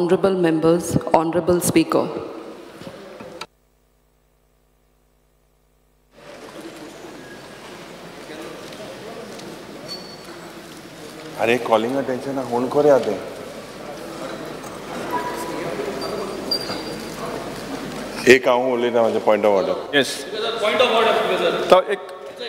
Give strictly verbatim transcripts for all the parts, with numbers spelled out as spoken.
honorable members, honorable Speaker. अरे calling attention होन करे आते एक आहू बोले ना मुझे point of order yes point of order तो एक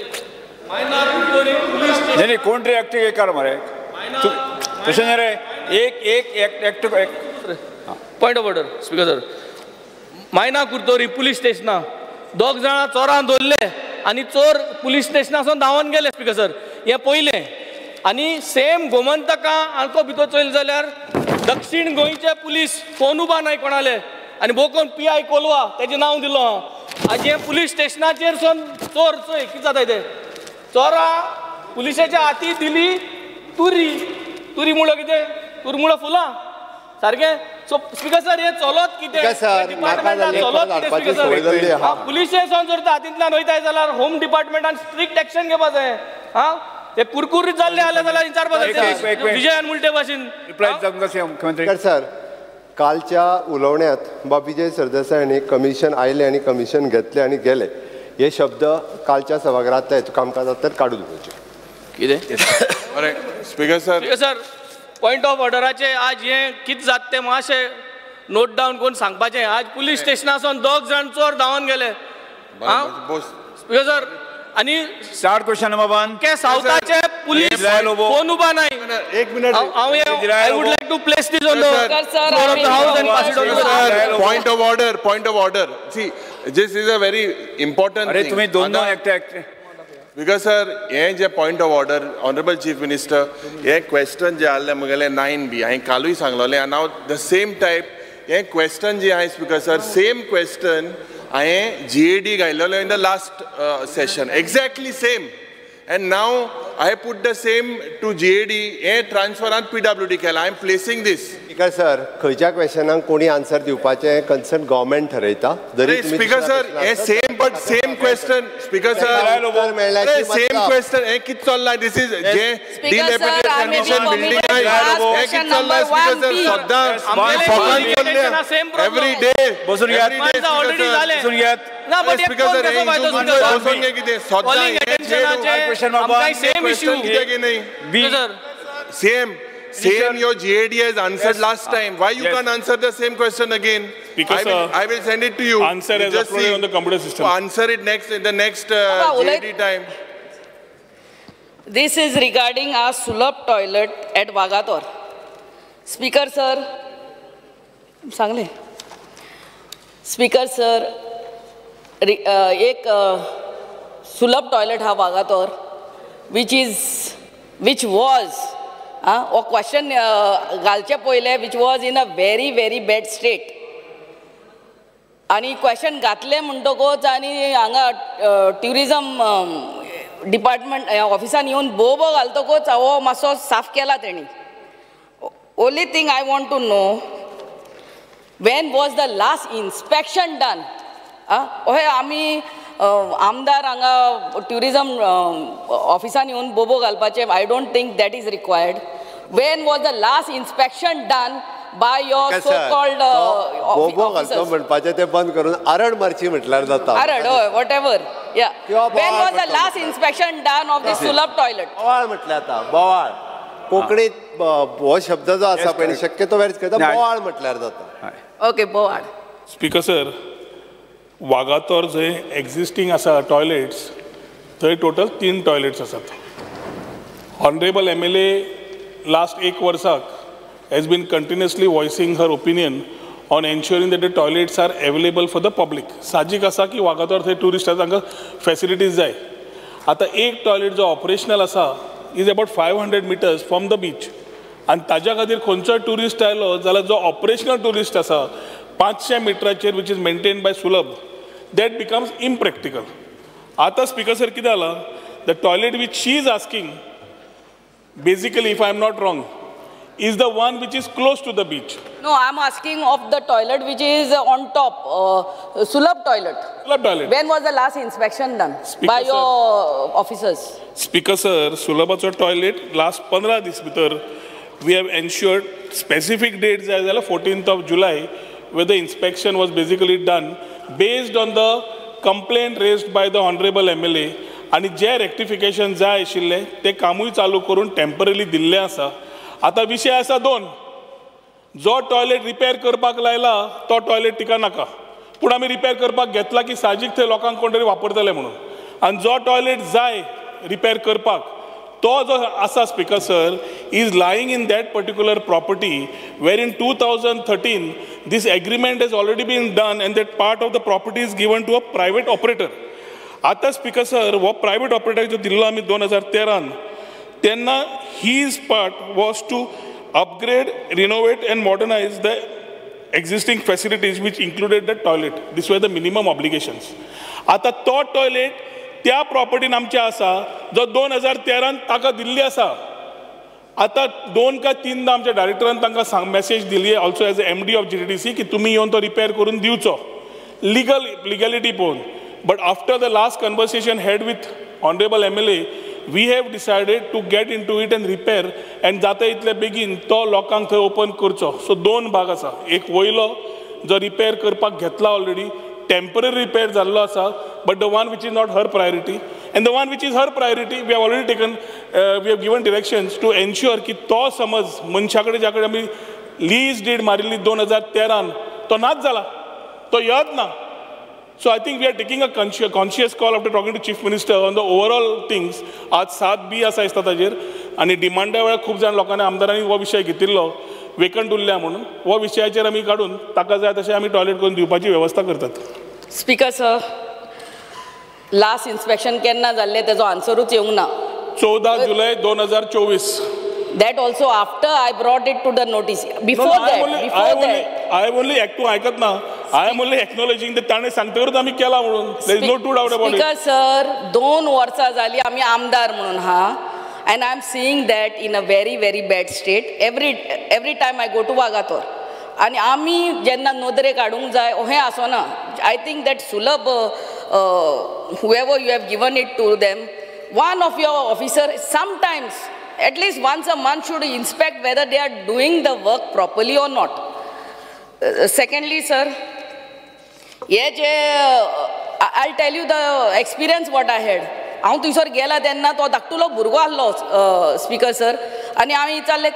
नहीं नहीं कोण रे एक्टिंग एक कर मारे तसे नाही रे एक एक एक एक point of order speaker sir मायना कुर्तोरी पुलीस स्टेशना दोग जाणां चोरान दवरले आनी चोर पुलीस स्टेशनासून धांवन गेले स्पीकर सर हे पयलें आनी सेम गोमंतका आल्को भितर चोयल जाल्यार दक्षिण गोंयचे पुलीस फोन उबा नाय कोणाले आनी बोकोन पी आय कोलवा तेजें नांव दिलो आज हे पुलीस स्टेशनाचेर सोन चोर चोय कितें जाता ते चोरा पुलिसाच्या हाती दिली तुरी तुरी मुळो कितें तुरी मुळो फुलां सारकें सो स्पीकर सर हे चलत कितें डिपार्टमेंटान चलत कितें स्पीकर सर पुलिशे सोन जर हातींतल्यान वयताय जाल्यार होम डिपार्टमेंटान स्ट्रिक्ट एक्शन घेवपा जाय हां ते कुरकुरीत जाल्ले आले जाल्यार विचारपाक विजयान मुलटे भाशेन मुख्यमंत्री सर कालच्या उलोवण्यात बा विजय सरदेसाय हांणी कमिशन आयले आनी कमिशन घेतले आनी गेले हे शब्द कालच्या सभागृहांत कामकाजांत काडून दिवचे कितें अरे speaker sir speaker sir point of ऑर्डराचे आज हे कितें जाता तें मातशें नोट डावन करून सांगपाचें आज पुलीस स्टेशनासून दोग जाण चोर धांवन गेले स्पीकर सर आनी स्टार्ट क्वेश्चन नंबर वन के सावथाचे पुलीस फोन उबा नाय एक minute I would like to place this on the floor of the house and pass it on to the point of order point of order see this is a very important अरे thing तुम्ही दोनों act act because sir हे जे point of order honorable chief minister हे question जे आले मगेले nine b हांवें कालूय सांगलोलें and now the same type हे question जे हांवें speaker sir same question हांवें G A D घायलोलें in the last uh, session exactly same and now I put the same to G A D हे transfer on P W D केला I am placing this speaker sir खंयच्या क्वेश्चनाक कोणी answer दिवपाचें concern government ठरयता जरी speaker sir हे same but same question speaker sir same question हे कित चल्ला दिस इज जे डिलॅपिडेटेड कंडिशन बिल्डिंग हे कित चल्ला स्पीकर सर सद्दां फॉकन चल्ले एवरी डे बसून घ्या ऑलरेडी झाले बसून घ्या ना बट एक स्पीकर सर हे बसून घे कितें सद्दां क्वेश्चन नंबर सेम इश्यू कितें की नाही बी sir same Same your G A D has answered last time. Why you yes. can't answer the same question again? Because I will, I will send it to you. Answer is just uploaded on the computer system. Answer it next in the next uh, G A D time. This is regarding our Sulabh toilet at Wagator. Speaker sir, सांगले. Speaker sir, एक Sulabh toilet हा Wagator, which is, which was. ओ question घालचे पयले which was in a very very bad state आनी question घातले म्हणटकूच आनी हांगा ट्युरिजम डिपार्टमेंट ऑफिसान येवन भोव भोव घालतकूच हो मातसो साफ केला तेणी only thing I want to know when was the last inspection done अहे आमी आमदार हांगा ट्युरिजम ऑफिसान येवन बोबो घालपाचे I don't think that is required when was the last inspection done by your so called बोबो घालचो म्हणपाचें तें बंद करून आरड मारची म्हटल्यार जाता आरड हय वॉट एवर या when was the last inspection done of the Sulabh toilet बोवाळ म्हटल्यार आता बोवाळ कोंकणीत हो शब्द जो आसा पळय शक्यतो वेर करता बोवाळ म्हटल्यार जाता ओके बोवाळ स्पीकर सर वागातोर जंय एक्झिस्टींग आसा टॉयलेट्स थंय टोटल तीन टॉयलेट्स आसात honourable M L A last एक वर्साक has been continuously voicing her opinion on ensuring that the toilets are available for the public. Sajik आसा की वागातोर थंय टुरिस्टांक तांकां फॅसिलिटीज जाय आतां एक टॉयलेट जो ऑपरेशनल आसा is about five hundred metres from the beach आनी ताज्या खातीर खंयचोय टुरिस्ट आयलो जाल्यार जो ऑपरेशनल टुरिस्ट आसा पांचशे मिटराचेर which is maintain by Sulabh that becomes impractical आतां स्पीकर सर कितें जालां the toilet which she is asking basically if I am not wrong is the one which is close to the beach. No, I am asking of the toilet which is on top, uh, Sulabh toilet. Sulabh toilet. When was the last inspection done Speaker by sir, your officers? Speaker sir, Sulabhacho toilet last पंधरा दीस भितर we have ensured specific dates as well, fourteenth of July, where the inspection was basically done based on the complaint raised by the honorable M L A, आणि जे rectification जाय आशिल्ले ते कामूय चालू करून temporary दिल्ले आसा. आता विषय आसा दोन, जो टॉयलेट रिपेर करपाक लायला तो टॉयलेट तिका नाका, पूण आमी रिपेर करपाक घेतला की साहजीक थंय लोकांक कोण तरी वापरतले म्हणून. आनी जो टॉयलेट जाय रिपेर करपाक तो जो आसा speaker sir is lying in that particular property where in two thousand thirteen this agreement has already been done and that part of the property is given to a private operator. आतां speaker sir हो private operator जो दिल्लो आमी दोन हजार तेरान, तेन्ना his part was to upgrade, renovate and modernize the existing facilities which included the toilet. These were the minimum obligations. आता तो टॉयलेट त्या प्रॉपर्टीन आमचे आसा जो दोन हजार तेरान ताका दिल्ली आसा. आता दोन का तीनदा आमच्या डायरेक्टरान तांकां सांग मेसेज दिली also as M D of G T D C की तुमी येवन तो रिपेर करून दिवचो लिगल लिगॅलिटी पळोवन. But after the last conversation had with honourable M L A we have decided to get into it and repair and जाता इतले बेगीन तो लोकांक थंय ओपन करचो. सो दोन भाग आसा, एक वयलो जो रिपेर करपाक घेतला ऑलरेडी टेम्पररी रिपेर जाल्लो आसा, but the one which is not her priority and the one which is her priority we have already taken we have given directions to ensure की तो समज मनशा कडेन ज्या कडेन आमी लीज डीड मारिल्ली दोन हजार तेरान तो नाच जाला, तो येत ना. So I think we are taking a conscious, conscious call after talking to Chief Minister on the overall things. आज सात बी आसा दिसता ताजेर आनी डिमांडा वेळार खूब जाण लोकांनी आमदारांनी हो विशय घेतिल्लो वेकंट उरल्या म्हणून. हो विशयाचेर आमी काडून ताका जाय तशें आमी टॉयलेट करून दिवपाची वेवस्था करतात. स्पीकर सर, लास्ट इन्स्पेक्शन केन्ना जाल्लें तेजो आन्सरूच येवंक ना. चौदा जुलय दोन हजार चोवीस. That also after I brought it to the notice. Before no, no, that, only, before I am that. Only, I am only act to ऐकत ना. I am only acknowledging that ताणे सांगतकच आमी केला म्हणून. There is no two doubt about it. Speaker sir, दोन वर्सां जाली आमी आमदार म्हणून हा, and I am seeing that in a very very bad state. Every every time I go to Wagator, आणि आमी जेन्ना नोदरे काडूंक जाय अहें आसना. I think that Sulabh, uh, whoever you have given it to them, one of your officers sometimes, at least once a month, should inspect whether they are doing the work properly or not. Uh, secondly, sir, ye je, uh, I'll tell you the experience what I had. हांव थंयसर गेला तेन्ना तो धाकटुलो भुरगो आसलो speaker sir, आनी हांवें विचारलें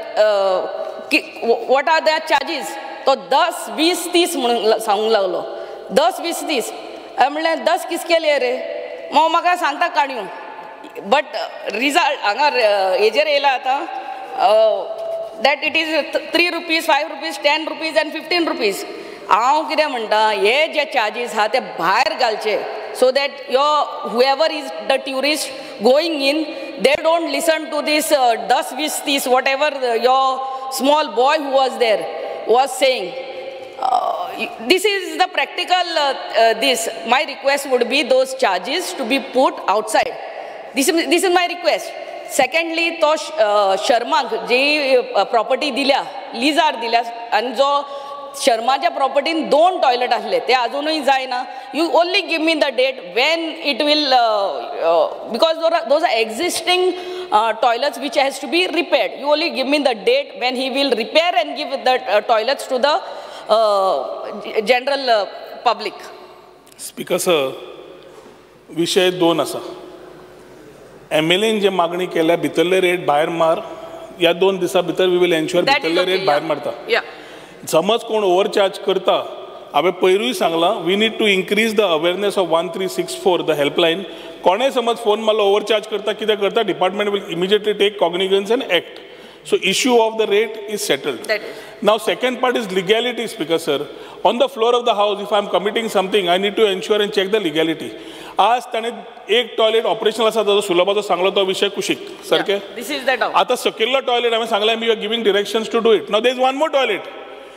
वॉट आर द चार्जीस. तो दस वीस तीस म्हणून सांगूंक लागलो. दस वीस तीस हांवें म्हणलें दस किस केले रे, मग म्हाका सांगता काणयो. बट रिजल्ट हांगा हेजेर येयला आतां that it is three rupees five rupees ten rupees and fifteen rupees. हांव कितें म्हणटा, हे जे चार्जीस आहा ते भायर घालचे so that your whoever is the tourist going in they don't listen to this दस वीस तीस whatever your small boy who was there was saying. This is the practical uh, uh, this. My request would be those charges to be put outside. This is, this is my request. Secondly, तो शर्माक जी property दिल्या lizard दिल्या आनी जो शर्माच्या प्रॉपर्टीन दोन toilet आसले ते अजूनही जायना. You only give me the date when it will, because those are existing toilets which has to be repaired. You only give me the date when he will repair and give the toilets to the general public. Speaker sir, विशय दोन आसा. M L N जे मागणी केल्या भितरले rate भायर मार, ह्या दोन दिसां भितर वी वील एन्श्युअर भितरले रेट भायर मारता. समज कोण ओवरचार्ज करता, हांवें पयरूय सांगलां we need to increase the awareness of one three six four the helpline. कोणें समज फोन मारलो ओवरचार्ज करता कितें करता, department will immediately take cognizance and act. So issue of the rate is settled. Now second part is legality, Speaker sir. On the floor of the house, if I am committing something, I need to ensure and check the legality. आज ताणे एक toilet operational आसा ताजो सुलभाचो सांगलो तो विषय कुशीक सारके. This is that. आता सकयल्लो टॉयलेट हांवें सांगलें we are giving directions to do it. Now there is one more toilet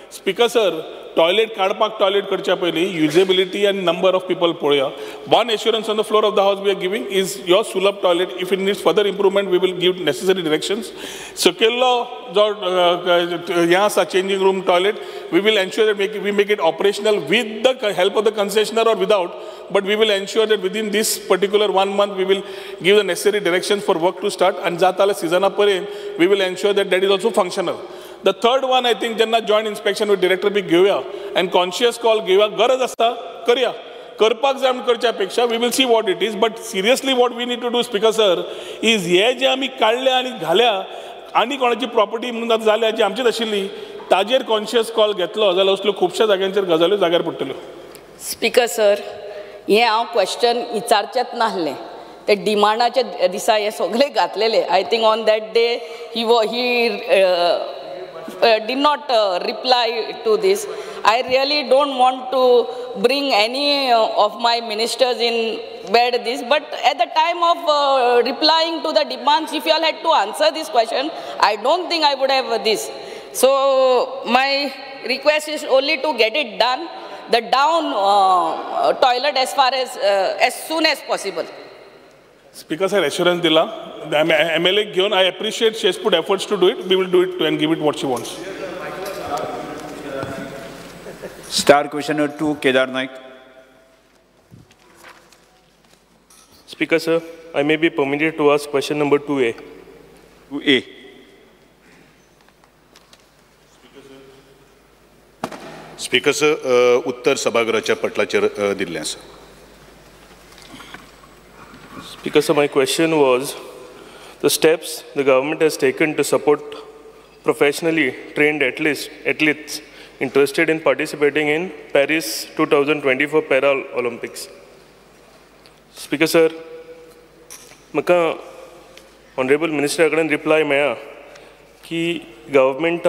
speaker sir, toilet काडपाक टॉयलेट करच्या पयलीं युजेबिलिटी आनी नंबर ऑफ पीपल पळोवया. One assurance on the floor of the house we are giving is your Sulabh toilet. If it needs further improvement we will give necessary directions. सकयल्लो जो हें आसा changing room toilet, we will ensure that we make it operational with the help of the concessionaire or without, but we will ensure that within this particular one month we will give the necessary directions for work to start, and jatala season parent we will ensure that that is also functional. The third one, I think, jenna joint inspection with director bhi घेऊया and conscious call घेऊया, गरज आसा करया, करपाक जाय म्हण करच्या पेक्षा we will see what it is. But seriously what we need to do, speaker sir, is हे जे आमी काढले आनी घाल्या आनी कोणाची प्रॉपर्टी म्हणून आतां जाल्या जी आमचीच आशिल्ली ताजेर कॉन्शियस कॉल घेतलो जाल्यार असल्यो खुबश्या जाग्यांचेर गजाल्यो जाग्यार पडटल्यो. स्पीकर सर, हें हांव क्वेश्चन विचारचेंच नासलें, ते डिमांडाचे दिसा हे सगळे घातलेले. I think on that day he वो he did not uh, reply to this. I really don't want to bring any uh, of my ministers in bed this, but at the time of uh, replying to the demands, if you all had to answer this question, I don't think I would have this. So my request is only to get it done, the down uh, toilet as far as uh, as soon as possible. Speaker sir, assurance dila. The M L A given, I appreciate she has put efforts to do it. We will do it and give it what she wants. Star questioner two, Kedar Naik. Speaker sir, I may be permitted to ask question number two A. two A. Speaker sir, uh, उत्तर सभागृहाच्या पटलाचेर uh, दिल्लें आसा. Speaker sir, my question was the steps the government has taken to support professionally trained athletes, athletes interested in participating in Paris twenty twenty-four Paralympics. Speaker sir, म्हाका honorable minister कडेन reply मेळ्ळा की government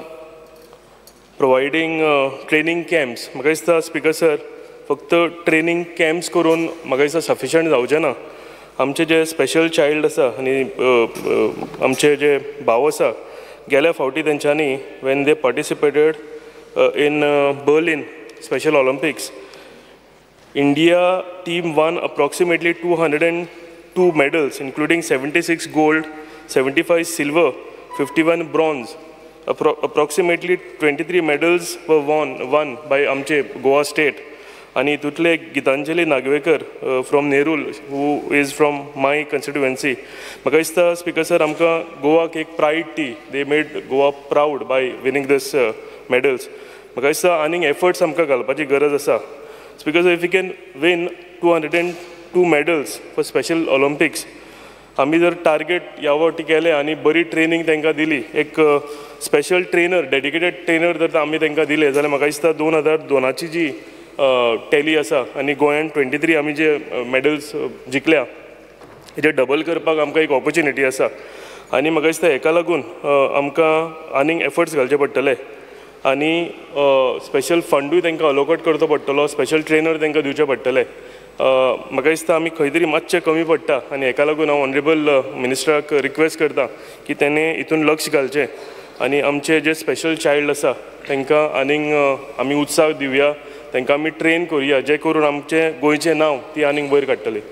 providing uh, training camps. म्हाका दिसता speaker sir, फक्त training camps करून म्हाका दिसता सफिशियंट जावचें ना. आमचे जे स्पेशल चायल्ड आसा आनी आमचे जे भाव आसा, गेल्या फावटी तेंच्यांनी when they participated in Berlin Special Olympics, India team won approximately two hundred and two medals including seventy six gold, seventy five silver, fifty one bronze. Appro approximately twenty-three medals were won won by आमचे Goa state. आणि तुतले Gitanjali Nagvekar from Nerul, who is from my constituency. म्हाका दिसता speaker sir, आमकां गोवाक एक pride टी, they made Goa proud by winning these medals. म्हाका दिसता आनीक एफर्ट्स आमकां घालपाची गरज आसा. Speaker sir, if you can win two hundred and two medals for Special Olympics, आमी जर टार्गेट ह्या फावटी केलें आनी बरी ट्रेनिंग तांकां दिली, एक स्पेशल ट्रेनर, डेडिकेटेड ट्रेनर जर आमी तांकां दिले जाल्यार म्हाका दिसता दोन हजार दोनाची जी टॅली आसा आनी गोंयान ट्वेंटी थ्री आमी जे मेडल्स जिखल्या हेजे डबल करपाक आमकां एक ऑपॉर्च्युनिटी आसा. आनी म्हाका दिसता हेका लागून आमकां आनीक एफर्ट्स घालचे पडटले आनी स्पेशल फंडूय तांकां अलोकेट करचो पडटलो, स्पेशल ट्रेनर तांकां दिवचे पडटले. म्हाका दिसता आमी खंय तरी मातशें कमी पडटा आनी हेका लागून हांव ऑनरेबल मिनिस्टराक रिक्वेस्ट करता की तेणें हितून लक्ष घालचें आनी आमचे जे स्पेशल चायल्ड आसा तांकां आनीक आमी उत्साह दिवया, तांकां आमी ट्रेन करुया, जे करून आमचें गोंयचें नांव ती आनीक वयर काडटली.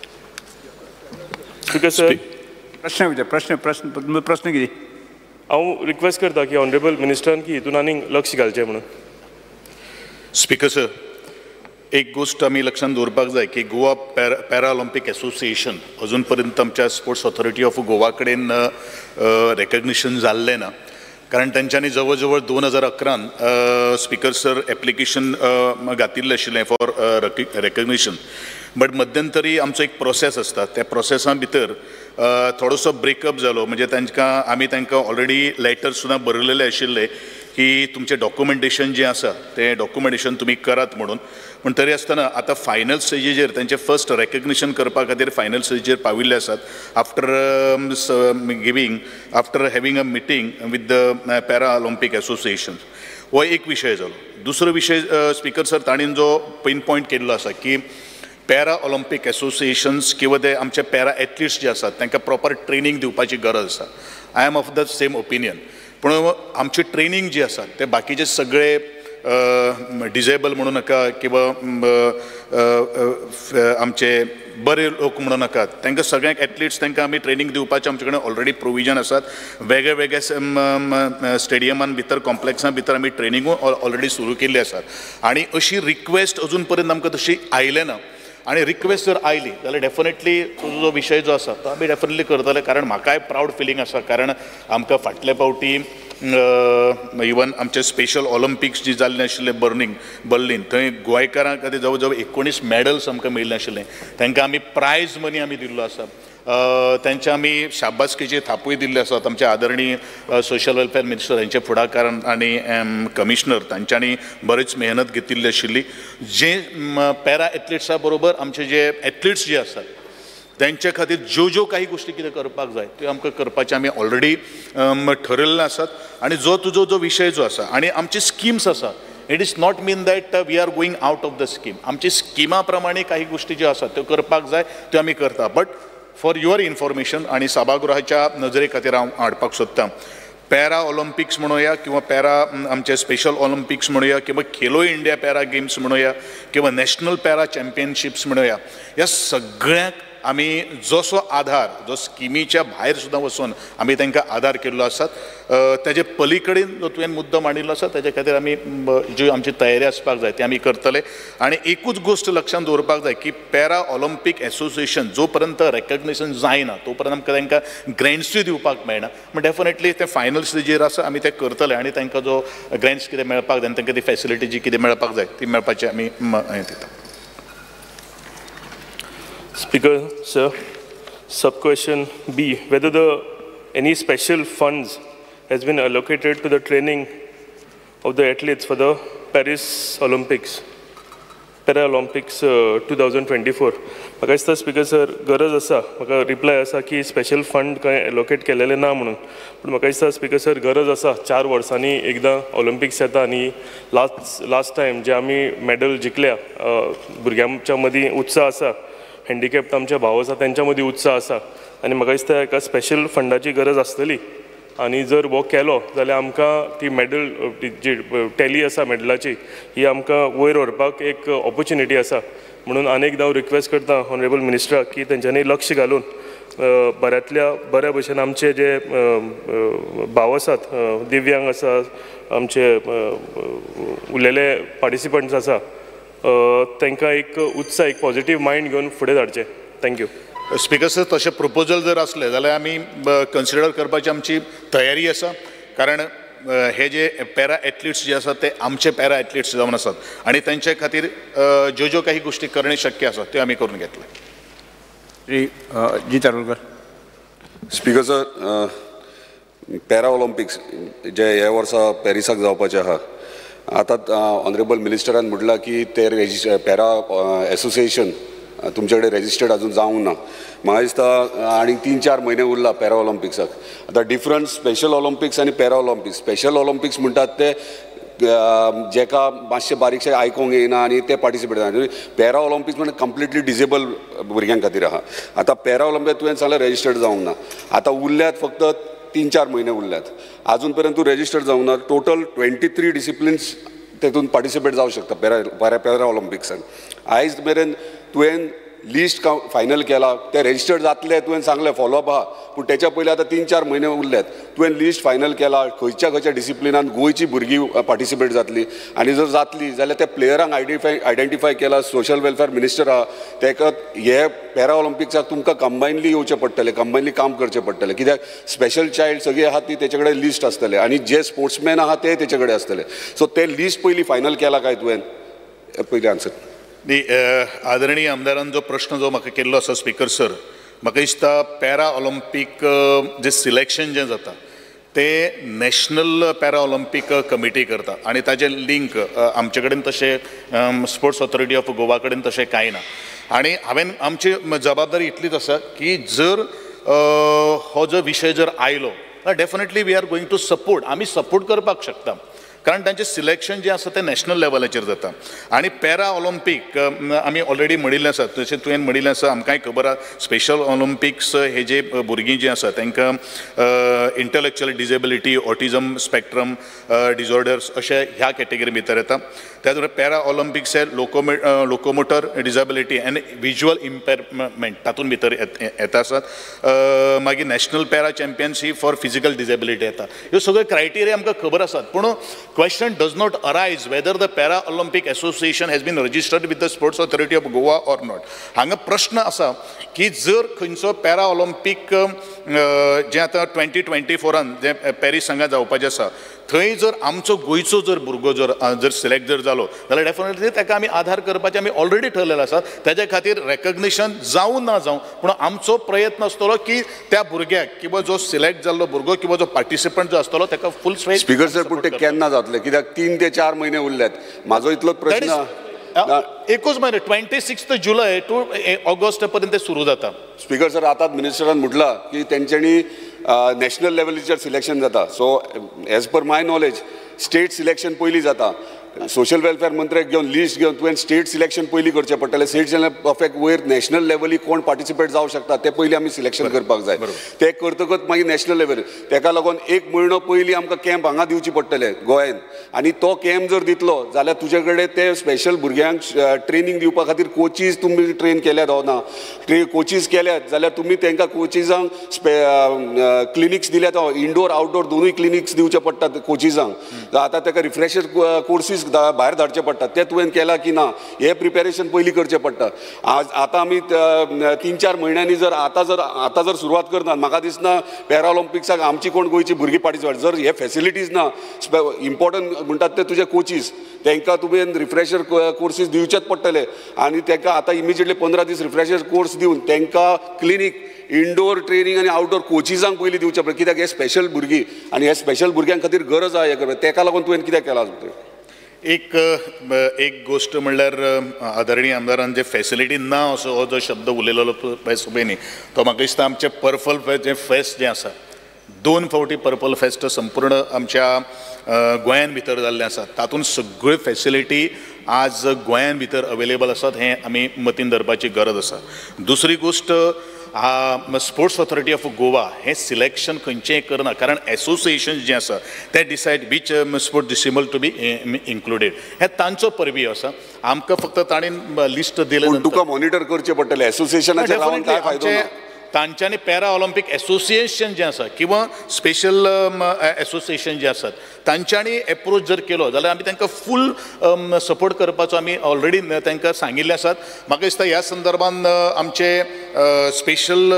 स्पीकर सर, प्रश्न विचार प्रश्न प्रश्न प्रश्न कितें? हांव रिक्वेस्ट करता की ऑनरेबल मिनिस्टरान की हितून आनीक लक्ष घालचें म्हणून. स्पीकर सर, एक गोष्ट आमी लक्षांत दवरपाक जाय की Goa para para Olympic association अजून पर्यंत आमच्या स्पोर्ट्स ऑथॉरिटी ऑफ गोवा कडेन रेकग्निशन जाल्लें ना. कारण तांच्यांनी जवळ जवळ दोन हजार अकरान स्पीकर सर एप्लिकेशन घातिल्लें आशिल्लें फॉर रेकग्निशन. बट मध्यंतरी आमचो एक प्रोसेस आसता, त्या प्रोसेसा भितर थोडोसो ब्रेकअप जालो. म्हणजे तांकां आमी तांकां ऑलरेडी लेटर सुद्दां बरयलेले आशिल्ले की तुमचें डॉक्युमेंटेशन जें आसा तें डॉक्युमेंटेशन तुमी करात म्हणून. पूण तरी आसतना आतां फायनल स्टेजीचेर तेंचें फर्स्ट रेकग्निशन करपा खातीर फायनल स्टेजीचेर पाविल्ले आसात. After giving after having a meeting with the para Olympic association. हो एक विशय जालो. दुसरो विशय स्पीकर सर ताणीन जो पॉयंट पॉयंट केल्लो आसा की पॅरा ऑलिम्पीक एसोसिएशन्स किंवा ते आमचे पॅरा एथलीट्स जे आसात तांकां प्रॉपर ट्रेनिंग दिवपाची गरज आसा. I am of the same opinion. पूण आमची ट्रेनिंग जी आसा ते बाकीचे सगळे डिजेबल म्हणू नका किंवा आमचे बरे लोक म्हणू नाकात तांकां सगळ्यांक एथलीट्स तांकां आमी ट्रेनिंग दिवपाचें आमचे कडेन ऑलरेडी प्रोविजन आसात वेगळे वेगळे स्टेडियमान भितर कॉम्प्लेक्सा भितर आमी ट्रेनिंगूय ऑलरेडी सुरू केल्ली आसात आनी अशी रिक्वेस्ट अजून पर्यंत आमकां तशी आयले ना आनी रिक्वेस्ट जर आयली जाल्यार डेफिनेटली तुजो जो विशय जो आसा तो आमी डेफिनेटली करतले कारण म्हाकाय प्रावड फिलींग आसा कारण आमकां फाटल्या फावटी इवन आमचे स्पेशल ऑलिंपिक्स जी जाल्ले आशिल्ले बर्निंग बर्लिन थंय गोंयकारां खातीर जवळ जवळ एकोणीस मेडल्स आमकां मेळिल्ले आशिल्ले तांकां आमी प्रायज मनी आमी दिल्लो आसा तांच्या आमी शाबासकेची थापूय दिल्ली आसात आमचे आदरणीय सोशल वेलफेअर मिनिस्टर हांच्या फुडाकारान आनी कमिशनर तांच्यांनी बरीच मेहनत घेतिल्ली आशिल्ली जे पॅरा एथलीट्सा बरोबर आमचे जे एथलीट्स जे आसात त्यांच्या खातीर ज्यो ज्यो काही गोष्टी कितें करपाक जाय त्यो आमकां करपाचें आमी ऑलरेडी ठरयल्ले आसात आनी जो तुजो जो विशय जो आसा आनी आमची स्किम्स आसा it is not mean that we are going out of the scheme आमची स्किमा प्रमाणे काही गोष्टी ज्यो आसात त्यो करपाक जाय त्यो आमी करता बट फॉर युअर इन्फॉर्मेशन आणि सभागृहाच्या नजरे खातीर हांव हाडपाक सोदतां पॅरा ऑलिंपिक्स म्हणूया किंवा पॅरा आमचे स्पेशल ऑलिंपिक्स म्हणूया किंवा खेलो इंडिया पॅरा गेम्स म्हणूया किंवा नॅशनल पॅरा चॅम्पियनशिप्स म्हणूया ह्या सगळ्यांक आमी जसो आधार जो स्किमीच्या भायर सुद्दां वचून आमी तांकां आधार केल्लो आसात तेजे पली कडेन जो तुवें मुद्दो मांडिल्लो आसा तेजे खातीर आमी जी आमची तयारी आसपाक जाय ती आमी करतले आनी एकूच गोश्ट लक्षांत दवरपाक जाय की पॅरा ऑलिंपीक एसोसिएशन जो पर्यंत रेकग्नेशन जायना तो पर्यंत आमकां तांकां ग्रँट्सूय दिवपाक मेळना पूण डेफिनेटली ते फायनल स्टेजीर आसा आमी ते करतले आनी तांकां जो ग्रँट्स कितें मेळपाक जाय तांकां ती फेसिलिटी जी कितें मेळपाक जाय ती मेळपाची आमी हें दिता Speaker, sir, sub-question B, whether the any special funds has been allocated to the training of the athletes for the Paris Olympics, Paralympics uh, twenty twenty-four. म्हाका दिसता स्पीकर सर गरज आसा म्हाका रिप्लाय आसा की स्पेशल फंड काय allocate केलेले ना म्हणून पूण म्हाका दिसता स्पीकर सर गरज आसा चार वर्सांनी एकदां ऑलिंपिक्स येता आनी लास्ट लास्ट टायम जे आमी मेडल जिखल्या भुरग्यांच्या मदीं उत्साह आसा हँडिकॅप्ड आमचे भाव आसा त्यांच्या मदीं उत्साह आसा आनी म्हाका दिसता एका स्पेशल फंडाची गरज आसतली आनी जर हो केलो जाल्यार आमकां ती मेडल जी टॅली आसा मेडलाची ही आमकां वयर व्हरपाक एक ऑपॉर्च्युनिटी आसा म्हणून आनी एकदां हांव रिक्वेस्ट करता ऑनरेबल मिनिस्टराक की तेंच्यांनी लक्ष घालून बऱ्यांतल्या बऱ्या भशेन आमचे जे भाव आसात दिव्यांग आसा आमचे उरलेले पार्टिसिपंट्स आसा तांकां एक उत्साह एक पॉझिटिव्ह मायंड घेवन फुडें धाडचें थँक्यू स्पीकर सर तशें प्रपोजल जर असले जाल्यार आमी कन्सिडर करपाची आमची तयारी आसा कारण हे जे पॅरा एथलीट्स जे आसात ते आमचे पॅरा एथलीट्स जावन आसात आनी तांचे खातीर ज्यो ज्यो काही गोष्टी करणे शक्य आसा त्यो आमी करून घेतले Shri G Tarolkar speaker sir para Olympics जे ह्या वर्सा पॅरिसाक जावपाचे आहा आतां ऑनरेबल मिनिस्टरान म्हटलां की ते रेजिस्टर पॅरा एसोसिएशन तुमचे कडेन रेजिस्टर्ड अजून जावंक ना म्हाका दिसता आनी तीन चार म्हयने उरला पॅरा ऑलिंपिक्साक आतां डिफरंट स्पेशल ऑलिंपिक्स आनी पॅरा ऑलिंपिक्स स्पेशल ऑलिंपिक्स म्हणटात ते जेका मातशें बारीकशें आयकूंक येना आनी ते पार्टिसिपेट जाता पॅरा ऑलिंपिक्स म्हणजे कंप्लिटली डिसेबल भुरग्यां खातीर आहा आतां पॅरा ऑलिंपिक तुवें सांगलें रेजिस्टर्ड जावंक ना आतां उरल्यात फक्त तीन चार म्हयने उरल्यात अजून पर्यंत तूं रेजिस्टर्ड जावंक ना टोटल ट्वेंटी थ्री डिसिप्लिन्स तेतून पार्टिसिपेट जावंक शकता पॅरा पॅरा पॅरा ऑलिंपिक्सान आयज मेरेन तुवें लिस्ट फायनल केला ते रेजिस्टर्ड जातले तुवें सांगलें फॉलोअप आहा पूण तेच्या पयलीं आतां तीन चार म्हयने उरल्यात तुवें लिस्ट फायनल केला खंयच्या खंयच्या डिसिप्लिनान गोंयची भुरगीं पार्टिसिपेट जातली आनी जर जातली जाल्यार त्या प्लेयरांक आयडेंटिफाय आयडेंटिफाय केला सोशल वेलफेअर मिनिस्टर आहा तेका हे पॅरा ऑलिंपिक्साक तुमकां कंबायनली येवचें पडटलें कंबायनली काम करचें पडटलें कित्याक स्पेशल चायल्ड सगळीं आहात ती तेचे कडेन लिस्ट आसतलें आनी जे स्पोर्ट्समॅन आहा ते तेचे कडेन आसतले सो ते लिस्ट पयलीं फायनल केला काय तुवें पयलीं आन्सर न्ही आदरणीय आमदारान जो प्रश्न जो म्हाका केल्लो आसा स्पीकर सर म्हाका दिसता पॅरा ऑलिंपीक जे सिलेक्शन जें जाता ते नॅशनल पॅरा ऑलिंपीक कमिटी करता आनी ताजें लिंक आमचे कडेन तशें स्पोर्ट्स ऑथॉरिटी ऑफ गोवा कडेन तशें कांय ना आनी हांवें आमची जबाबदारी इतलीच आसा की जर हो जो विशय जर आयलो जाल्यार definitely we are going to support आमी सपोर्ट करपाक शकता कारण तांचें सिलेक्शन जें आसा तें नॅशनल लेवलाचेर जाता आनी पॅरा ऑलिंपीक आमी ऑलरेडी म्हणिल्लें आसा जशें तुवें म्हणिल्लें आसा आमकांय खबर आसा स्पेशल ऑलिंपिक्स हे जे भुरगीं जीं आसा तांकां intellectual disability autism spectrum disorders अशे ह्या कॅटेगरी भितर येता त्याच बरोबर पॅरा ऑलिंपिक्स हे लोकोमो लोकोमोटर डिजेबिलिटी आनी विज्युअल इम्पेरमेंट तातूंत भितर येता आसात मागीर national para championship for physical disability येता ह्यो सगळ्यो क्रायटेरिया आमकां खबर आसात पूण question does not arise whether the para Olympic association has been registered with the sports authority of Goa or not हांगा प्रश्न आसा की जर खंयचो पॅरा ऑलिंपिक जें आतां ट्वेंटी ट्वेंटी फोरान जें पॅरीस हांगा जावपाचें आसा थंय जर आमचो गोंयचो जर भुरगो जर जर सिलेक्ट जर जालो जाल्यार डेफिनेटली ताका आमी आधार करपाचें आमी ऑलरेडी ठरलेलें आसा त्याच्या खातीर रेकग्निशन जावं ना जावं पूण आमचो प्रयत्न आसतलो की त्या भुरग्याक किंवा जो सिलेक्ट जाल्लो भुरगो किंवा जो पार्टिसिपंट जो आसतलो ताका फूल स्ट्रेट स्पीकर सर पूण ते केन्ना जातले कित्याक तीन ते चार म्हयने उरल्यात म्हाजो इतलोच प्रश्न एकूच म्हयने ट्वेंटी सिक्स्थ जुलय टू ऑगस्ट पर्यंत सुरू जाता स्पीकर सर आतां मिनिस्टरान म्हटलां की तेंच्यांनी नॅशनल लेवलीचेर सिलेक्शन जाता so as per my knowledge state selection पयलीं जाता सोशल वेलफेअर मंत्र्याक घेवन लिस्ट घेवन तुवें स्टेट सिलेक्शन पयलीं करचें पडटलें स्टेट परफेक्ट वयर नॅशनल लेवलीक कोण पार्टिसिपेट जावंक शकता ते पयलीं आमी सिलेक्शन करपाक जाय ते करतकच मागीर नॅशनल लेवल तेका लागून एक म्हयनो पयलीं आमकां कॅम्प हांगा दिवचे पडटले गोंयान आनी तो कॅम्प जर दितलो जाल्यार तुजे कडेन ते स्पेशल भुरग्यांक ट्रेनींग दिवपा खातीर कोचीस तुमी ट्रेन केल्यात हो ना ट्रे कोचीस केल्यात जाल्यार तुमी तांकां कोचिजांक क्लिनिक्स दिल्यात इंडोर आउटडोर दोनूय क्लिनिक्स दिवचे पडटात कोचिजांक आतां ताका रिफ्रेशर कोर्सीस भायर धाडचे पडटात ते तुवें केला की ना हे प्रिपेरेशन पयलीं करचें पडटा आज आतां आमी तीन चार म्हयन्यांनी जर आतां जर आतां जर सुरवात करतात म्हाका दिसना पॅरा ऑलिंपिक्साक आमची कोण गोंयची भुरगीं पार्टिसिपेट जर हे फेसिलिटीज ना इम्पॉर्टंट म्हणटात ते तुजे कोचीस तांकां तुवें रिफ्रेशर कोर्सीस दिवचेच पडटले आनी तांकां आतां इमिजिएटली पंदरा दीस रिफ्रेशर कोर्स दिवन तांकां क्लिनीक इंडोर ट्रेनींग आनी आउटडोर कोचिजांक पयलीं दिवचें पडटा कित्याक हे स्पेशल भुरगीं आनी हे स्पेशल भुरग्यां खातीर गरज आहा हे करपाक ताका लागून तुवें कितें केलां एक एक गोष्ट म्हणल्यार आदरणीय आमदारान जे फेसिलिटी ना असो हो जो शब्द उलयलो पळय सभेनी तो म्हाका दिसता आमचें पर्पल जे फेस्ट जें आसा दोन फावटी पर्पल फेस्ट संपूर्ण आमच्या गोंयान भितर जाल्लें आसा तातूंत सगळ्यो फेसिलिटी आज गोंयान भितर अवेलेबल आसात हें आमी मतीन धरपाची गरज आसा दुसरी गोष्ट स्पोर्ट्स ऑथॉरिटी ऑफ गोवा हे सिलेक्शन खंयचेंय करना कारण एसोसिएशन जे आसा ते decide beach sport disable to be included हे तांचो परबीय आसा आमकां फक्त ताणें लिस्ट दिलें तुका मॉनिटर करचें पडटलें एसोसिएशनाचेर रावन काय फायदो ना तांच्यांनी पॅरा ऑलिंपिक एसोसिएशन जें आसा किंवा स्पेशल एसोसिएशन जे आसात तांच्यांनी एप्रोच जर केलो जाल्यार आमी तांकां फूल सपोर्ट करपाचो आमी ऑलरेडी तांकां सांगिल्ले आसात म्हाका दिसता ह्या संदर्भान आमचे स्पेशल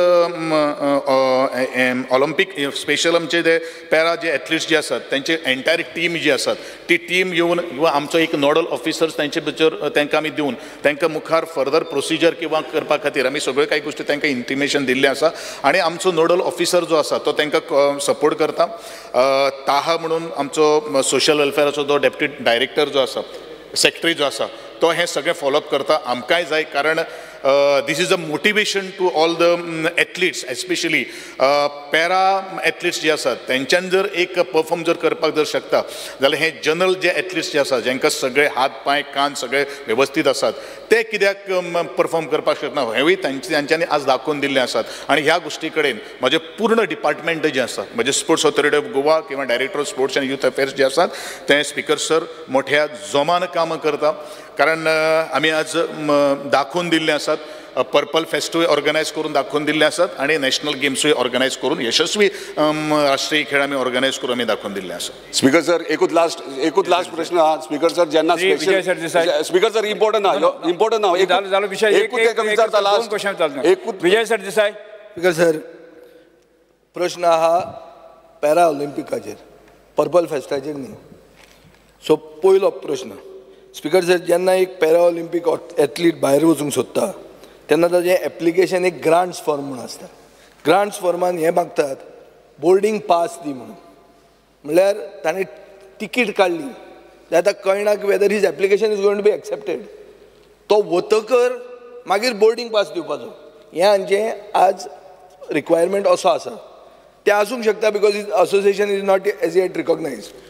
ऑलिंपिक स्पेशल आमचे जे पॅरा जे एथलीट्स जे आसात तांचे एंटायर टीम जी आसात ती टीम येवन किंवा आमचो एक नोडल ऑफिसर्स तांचे भितर तांकां आमी दिवन तांकां मुखार फर्दर प्रोसिजर किंवा करपा खातीर आमी सगळ्यो कांय गोश्टी तांकां इंटिमेशन दिल्लें आसा आनी आमचो नोडल ऑफिसर जो आसा तो तांकां सपोर्ट करता ताहा म्हणून आमचो सोशल वेलफेअराचो जो डेप्युटी डायरेक्टर जो आसा सेक्रेटरी जो आसा तो हें सगळें फॉलोअप करता आमकांय जाय कारण this is a motivation to all the athletes especially para athletes जे आसात तेंच्यांनी जर एक परफॉर्म जर करपाक जर शकता जाल्यार हे जनरल जे एथलीट्स जे आसात जेंकां सगळे हात पांय कान सगळे वेवस्थीत आसात ते कित्याक परफॉर्म करपाक शकना हेंवूय तांच्यांनी आज दाखोवन दिल्लें आसात आनी ह्या गोश्टी कडेन म्हजें पूर्ण डिपार्टमेंट जें आसा म्हणजे स्पोर्ट्स ऑथॉरिटी ऑफ गोवा किंवा director of sports and youth affairs जे आसात ते स्पीकर सर मोठ्या जोमान काम करता कारण आमी आज दाखोवन दिल्लें आसात पर्पल फेस्टूय ऑर्गनायज करून दाखोवन दिल्ले आसात आनी नॅशनल गेम्सूय ऑर्गनायज करून यशस्वी राष्ट्रीय खेळ आमी ऑर्गनायज करून आमी दाखोवन दिल्ले आसा स्पीकर सर एकूच लास्ट एकूच लास्ट प्रश्न आहा स्पीकर सर जेन्ना स्पीकर सर इम्पॉर्टंट आहा इम्पॉर्टंट आहा जालो विशय एकूच एक विचारता लास्ट एकूच Vijay sir Desai speaker sir प्रश्न आहा पॅरा ऑलिंपिकाचेर पर्पल फेस्टाचेर न्ही सो पयलो प्रश्न स्पीकर सर जेन्ना एक पॅरा ऑलिंपीक एथलीट भायर वचूंक सोदता तेन्ना ताजें एप्लिकेशन एक ग्रांट्स फॉर्म म्हणून आसता ग्रांट्स फॉर्मान हे मागतात बोर्डींग पास दी म्हणून म्हणल्यार ताणें तिकीट काडली जाल्यार ताका कळना की whether his application is going to be accepted तो वतकर मागीर बोर्डींग पास दिवपाचो हें हांचें आज रिक्वायरमेंट असो आसा तें आसूंक शकता because is association is not as yet recognised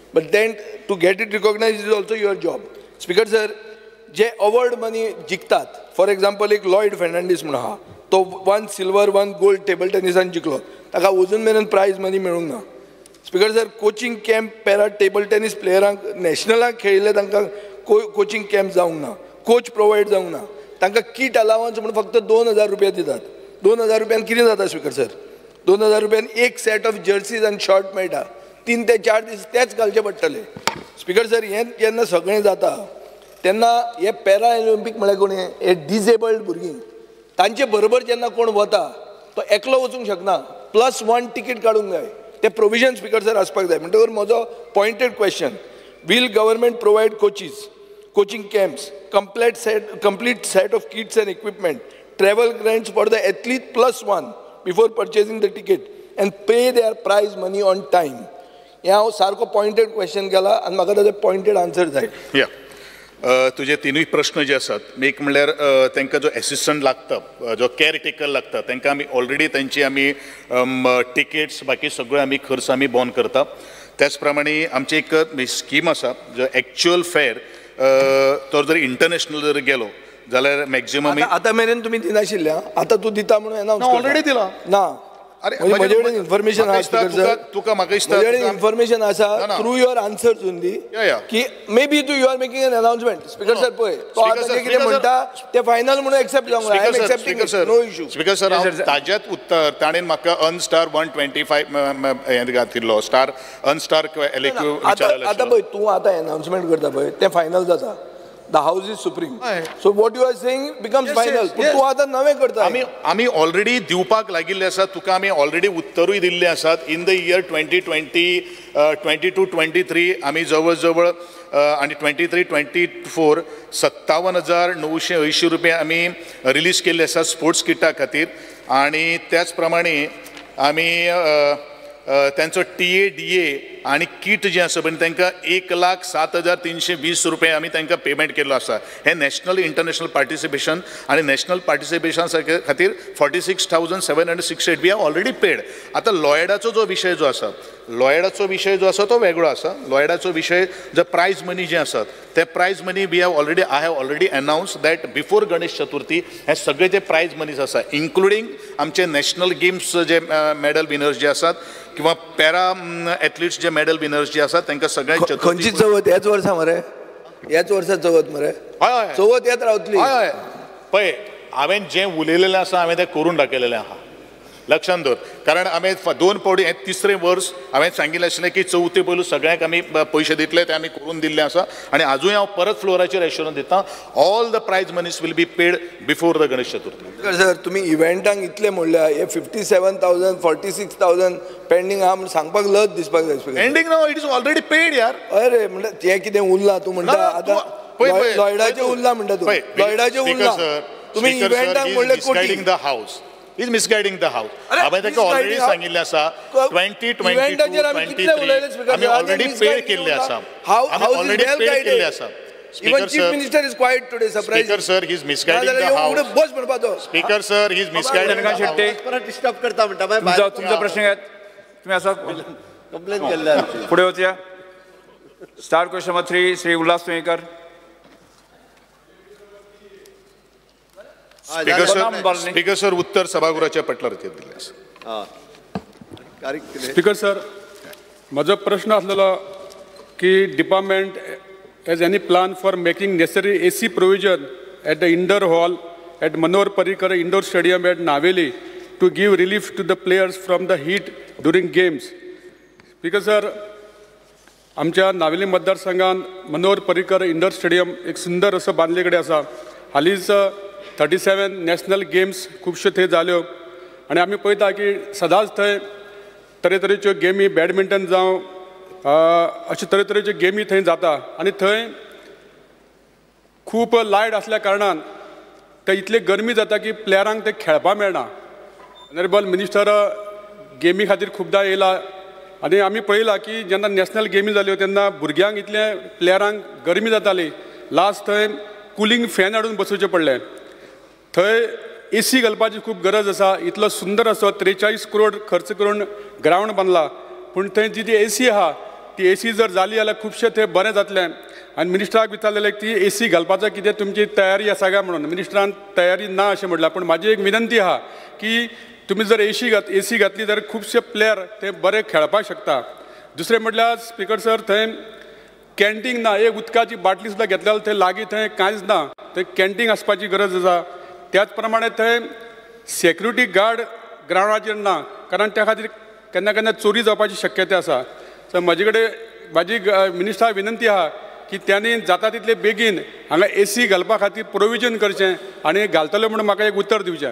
but then to get it recognise is also your job. Speaker sir, जे अवॉर्ड मनी जिखतात, फॉर एक्झाम्पल एक लॉयड फेर्नांडीस म्हणून आहा, तो won silver one gold table टेनिसान जिखलो, ताका अजून मेरेन प्रायज मनी मेळूंक ना. Speaker sir, coaching camp para table tennis प्लेयरांक नॅशनलाक खेळिल्ले तांकां को कोचिंग कॅम्प जावंक ना, कोच प्रोवायड जावंक ना, तांकां किट अलावन्स म्हणून फक्त दोन हजार रुपया दितात. दोन हजार रुपयान कितें जाता स्पीकर सर? दोन हजार रुपयान एक सेट ऑफ जर्सीज आनी शॉर्ट मेळटा. तीन ते चार दीस तेच घालचे पडटले. स्पीकर सर, हें जेन्ना सगळें जाता तेन्ना हे पॅरा ऑलिंपीक म्हळ्यार कोण हे डिजेबल्ड भुरगीं, तांचे बरोबर जेन्ना कोण वता तो एकलो वचूंक शकना, प्लस वन तिकीट काडूंक जाय. ते प्रोविजन स्पीकर सर आसपाक जाय. म्हणटकर म्हजो pointed question, will government provide coaches, coaching camps, complete set complete set of kits and equipment, travel grants for the athlete plus one before purchasing the ticket and pay their prize money on time. हे हांव सारको pointed question केला आनी म्हाका ताजे pointed answer जाय. या तुजे तिनूय प्रश्न जे आसात, एक म्हणल्यार तांकां जो एसिस्टंट लागता, जो केअर टेकर लागता, तांकां आमी ऑलरेडी तांची आमी टिकेट्स बाकी सगळो आमी खर्च आमी बॉन करता. त्याच प्रमाणे आमची एक स्कीम आसा, जो एक्च्युअल फेअर तो जर इंटरनॅशनल जर गेलो जाल्यार मॅक्झिमम आतां मेरेन तुमी दिनाशिल्ले, आतां तूं दिता म्हणून अनाउन्स ऑलरेडी दिला ना. अरे म्हजे कडेन इन्फॉर्मेशन आसा, तुका म्हाका दिसता म्हजे कडेन इन्फॉर्मेशन आसा थ्रू युअर आन्सर्स ओन्ली, की मे बी तू you are making an announcement. Speaker sir पळय, तो आतां जें कितें म्हणटा ते फायनल म्हणून एक्सेप्ट जावंक जाय. I am accepting it, no issue. Speaker sir, ताज्यात उत्तर ताणें म्हाका अनस्टार वन ट्वेंटी फायव्ह हें घातिल्लो, स्टार अनस्टार एलेक्यू विचारलेलो. आतां पळय, तूं आतां अनाउन्समेंट करता पळय तें फायनल जाता. The house is supreme. So what you are saying becomes final. पूण तूं आतां नवें करता. आमी आमी ऑलरेडी दिवपाक लागिल्ले आसात. तुका आमी ऑलरेडी उत्तरूय दिल्ले आसात. In the year twenty twenty twenty two twenty three आमी जवळ जवळ आनी ट्वेंटी थ्री ट्वेंटी फोर सत्तावन हजार णवशे अंयशीं रुपया आमी रिलीज केल्ले आसात स्पोर्ट्स किटा खातीर. आनी त्याच प्रमाणे आमी त्यांचो टी ए डी ए आणि किट जे आसा पळय तांकां एक लाख सात हजार तिनशे वीस रुपया आमी तांकां पेमेंट केल्लो आसा. हे नॅशनल इंटरनॅशनल पार्टिसिपेशन आणि नॅशनल पार्टिसिपेशन खातीर forty six thousand seven hundred sixty eight we have already paid. आतां लॉयडाचो जो विशय जो आसा, लॉयडाचो विशय जो आसा तो वेगळो आसा. लॉयडाचो विशय जो प्रायज मनी जे आसात ते prize money we have already I have already announce that before Ganesh Chaturthi हे सगळे जे प्रायज मनीज आसा, इन्क्लुडींग आमचे नॅशनल गेम्स जे मेडल विनर्स जे आसात किंवा पॅरा एथलीट्स जे मेडल विनर्स जे आसात तांकां सगळ्यांक खंयची चवथ ह्याच वर्सा मरे, ह्याच वर्सा चवथ मरे. हय हय चवथ येत रावतली. हय हय पळय, हांवें जें उलयलेलें आसा हांवें तें करून दाखयलेलें आहा. लक्षांत दवर, कारण आमी दोन पावटी हें तिसरें वर्स हांवें सांगिल्लें आशिल्लें की चवथी पयलू सगळ्यांक आमी पयशे दितले ते आमी करून दिल्ले आसा. आनी आजूय हांव परत फ्लोराचेर एश्युरन्स दितां, all the prize monies will be paid before the Ganesh Chaturthi. Sir तुमी इव्हेंटांक इतले म्हणल्यार हे fifty seven thousand forty six thousand pending आहा म्हण सांगपाक लज दिसपाक जाय. Pending no, it is already paid यार. अरे म्हणटा तें कितें उरलां तूं म्हणटा आतां लॉयडाचें उरलां म्हणटा तू, लॉयडाचें उरलां. तुमी इव्हेंटांक म्हणलें कोटी the house is misguiding the house. हांवें ताका ऑलरेडी सांगिल्लें आसा twenty twenty two twenty three आमी ऑलरेडी पेड केल्ले आसा. आमी ऑलरेडी पेड केल्ले आसा. Even Chief Minister is quiet today. Surprise. Speaker sir, he is misguiding the house. बस म्हणपाचो. Speaker sir, he is misguiding the house. परत डिस्टर्ब करता म्हणटा बाय. तुमचा तुमचा प्रश्न घ्या. तुम्ही असा कंप्लेन केल्या. पुढे होत्या. Star question number three Shri Ulhas Tuyekar. Speaker sir, speaker sir उत्तर सभागृहाच्या पटलार दिल्लें आसा. स्पीकर सर, म्हजो प्रश्न आसलेलो की department has any plan for making necessary A C provision at the indoor hall at Manohar Parrikar Indoor Stadium at Naveli to give relief to the players from the heat during games. Because sir, आमच्या नावेली मतदारसंघात Manohar Parrikar indoor stadium एक सुंदर असं बांधले कडेन आसा. हालींच thirty सेवन national games खुबश्यो थंय जाल्यो आनी आमी पळयता की सदांच थंय तरेतरेच्यो गेमी, बॅडमिंटन जावं अशे तरेतरेच्यो गेमी थंय जाता आनी थंय खूब लायट आसल्या कारणान थंय इतली गरमी जाता की प्लेयरांक ते खेळपाक मेळना. ऑनरेबल मिनिस्टर गेमी खातीर खुबदां येयला आनी आमी पळयलां की जेन्ना नॅशनल गेमी जाल्यो तेन्ना भुरग्यांक इतले प्लेयरांक गरमी जाताली. लास्ट थंय कुलींग फॅन हाडून बसोवचें पडलें. थंय ए सी घालपाची खूब गरज आसा. इतलो सुंदर असो त्रेचाळीस करोड खर्च करून ग्रावंड बांदला, पूण थंय जी ती ए सी आहा ती ए सी जर जाली जाल्यार खुबशे थंय बरें जातलें आनी मिनिस्टराक विचारलेलें ती ए सी घालपाचो कितें तुमची तयारी आसा काय म्हणून मिनिस्टरान तयारी ना अशें म्हटलां पूण म्हाजी एक विनंती आहा की तुमी जर एसी घात ए सी घातली जाल्यार खुबशे प्लेयर ते बरे खेळपाक शकता. दुसरें म्हटल्यार स्पिकर सर थंय कॅन्टीन ना, एक उदकाची बाटली सुद्दां घेतल्या थंय लागीं थंय कांयच ना, थंय कॅन्टीन आसपाची गरज आसा. त्याच प्रमाणे थंय सेक्युरिटी गार्ड ग्रावंडाचेर ना कारण त्या खातीर केन्ना केन्ना चोरी जावपाची शक्यता आसा. सो म्हजे कडेन म्हाजी मिनिस्टराक विनंती आहा की त्यांनी जाता तितले बेगीन हांगा ए सी घालपा खातीर प्रोविजन करचें आनी घालतले म्हणून म्हाका एक उतर दिवचें.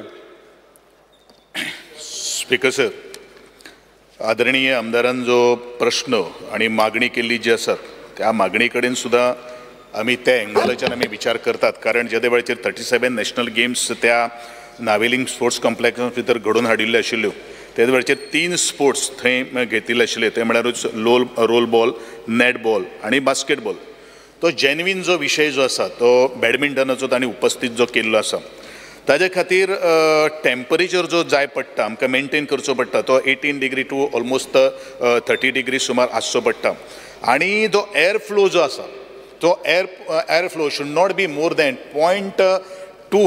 स्पीकर सर, आदरणीय आमदारान जो प्रश्न आणि मागणी केल्ली जी आसा त्या मागणी कडेन सुद्दां आमी त्या एंगलाच्यान आमी विचार करतात कारण जे वेळाचेर थर्टी सेवन नॅशनल गेम्स त्या नावेलिंग स्पोर्ट्स कॉम्प्लेक्सा भितर घडोवन हाडिल्ल्यो आशिल्ल्यो. ते वेळाचेर तीन स्पोर्ट्स थंय घेतिल्ले आशिल्ले ते म्हळ्यारूच लोल रोल बॉल, नेट बॉल आनी बास्केटबॉल. तो जेन्युइन जो विशय जो आसा तो बॅडमिंटनाचो तांणी उपस्थित जो केल्लो आसा ताजे खातीर टेम्परेचर जो जाय पडटा आमकां मेनटेन करचो पडटा तो eighteen degree to almost thirty degree सुमार आसचो पडटा. आनी जो एअर फ्लो जो आसा तो air air flow should not be more than point two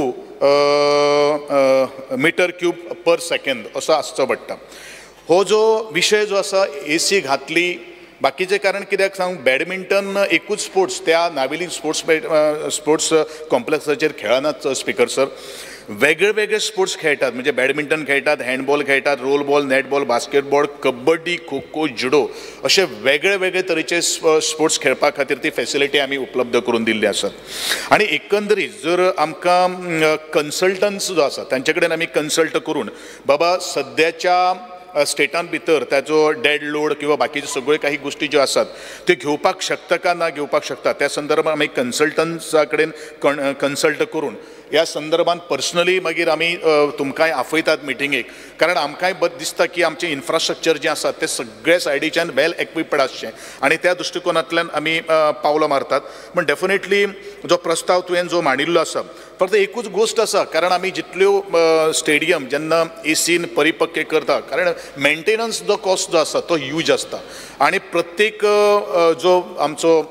meter cube per second असो आसचो पडटा. हो जो विशय जो आसा ए सी घातली बाकीचे कारण कित्याक सांग बॅडमिंटन एकूच स्पोर्ट्स त्या नावेली स्पोर्ट्स स्पोर्ट्स कॉम्प्लेक्साचेर खेळनात स्पीकर सर. वेगळे वेगळे स्पोर्ट्स खेळटात म्हणजे बॅडमिंटन खेळटात, हँडबॉल खेळटात, roll ball, net ball, basketball, kabaddi, kho kho, judo असे वेगळे वेगळे तरेचे स्पोर्ट्स खेळपा खातीर ती फॅसिलिटी आमी उपलब्ध करून दिल्ली आसात. आनी एकंदरीत जर आमकां कन्सल्टन्स जो आसा तांचे कडेन आमी कन्सल्ट करून बाबा सद्याच्या स्टेटान भितर ताजो डेड लोड किंवा बाकीचे सगळे काही गोष्टी ज्यो आसात त्यो घेवपाक शकता का ना घेवपाक शकता त्या संदर्भात आमी कन्सल्टन्सा कडेन कन्सल्ट करून ह्या संदर्भात पर्सनली मागीर आमी तुमकांय आफयतात मिटिंगेक कारण आमकांय बद दिसता की आमचें इन्फ्रास्ट्रक्चर जें आसा तें सगळे सायडीच्यान वेल एक्विप्ड आसचें आनी त्या दृश्टिकोनांतल्यान आमी पावलां मारतात. पूण डेफिनेटली जो प्रस्ताव तुवें जो मांडिल्लो आसा फक्त एकूच गोश्ट आसा कारण आमी जितल्यो स्टेडियम जेन्ना एसीन परिपक्व करता कारण मेंटेनन्स जो कॉस्ट जो आसा तो ह्यूज आसता आनी प्रत्येक जो आमचो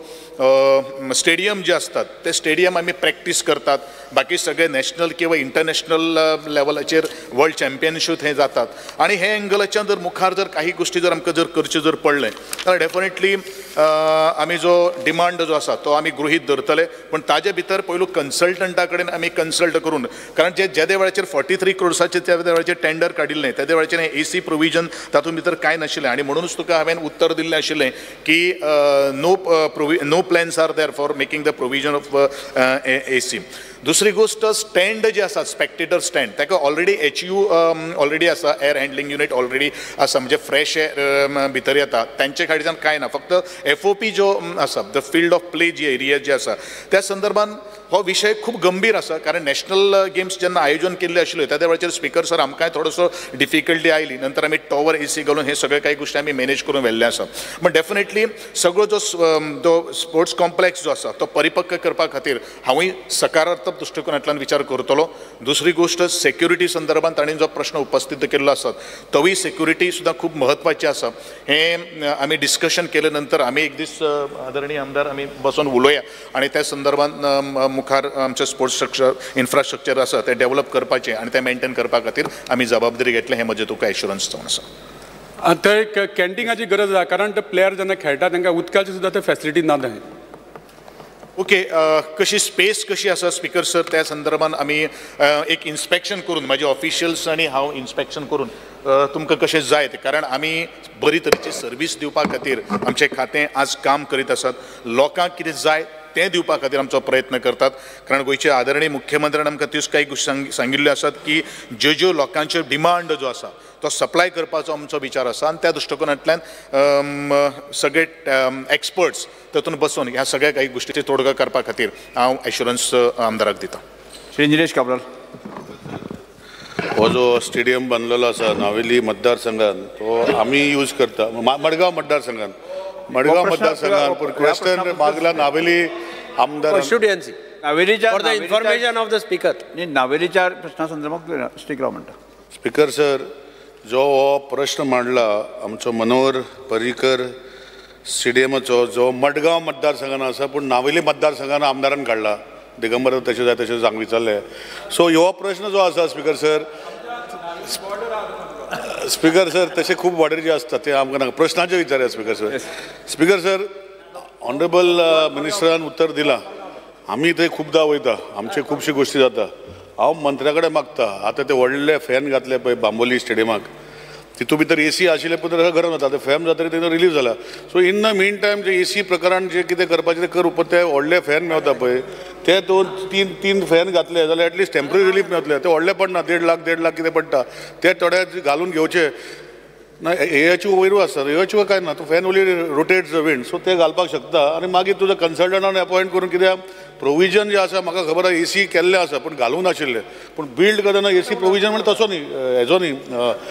स्टेडियम जे असतात ते स्टेडियम आम्ही प्रॅक्टीस करतात बाकी सगळे नॅशनल किंवा इंटरनॅशनल लेवलाचेर वर्ल्ड चॅम्पियनशीप हे जातात आणि हे एंगलाच्यान जर मुखार जर काही गोष्टी जर आमकां जर करचे जर पडले तर डेफिनेटली आमी जो डिमांड जो आसा तो आमी गृहीत धरतले पण ताजे भितर पयलू कन्सल्टंटा कडेन आमी कन्सल्ट करून कारण जे ज्या वेळाचेर फोर्टी थ्री क्रोर्साचे त्या वेळाचेर टेंडर काडिल्लें त्या वेळाचेर ए सी प्रोविजन तातूंत भितर कांय नाशिल्लें आनी म्हणूनच तुका हांवें उत्तर दिल्लें आशिल्लें की नो प्रोवि no plans are there for making the provision of A C. दुसरी गोष्ट स्टँड जे आसा स्पेक्टेटर स्टँड ताका ऑलरेडी एच यू ऑलरेडी आसा एअर हँडलिंग युनिट ऑलरेडी आसा म्हणजे फ्रेश एअर भितर येता तांचे खातीर कांय ना फक्त एफ ओ पी जो आसा द फील्ड ऑफ प्ले जी एरिया जी आसा त्या संदर्भान हो विशय खूब गंभीर आसा कारण नॅशनल गेम्स जेन्ना आयोजन केल्ले आशिल्ले त्या वेळाचेर स्पीकर सर आमकांय थोडोसो डिफिकल्टी आयली नंतर आमी टॉवर ए सी घालून हे सगळे काही गोष्टी आमी मॅनेज करून व्हेल्ले आसा पण डेफिनेटली सगळो जो जो स्पोर्ट्स कॉम्प्लेक्स जो आसा तो परिपक्व करपा खातीर हांवूय सकारात्मक दृश्टिकोनांतल्यान विचार करतलो. दुसरी गोष्ट सेक्युरिटी संदर्भात तांणी जो प्रश्न उपस्थित केल्लो आसा तोय सेक्युरिटी सुद्दां खूब म्हत्वाची आसा हे आमी डिस्कशन केले नंतर आमी एक दीस आदरणीय आमदार आमी बसून उलोवया आनी त्या संदर्भात मुखार आमचे स्पोर्ट्स स्ट्रक्चर इन्फ्रास्ट्रक्चर आसा ते डेव्हलप करपाचें आनी ते मेंटेन करपा खातीर आमी जबाबदारी घेतले हे म्हजें तुका एश्युरन्स जावन आसा. थंय कॅन्टीनाची गरज आसा कारण ते प्लेयर जेन्ना खेळटा तांकां उदकाची सुद्दां ते फॅसिलिटी ना थंय. ओके कशी स्पेस कशी आसा स्पीकर सर त्या संदर्भात आमी एक इन्स्पेक्शन करून माझे ऑफिशियल्स आनी हांव इन्स्पेक्शन करून तुमकां कशें जाय ते कारण आमी बरी तरेची सर्वीस दिवपा खातीर आमचें खातें आज काम करीत आसात. लोकांक कितें जाय तें दिवपा खातीर आमचो प्रयत्न करतात कारण गोंयचे आदरणीय मुख्यमंत्र्यान आमकां त्योच काही गोश्टी सांगिल्ल्यो आसात की ज्यो ज्यो लोकांच्यो डिमांड जो आसा तो सप्लाय करपाचो आमचो विचार आसा आनी त्या दृश्टिकोनांतल्यान सगळे एक्सपर्ट्स तातूंत बसून ह्या सगळ्या काही गोश्टीची तोडगा करपा खातीर हांव एश्युरन्स आमदाराक दितां. श्री निलेश काब्राल. हो जो स्टेडियम बांदलेलो आसा नावेली मतदारसंघात तो आमी यूज करता मडगांव मतदारसंघात मडगांव मतदारसंघात पूण क्वेश्चन मागला नावेली आमदार नावेलीच्या for the information of the speaker नावेलीच्या प्रश्ना संदर्भात स्पीकर म्हणटा. स्पीकर सर जो हो प्रश्न मांडला आमचो मनोहर पर्रीकर स्टेडियमाचो जो मडगांव मतदारसंघान आसा पूण नावेली मतदारसंघान आमदारान काडला दिगंबर तशें जाय तशें सांग विचारलें सो हो प्रश्न जो आसा स्पिकर सर स्पिकर सर तशें खूब बॉर्डर जे आसता ते आमकां प्रश्नाचे विचारया speaker sir speaker sir honourable मिनिस्टरान उत्तर दिलां आमी थंय खुबदां वयता आमचे खुबशी गोश्टी जाता हांव मंत्र्या कडेन मागता आतां ते व्हडले फॅन घातले पळय बांबोली स्टेडियमाक तितू भितर एसी आशिल्ले पूण गरम जाता फॅन जाता तेन्ना रिलीफ जाला so in the main time जे एसी प्रकारान जे कितें करपाचें ते करूं पूण ते व्हडले फॅन मेळटा पळय ते दोन तीन तीन फॅन घातले जाल्यार एटलिस्ट टेम्पररी रिलीफ मेळटले ते व्हडले पडना देड लाख देड लाख कितें पडटा ते थोडे घालून घेवचे ना एची वयरू आसता एची काय ना तूं fan only rotate the wind so ते घालपाक शकता आनी मागीर तुजो कन्सल्टंटान अपॉयंट करून कित्याक प्रोविजन जे आसा म्हाका खबर आसा एसी केल्ले आसा पूण घालूं नाशिल्ले पूण बिल्ड करतना एसी प्रोविजन म्हणजे तसो न्ही हेजो न्ही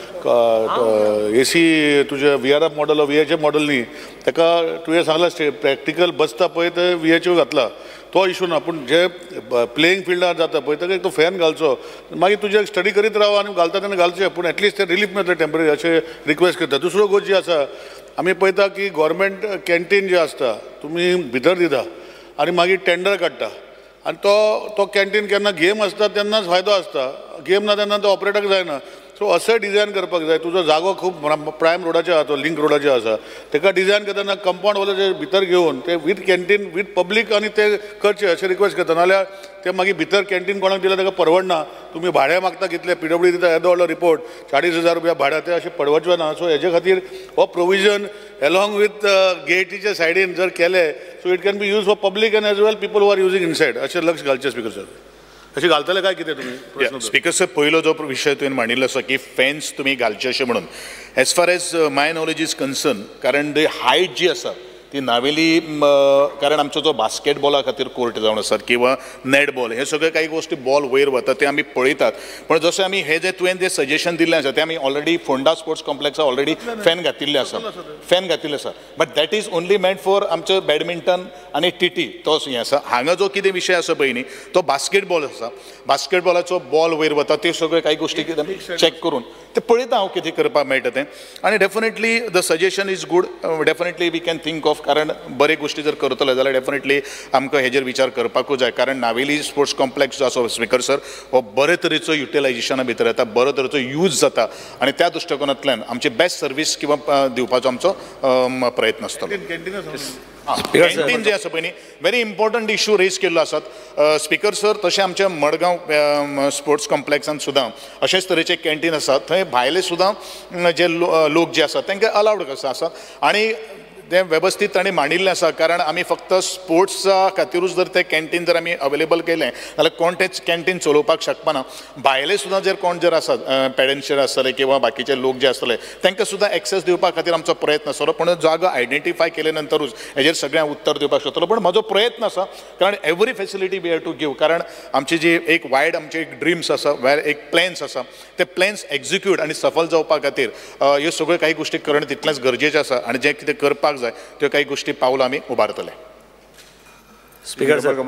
एसी तुजे V R F model V H F model न्ही ताका तुवें सांगला प्रॅक्टिकल बसता पळय ते व्ही एच ओ घातला तो इशू ना पूण जे प्लेईंग फिल्डार जाता पळय ताका एक तो फॅन घालचो मागीर तुजे स्टडी करीत राव आनी घालता तेन्ना घालचें पूण एटलिस्ट ते रिलीफ मेळटलें टेम्पररी अशें रिक्वेस्ट करता दुसरो गोश्ट जी आसा आमी पळयता की गव्हर्मेंट कॅन्टीन जे आसता तुमी भितर दिता आनी मागीर टेंडर काडटा आनी तो तो कॅन्टीन केन्ना गेम आसता तेन्नाच फायदो आसता गेम ना तेन्ना तो ऑपरेटाक जायना सो अशें डिजायन करपाक जाय तुजो जागो खूब प्रायम रोडाचेर आसा तो लिंक रोडाचेर आसा ताका डिजायन करतना कंपाउंड वाले भितर घेवन ते वीथ कॅन्टीन वीथ पब्लीक आनी ते करचे अशें रिक्वेस्ट करता नाल्यार ते मागीर भितर कॅन्टीन कोणाक दिल्यार ताका परवडना तुमी भाडें मागता कितले पी डब्ल्यू दिता येदो व्हडलो रिपोर्ट चाळीस हजार रुपया भाड्या ते अशें पडवचें ना सो हेजे खातीर हो प्रोविजन अलॉंग विथ गेटीच्या सायडीन जर केले so it can be use for public and as well people who are using inside अशें लक्ष घालचें स्पिकर सर अशें घालतले काय कितें तुमी स्पिकर सर पयलो जो विशय तुवें मांडिल्लो आसा की फॅन्स तुमी घालचे अशें म्हणून as far as my knowledge is concern कारण द हायट जी आसा ती नावेली कारण आमचो जो बास्केटबॉला खातीर कोर्ट जावन आसात किंवा नेटबॉल हे सगळे काही गोष्टी बॉल वयर वता ते आमी पळयतात पण जशें आमी हे जे तुवें जे सजेशन दिल्लें आसा ते आमी ऑलरेडी फोंडा स्पोर्ट्स कॉम्प्लेक्सा ऑलरेडी फॅन घातिल्ले आसा फॅन घातिल्ले आसा but that is only meant for आमचो बॅडमिंटन आनी टीटी तोच हें आसा हांगा जो कितें विशय आसा पळय न्ही तो बास्केटबॉल आसा बास्केटबॉलाचो बॉल वयर वता ते सगळे काही गोष्टी कितें चॅक करून ते पळयता हांव कितें करपाक मेळटा तें आनी definitely the suggestion is good definitely we can think of कारण बरे गोष्टी जर करतले जाल्यार डेफिनेटली आमकां हेजेर विचार करपाकूच जाय कारण नावेली स्पोर्ट्स कॉम्प्लेक्स जो आसा स्पिकर सर हो बरे तरेचो युटिलायजेशना भितर येता बरो तरेचो यूज जाता आनी त्या दृश्टिकोनांतल्यान आमची बेस्ट सर्वीस किंवा दिवपाचो आमचो प्रयत्न आसतलो कॅन्टीन जे आसा पळय न्ही व्हेरी इम्पॉर्टंट इश्यू रेज केल्लो आसात स्पिकर सर तशें आमच्या मडगांव स्पोर्ट्स कॉम्प्लेक्सान सुद्दां अशेंच तरेचे कॅन्टीन आसात थंय भायले सुद्दां जे लोक जे आसात तांकां अलावड कशें आसा आनी तें वेवस्थीत ताणें मांडिल्लें आसा कारण आमी फक्त स्पोर्ट्सा खातीरूच जर तें कॅन्टीन जर आमी अवेलेबल केलें जाल्यार कोण तें कॅन्टीन चलोवपाक शकपाना भायले सुद्दां जर कोण जर आसात पेडन्शियर आसतले किंवा बाकीचे लोक जे आसतले तांकां सुद्दां एक्सेस दिवपा खातीर आमचो प्रयत्न आसतलो पूण जागो आयडेंटिफाय केले नंतरूच हेजेर सगळ्यांक उत्तर दिवपाक शकतलो पूण म्हजो प्रयत्न आसा कारण every facility we have to give कारण आमची जी एक वायड आमचे एक ड्रिम्स आसा वेर एक प्लॅन्स आसा ते प्लॅन्स एक्झिक्यूट आनी सफल जावपा खातीर ह्यो सगळ्यो काही गोश्टी करणें तितलेंच गरजेचें आसा आनी जें कितें करपाक जाय त्यो काही गोष्टी पावल आमी उबारतले स्पिकर सर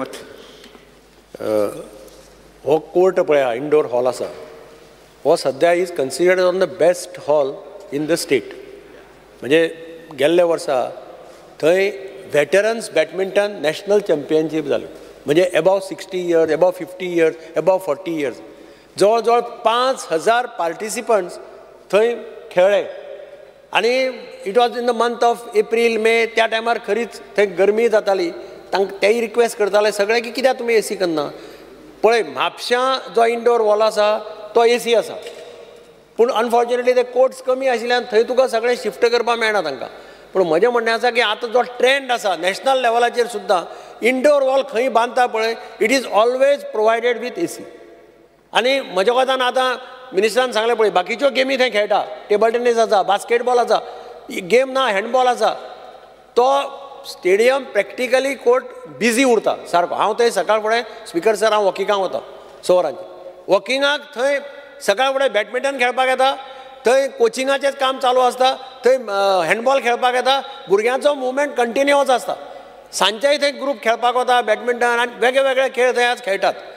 हो कोर्ट पळया इंडोर हॉल आसा हो सद्या is considered on the best hall in the state म्हणजे गेल्ल्या वर्सा थंय वेटरन्स बॅडमिंटन नॅशनल चॅम्पियनशीप जाल्यो म्हणजे above sixty years above fifty years above forty years जवळ जवळ पांच हजार पार्टिसिपंट्स थंय खेळ्ळे आनी it was in the month of April May त्या टायमार खरीच थंय गरमी जाताली तांकां तेय रिक्वेस्ट करताले सगळे की कित्याक तुमी एसी करना पळय म्हापशां जो इंडोर हॉल आसा तो एसी आसा पूण अनफॉर्च्युनेटली ते कोर्ट्स कमी आशिल्ल्यान थंय तुका सगळें शिफ्ट करपाक मेळना तांकां पूण म्हजें म्हणणें आसा की आतां जो ट्रेंड आसा नॅशनल लेवलाचेर सुद्दां इंडोर हॉल खंय बांदता पळय it is always provided with AC आनी म्हज्या कोतान आतां मिनिस्टरान सांगलें पळय बाकीच्यो गेमी थंय खेळटा टेबल टेनीस आसा बास्केटबॉल आसा गेम ना हँडबॉल आसा तो स्टेडियम प्रॅक्टिकली कोर्ट बिजी उरता सारको हांव थंय सकाळ फुडें स्पिकर सर हांव वॉकिंगाक वता सवरांचे वॉकिंगाक थंय सकाळ फुडें बॅडमिंटन खेळपाक येता थंय कोचिंगाचेंच काम चालू आसता थंय हँडबॉल खेळपाक येता भुरग्यांचो मुवमेंट कंटिन्युअस आसता सांजचेय थंय ग्रूप खेळपाक वता बॅडमिंटन आनी वेगळे वेगळे खेळ थंय आज खेळटात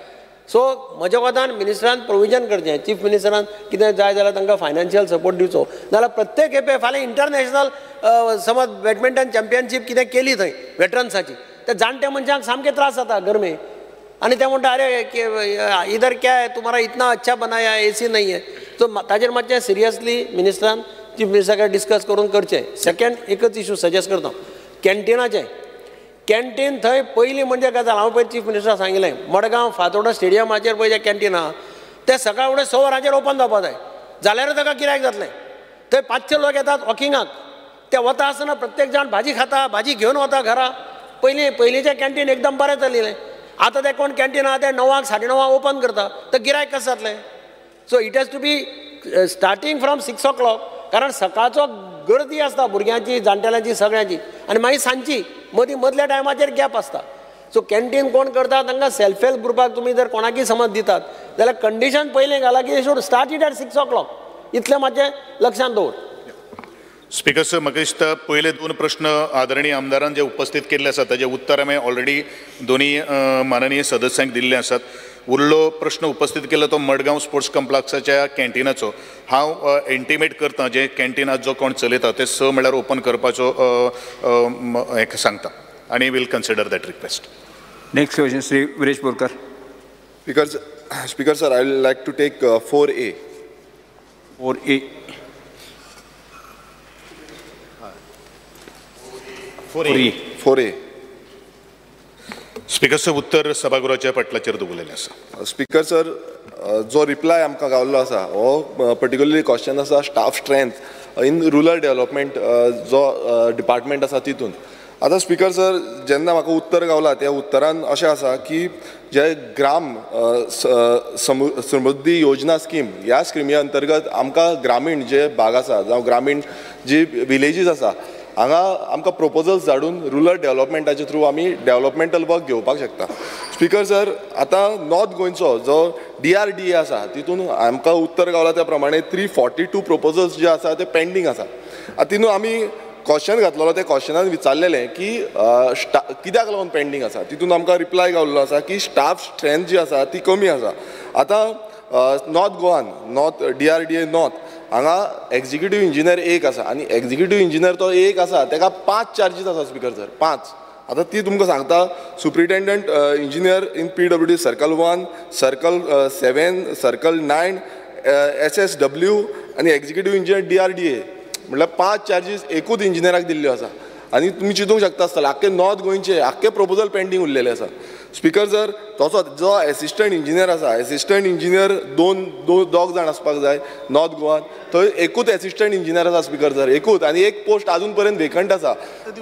सो म्हज्या कोतान मिनिस्टरान प्रोविजन करचें, चीफ मिनिस्टरान कितें जाय जाल्यार तांकां फायनान्शियल सपोर्ट दिवचो, नाल्यार प्रत्येक खेपे फाल्यां इंटरनॅशनल समज बॅडमिंटन चॅम्पियनशीप कितें केली थंय वेटरन्साची, त्या जाणट्या मनशांक सामके त्रास जाता गरमे, आनी ते म्हणटा अरे इधर क्या है तुम्हारा इतना अच्छा बनाया ए सी नहीं है. सो ताजेर मातशें सिरियसली मिनिस्टरान चीफ मिनिस्टर कडेन डिस्कस करून करचें. सेकंड एकच इशू सजेस्ट करता, कॅन्टिनाचें. कॅन्टीन थंय पयलीं म्हणजे गजाल हांव पळय चीफ मिनिस्टर सांगिल्लें, मडगांव फातोर्डा स्टेडियमाचेर पळय जें कॅन्टीन आहा तें सकाळ फुडें स वरांचेर ओपन जावपा जाय, जाल्यारूच ताका गिरायक जातलें. थंय पांचशे लोक येतात वॉकिंगाक, ते वता आसतना प्रत्येक जाण भाजी खाता, भाजी घेवन वता घरा. पयलीं पयलींचें कॅन्टीन एकदम बरें चलिल्लें. आतां तें कोण कॅन्टीन आहा तें णवांक साडे णवांक ओपन करता, तर गिरायक कशें जातलें. So it has to be starting from six o'clock, कारण सकाळचो गर्दी आसता भुरग्यांची, जाणटेल्यांची, सगळ्यांची, आनी मागीर सांजची मदीं मदल्या टायमाचेर गॅप आसता. सो कॅन्टीन कोण करता तांकां सेल्फ हेल्प ग्रुपाक तुमी जर कोणाकय समज दितात जाल्यार कंडिशन पयलें घाला की should start it at six o'clock. इतलें मातशें लक्षांत दवर. स्पीकर सर, म्हाका दिसता पयले दोन प्रश्न आदरणीय आमदारान जे उपस्थित केल्ले आसात ताजे उत्तर हांवें ऑलरेडी दोनी माननीय सदस्यांक दिल्ले आसात. उरलो प्रश्न उपस्थित केला तो मडगांव स्पोर्ट्स कॉम्प्लेक्साच्या कॅन्टिनाचो. हांव इंटिमेट करता जे कॅन्टीन आज जो कोण चलयता ते स म्हळ्यार ओपन करपाचो हें सांगता आनी will consider that request. Next question Shri Viresh Borkar. Speaker speaker sir, I will like to take four A. Four A four A four A speaker sir, उत्तर सभागृहाच्या पटलाचेर दवरलेलें आसा. स्पीकर सर, जो रिप्लाय आमकां गावल्लो आसा हो पर्टिक्युलरली क्वेश्चन आसा staff strength in rural development जो डिपार्टमेंट आसा तितून. आतां स्पीकर सर, जेन्ना म्हाका उत्तर गावला त्या उत्तरान अशें आसा की जे ग्राम समृद्धी योजना स्कीम ह्या स्किमी अंतर्गत आमकां ग्रामीण जे भाग आसा जावं ग्रामीण जी विलेजीस आसा हांगा आमकां प्रपोजल्स धाडून रुरल डेव्हलपमेंटाचे थ्रू आमी डेव्हलपमेंटल वर्क घेवपाक शकता. स्पीकर सर, आतां नॉर्थ गोंयचो जो डी आर डी ए आसा तितून आमकां उत्तर गावला त्या प्रमाणे थ्री फॉर्टी टू प्रपोजल्स जे आसा ते पेंडींग आसा. तितून आमी क्वेश्चन घातलेलो, त्या क्वेश्चनान विचारलेलें की स्टा कित्याक लागून पेंडींग आसा. तितून आमकां रिप्लाय गावल्लो आसा की स्टाफ स्ट्रेंथ जी आसा ती कमी आसा. आतां नॉर्थ गोवान north D R D A north हांगा एक्झिक्युटीव इंजिनियर एक आसा आनी एक्झिक्युटीव इंजिनियर तो एक आसा ताका पांच चार्जीस आसा स्पीकर सर, पांच. आतां ती तुमकां सांगता superintendent engineer in P W D circle one, circle seven, circle nine, S S W आनी executive engineer D R D A म्हटल्यार पांच चार्जीस एकूच इंजिनियराक दिल्ल्यो आसा. आनी तुमी चिंतूंक शकता आसतले आख्खे नॉर्थ गोंयचे आख्खे प्रपोजल पेंडींग उरलेले आसा. स्पीकर सर, तसो जो एसिस्टंट इंजिनियर आसा, एसिस्टंट इंजिनियर दोन दोन दोग जाण आसपाक जाय नॉर्थ गोवान, थंय एकूच एसिस्टंट इंजिनियर आसा स्पीकर सर, एकूच, आनी एक पोस्ट अजून पर्यंत वेकंट आसा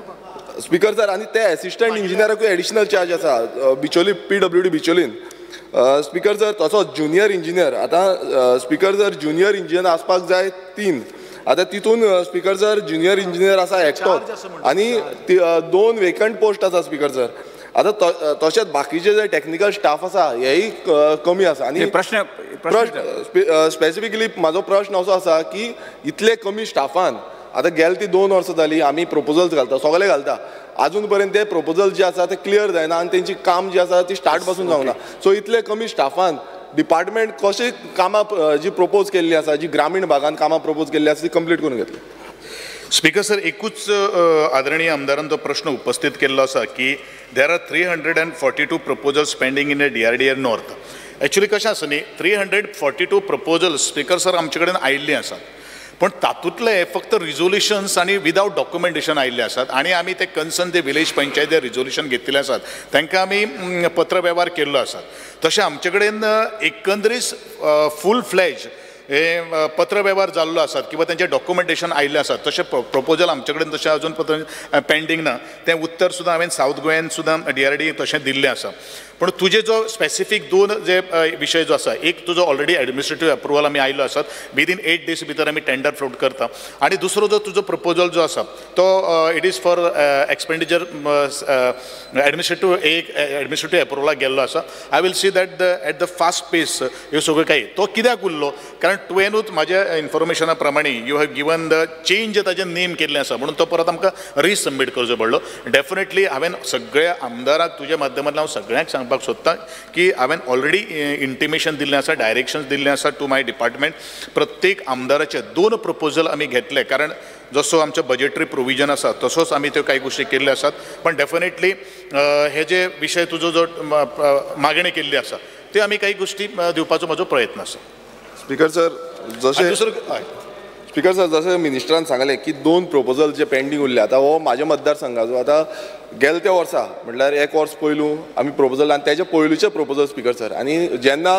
स्पीकर सर. आनी त्या एसिस्टंट इंजिनियराकूय एडिशनल चार्ज आसा बिचोली पी डब्ल्यू डी बिचोलीन. स्पीकर सर, तसो जुनियर इंजिनियर आतां स्पीकर सर जुनियर इंजिनियर आसपाक जाय तीन. आतां तितून स्पीकर सर जुनियर इंजिनियर आसा एकटोच आनी दोन वेकंट पोस्ट आसा स्पीकर सर. आतां तशेंच बाकीचे जे टॅक्निकल स्टाफ आसा हेय कमी आसा. आनी प्रश्न प्रश्न स्पेसिफिकली म्हाजो प्रश्न असो आसा की इतले कमी स्टाफान आतां गेल ती दोन वर्सां जालीं आमी प्रपोजल्स घालता, सगळे घालता, अजून पर्यंत ते प्रपोजल जे आसा ते क्लियर जायना आनी तेंची काम जी आसा ती स्टार्ट पासून जावना. सो इतले कमी स्टाफान डिपार्टमेंट कशी कामां जी प्रपोज केल्ली आसा, जी ग्रामीण भागांत कामां प्रपोज केल्ली आसा ती कंप्लीट करून घेतली. स्पीकर सर, एकूच आदरणीय आमदारान तो प्रश्न उपस्थित केल्लो आसा की there are three hundred and forty two proposals pending in D R D A north. Actually कशें आसा न्ही, three hundred forty two proposals speaker sir आमचे कडेन आयिल्लीं आसात, पण तातूंतले फक्त रिजोल्युशन्स आनी विदावट डॉक्युमेंटेशन आयिल्ले आसात. आनी आमी ते कन्सर्न ते विलेज पंचायती रिजोल्युशन घेतिल्ले आसात, तांकां आमी पत्र वेव्हार केल्लो आसा. तशें आमचे कडेन एकंदरीत फूल फ्लॅज हे पत्र वेव्हार जाल्लो आसात किंवा तेंचे डॉक्युमेंटेशन आयिल्ले आसात. तशें प्रपोजल आमचे कडेन तशें अजून पेंडींग ना. तें उत्तर सुद्दां हांवें सावथ गोंयान सुद्दां डी आर डी तशें दिल्लें आसा. पण तुजे जो स्पेसिफीक दोन जे विशय जो आसा, एक तुजो ऑलरेडी एडमिनिस्ट्रेटिव्ह अप्रुवल आमी आयलो आसात, विदीन एट डेज भितर आमी टेंडर फ्लोट करता. आनी दुसरो जो तुजो प्रपोजल जो आसा तो it is for expenditure administrative एक एडमिनिस्ट्रेटिव्ह अप्रुवलाक गेल्लो आसा. I will see that the at the fast pace ह्यो सगळ्यो काही तो कित्याक उरलो, कारण तुवेंनूच म्हाज्या इन्फॉर्मेशना प्रमाणे you have given the change ताजें नेम केल्लें आसा, म्हणून तो परत आमकां रिसबमीट करचो पडलो. डेफिनेटली हांवें सगळ्या आमदाराक तुज्या माध्यमांतल्यान हांव सगळ्यांक सांग सांगपाक सोदता की हांवें ऑलरेडी इंटिमेशन दिल्लें आसा, डायरेक्शन्स दिल्लें आसा टू माय डिपार्टमेंट. प्रत्येक आमदाराचे दोन प्रपोजल आमी घेतले, कारण जसो आमचो बजेटरी प्रोविजन आसा तसोच आमी त्यो कांय गोश्टी केल्ल्यो आसात. पण डेफिनेटली हे जे विशय तुजो जो मागणी केल्ली आसा त्यो आमी काही गोश्टी दिवपाचो म्हजो प्रयत्न आसा. स्पीकर सर, जशें स्पीकर सर जशें मिनिस्टरान सांगलें की दोन प्रपोजल जे पेंडींग उरले, आतां हो म्हाज्या मतदारसंघाचो आतां गेल्या त्या वर्सा म्हटल्यार एक वर्स पयलू आमी प्रपोजल आनी तेजे पयलूचे प्रपोजल स्पीकर सर, आनी जेन्ना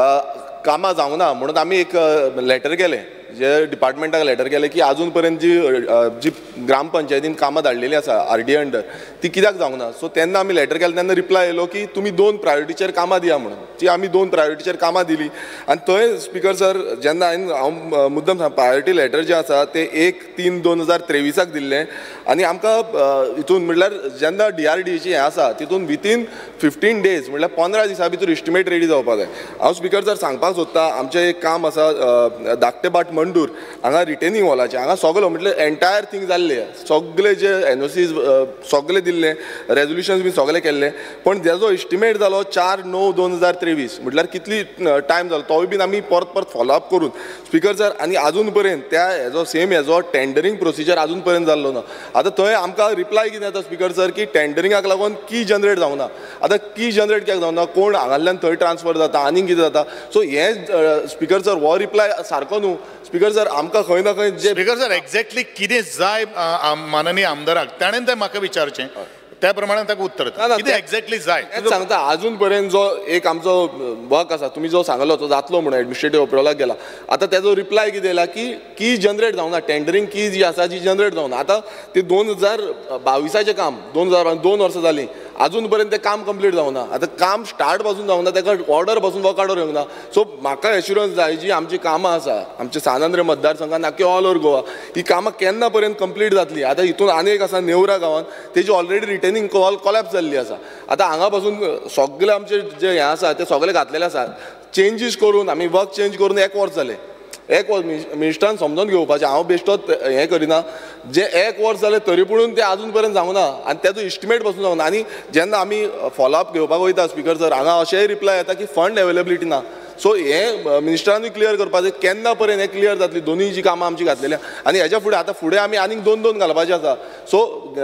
कामां जावना म्हणून आमी एक लेटर केलें, जे डिपार्टमेंटाक लेटर केलें की आजून पर्यंत जी जी ग्रामपंचायतीन कामां धाडलेलीं आसा आर डी अंडर ती कित्याक जावना. सो तेन्ना आमी लेटर केलें, तेन्ना रिप्लाय येयलो की तुमी दोन प्रायोरिटीचेर कामां दिया म्हणून. ती आमी दोन प्रायोरिटीचेर कामां दिली आनी थंय स्पीकर सर जेन्ना हांवें हांव मुद्दम सांग प्रायोरिटी लेटर जें आसा तें एक तीन दोन हजार तेवीसाक दिल्लें आनी आमकां हितून म्हटल्यार जेन्ना डी आर डीची हें आसा तितून विथीन फिफ्टीन डेज म्हटल्यार पंदरा दिसां भितर इस्टिमेट रेडी जावपाक जाय. हांव स्पीकर सर सांगपाक सोदता, आमचें एक काम आसा धाकटे बाट मंडूर हांगा रिटेनिंग हॉलाचे, हांगा सगळो म्हटल्यार एंटायर थिंग जाल्ले, सगळे जे एनओसीज सगळे दिल्ले, रेजोल्युशन्स बी सगळे केल्ले, पण तेजो इस्टिमेट जालो चार णव दोन हजार तेवीस म्हटल्यार कितली टायम जालो तोय बीन आमी परत परत फॉलोअप करून स्पीकर सर. आनी आजून पर्यंत त्या हेजो सेम हेजो टेंडरींग प्रोसिजर आजून पर्यंत जाल्लो ना. आतां थंय आमकां रिप्लाय कितें येता स्पीकर सर की टेंडरिंगाक लागून की जनरेट जावना. आतां की जनरेट कित्याक जावना, कोण हांगांतल्यान थंय ट्रान्सफर जाता आनीक कितें जाता. सो हें स्पीकर सर हो रिप्लाय सारको न्हू स्पीकर सर. आमकां खंय ना खंय जे स्पीकर सर एक्झॅक्टली कितें जाय माननीय आमदाराक ताणें तें म्हाका विचारचें, त्या प्रमाणे ताका उत्तर कितें एक्झॅक्टली जाय सांगता. आजून पर्यंत जो एक आमचो वर्क आसा तुमी जो सांगलो तो जातलो म्हणून एडमिनिस्ट्रेटीव अप्रुवलाक गेला. आतां तेजो रिप्लाय कितें येयला की की जनरेट जावना, टेंडरींग की जी आसा जी जनरेट जावना. आतां ते दोन हजार बावीसाचें काम दोन हजार दोन वर्सां जालीं आजून पर्यंत तें काम कंप्लीट जावना. आतां काम स्टार्ट पासून जावना, ताका ऑर्डर पासून वर्क ऑर्डर येवंक ना. सो म्हाका एश्युरन्स जाय जी आमची कामां आसा आमच्या सानंद्र मतदारसंघान आख्खे ऑल ओव्हर गोवा ही कामां केन्ना पर्यंत कंप्लीट जातली. आतां हितून आनी एक आसा नेवरा गांवांत तेजी ऑलरेडी रिटेनिंग कॉल कॉलॅप्स जाल्ली आसा. आतां हांगा पासून सगळे आमचे जे हें आसा ते सगळे घातलेले आसा. चेंजीस करून आमी वर्क चेंज करून एक वर्स जालें. एक वर्स मिनिस्टरान समजून घेवपाचें, हांव बेश्टोच हें करिना. जे एक वर्स जालें तरी पूण तें आजून पर्यंत जावना आनी तेजो इस्टिमेट पासून जावना. आनी जेन्ना आमी फॉलोअप घेवपाक वयता स्पीकर सर हांगा अशेंय रिप्लाय येता की फंड अवेलेबिलिटी ना. सो हें मिनिस्टरानूय क्लियर करपाचें केन्ना पर्यंत हें क्लियर जातली दोनूय जी कामां आमची घातलेली. आनी हेच्या फुडें आतां फुडें आमी आनीक दोन दोन घालपाचें आसा. सो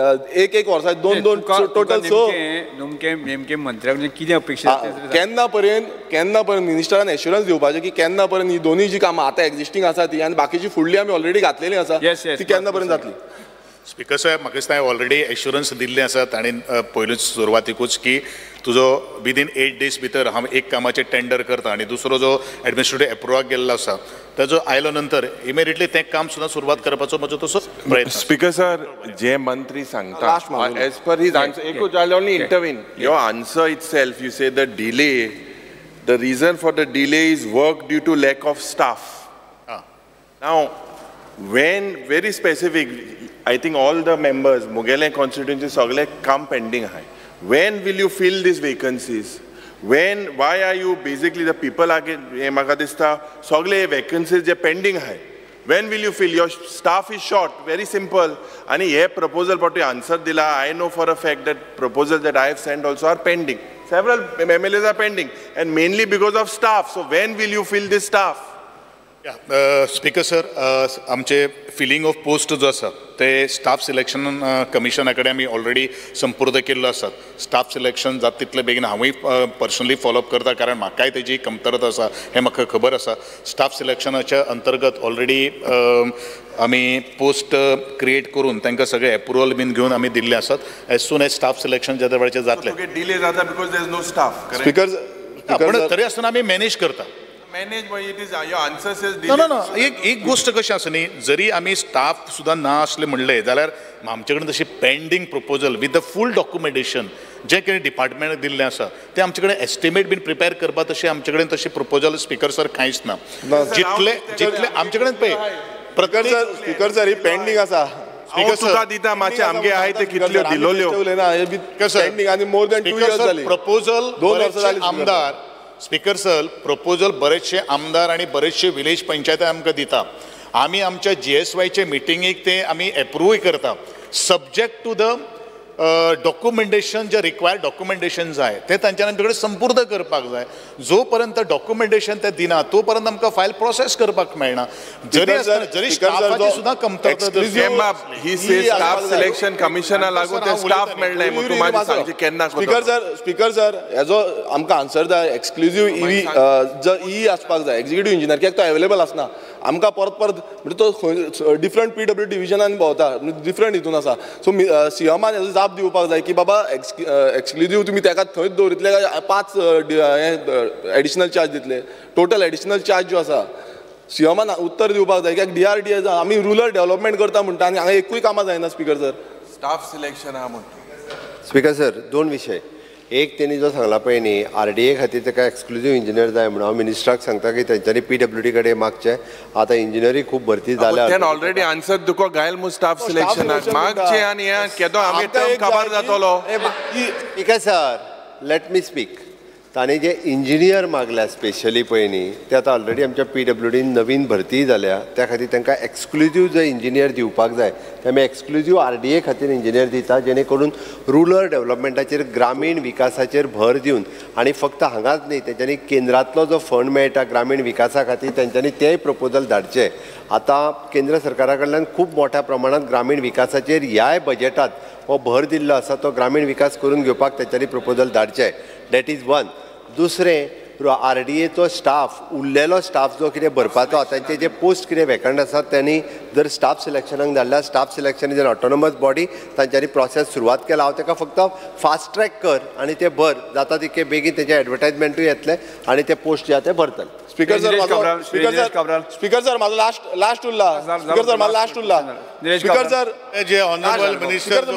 एक एक वर्सा दोन दोन टोटल स नेमकें नेमकें मंत्र्याक कितें अपेक्षा केन्ना पर्यंत केन्ना पर्यंत मिनिस्टरान एश्युरन्स दिवपाचें की केन्ना पर्यंत ही दोनूय जी कामां आतां एक्झिस्टींग आसा ती आनी बाकीची फुडली आमी ऑलरेडी घातलेली आसा ती केन्ना पर्यंत जातली. स्पीकर साहेब म्हाका दिसता ऑलरेडी एश्युरन्स दिल्ले आसात आनी पयलूच सुरवातीकूच की तुजो विदीन एट डेज भितर हांव एक कामाचें टेंडर करता आनी दुसरो जो एडमिनिस्ट्रेटीव एप्रुवाक गेल्लो आसा ताजो आयलो नंतर इमिडिएटली तें काम सुद्दां सुरवात करपाचो म्हजो तसो प्रयत्न. स्पीकर सर जे मंत्री सांगता एज पर हिज आन्सर एकूच I only intervene your answer itself you say the delay the reason for the delay is work due to lack of staff. नाव when very specific I think all the members Mugale constituency सगळे काम pending आहे. When will you fill these vacancies? When why are you basically the people are हे म्हाका दिसता सगळे vacancies जे pending आहे. When will you fill? Your staff is short. Very simple. आणि हे proposal पर तू answer दिला. I know for a fact that proposals that I have sent also are pending. Several M L As are pending and mainly because of staff. So when will you fill this staff? Speaker sir आमचे filling of post जो आसा ते staff selection कमिशना कडेन आमी already संपूर्ण केल्लो आसा. Staff selection जाता तितले बेगीन हांवूय पर्सनली फॉलोअप करता कारण म्हाकाय तेजी कमतरता आसा हें म्हाका खबर आसा. स्टाफ सिलेक्शनाच्या अंतर्गत ऑलरेडी आमी पोस्ट क्रिएट करून तांकां सगळे एप्रुवल बीन घेवन आमी दिल्ले आसात. As soon as staff selection ज्या वेळाचेर जातलें डिले जाता because there is no staff. Speaker पण तरी आसतना आमी मॅनेज करता. Manage by it is your answer says no no no एक एक गोष्ट कशी आसा न्ही जरी आमी स्टाफ सुद्दां ना आसले म्हणले जाल्यार आमचे कडेन तशी pending proposal with the full documentation जे कितें डिपार्टमेंट दिल्लें आसा ते आमचे कडेन एस्टिमेट बीन प्रिपेर करपा तशें आमचे कडेन तशें प्रपोजल स्पीकर सर कांयच ना. जितले जितले आमचे कडेन पळय प्रत्येक स्पीकर सर ही पेंडींग आसा. स्पीकर तुका दिता मातशे आमगे आहाय ते कितल्यो दिलोल्यो पेंडींग आनी मोर दॅन टू इयर्स जाली. प्रपोजल दोन वर्सां जाली. आमदार स्पीकर सर प्रपोजल बरेचशे आमदार आणि बरेचशे विलेज पंचायत आमकां दिता. आमी आमच्या जी एस वायचे मिटिंगेक ते आमी एप्रूव्हय करता सब्जेक्ट टू द डॉक्युमेंटेशन जे रिक्वायर्ड डॉक्युमेंटेशन जाय ते तांच्यानी आमचे कडेन संपूर्ण करपाक जाय. जो पर्यंत डॉक्युमेंटेशन ते दिना तो पर्यंत आमकां फायल प्रोसेस करपाक मेळना. जरी आसतना जरी स्टाफाची सुद्धा कमतरता ही से स्टाफ सिलेक्शन कमिशना लागू ते स्टाफ मेळनाय मग तू माझी सांगची केन्ना स्पीकर सर स्पीकर सर हेजो आमकां आन्सर जाय. एक्सक्लुझिव्ह ईवी जो ई आसपाक जाय एक्झिक्युटीव इंजिनियर कित्याक तो अवेलेबल आसना. आमकां परत परत म्हणजे तो डिफरंट पी डब्ल्यू डिविजनान भोंवता डिफरंट हितून आसा. सो सीएमान हेजो जाप दिवपाक जाय की बाबा एक्सक्लुझिव्ह तुमी ताका थंयच दवरितले काय पांच एडिशनल चार्ज दितले. टोटल एडिशनल चार्ज जो आसा सीएमान उत्तर दिवपाक जाय कित्याक डीआरडीए आमी रुरल डेव्हलपमेंट करता म्हणटा आनी हांगा एकूय कामां जायना. स्पीकर सर स्टाफ सिलेक्शन आहा म्हणटा. स्पीकर सर दोन विशय. एक त्यांनी जो सांगला पळय न्ही आर डी ए खातीर ताका एक्सक्लुझिव्ह इंजिनियर जाय म्हणून हांव मिनिस्टराक सांगता की तेंच्यांनी पी डब्ल्यू डी कडेन मागचें. आतां इंजिनियरी खूब भरती जाल्या. तेन ऑलरेडी आन्सर तुका गायल मु स्टाफ सिलेक्शनाक मागचे आनी हे केदो आमी टर्म खबर जातलो. Speaker sir let me speak. तांणी जे इंजिनियर मागल्या स्पेशली पळय न्ही ते आतां ऑलरेडी आमच्या पी डब्ल्यू डीन नवीन भरती जाल्या. त्या खातीर तांकां एक्सक्लुझिव्ह जे इंजिनियर दिवपाक जाय ते आमी एक्सक्लुझिव्ह आर डी ए खातीर इंजिनियर दिता जेणे करून रुरल डेव्हलपमेंटाचेर ग्रामीण विकासाचेर भर दिवन आनी फक्त हांगाच न्ही तेंच्यांनी केंद्रांतलो जो फंड मेळटा ग्रामीण विकासा खातीर तेंच्यांनी तेय प्रपोजल धाडचे. आतां केंद्र सरकारा कडल्यान खूब मोठ्या प्रमाणांत ग्रामीण विकासाचेर ह्याय बजेटांत हो भर दिल्लो आसा. तो ग्रामीण विकास करून घेवपाक तेंच्यांनी प्रपोजल धाडचे. That is one. दुसरें आर डी एचो स्टाफ उरलेलो स्टाफ जो कितें भरपाचो तांचे जे पोस्ट कितें वेकंट आसात त्यांनी जर स्टाफ सिलेक्शनाक धाडल्या staff selection is an autonomous body तांच्यांनी प्रोसेस सुरवात केला. हांव ताका फक्त फास्ट ट्रॅक कर आनी ते भर जाता तितके बेगीन तेजे एडवर्टायजमेंटूय येतले आनी ते पोस्ट जे आहा ते भरतले. स्पीकर सर म्हाजो स्पीकर सर स्पीकर सर म्हाजो लास्ट लास्ट उरला. स्पीकर सर म्हाजो लास्ट उरला. स्पीकर सर जे ऑनरेबल मिनिस्टर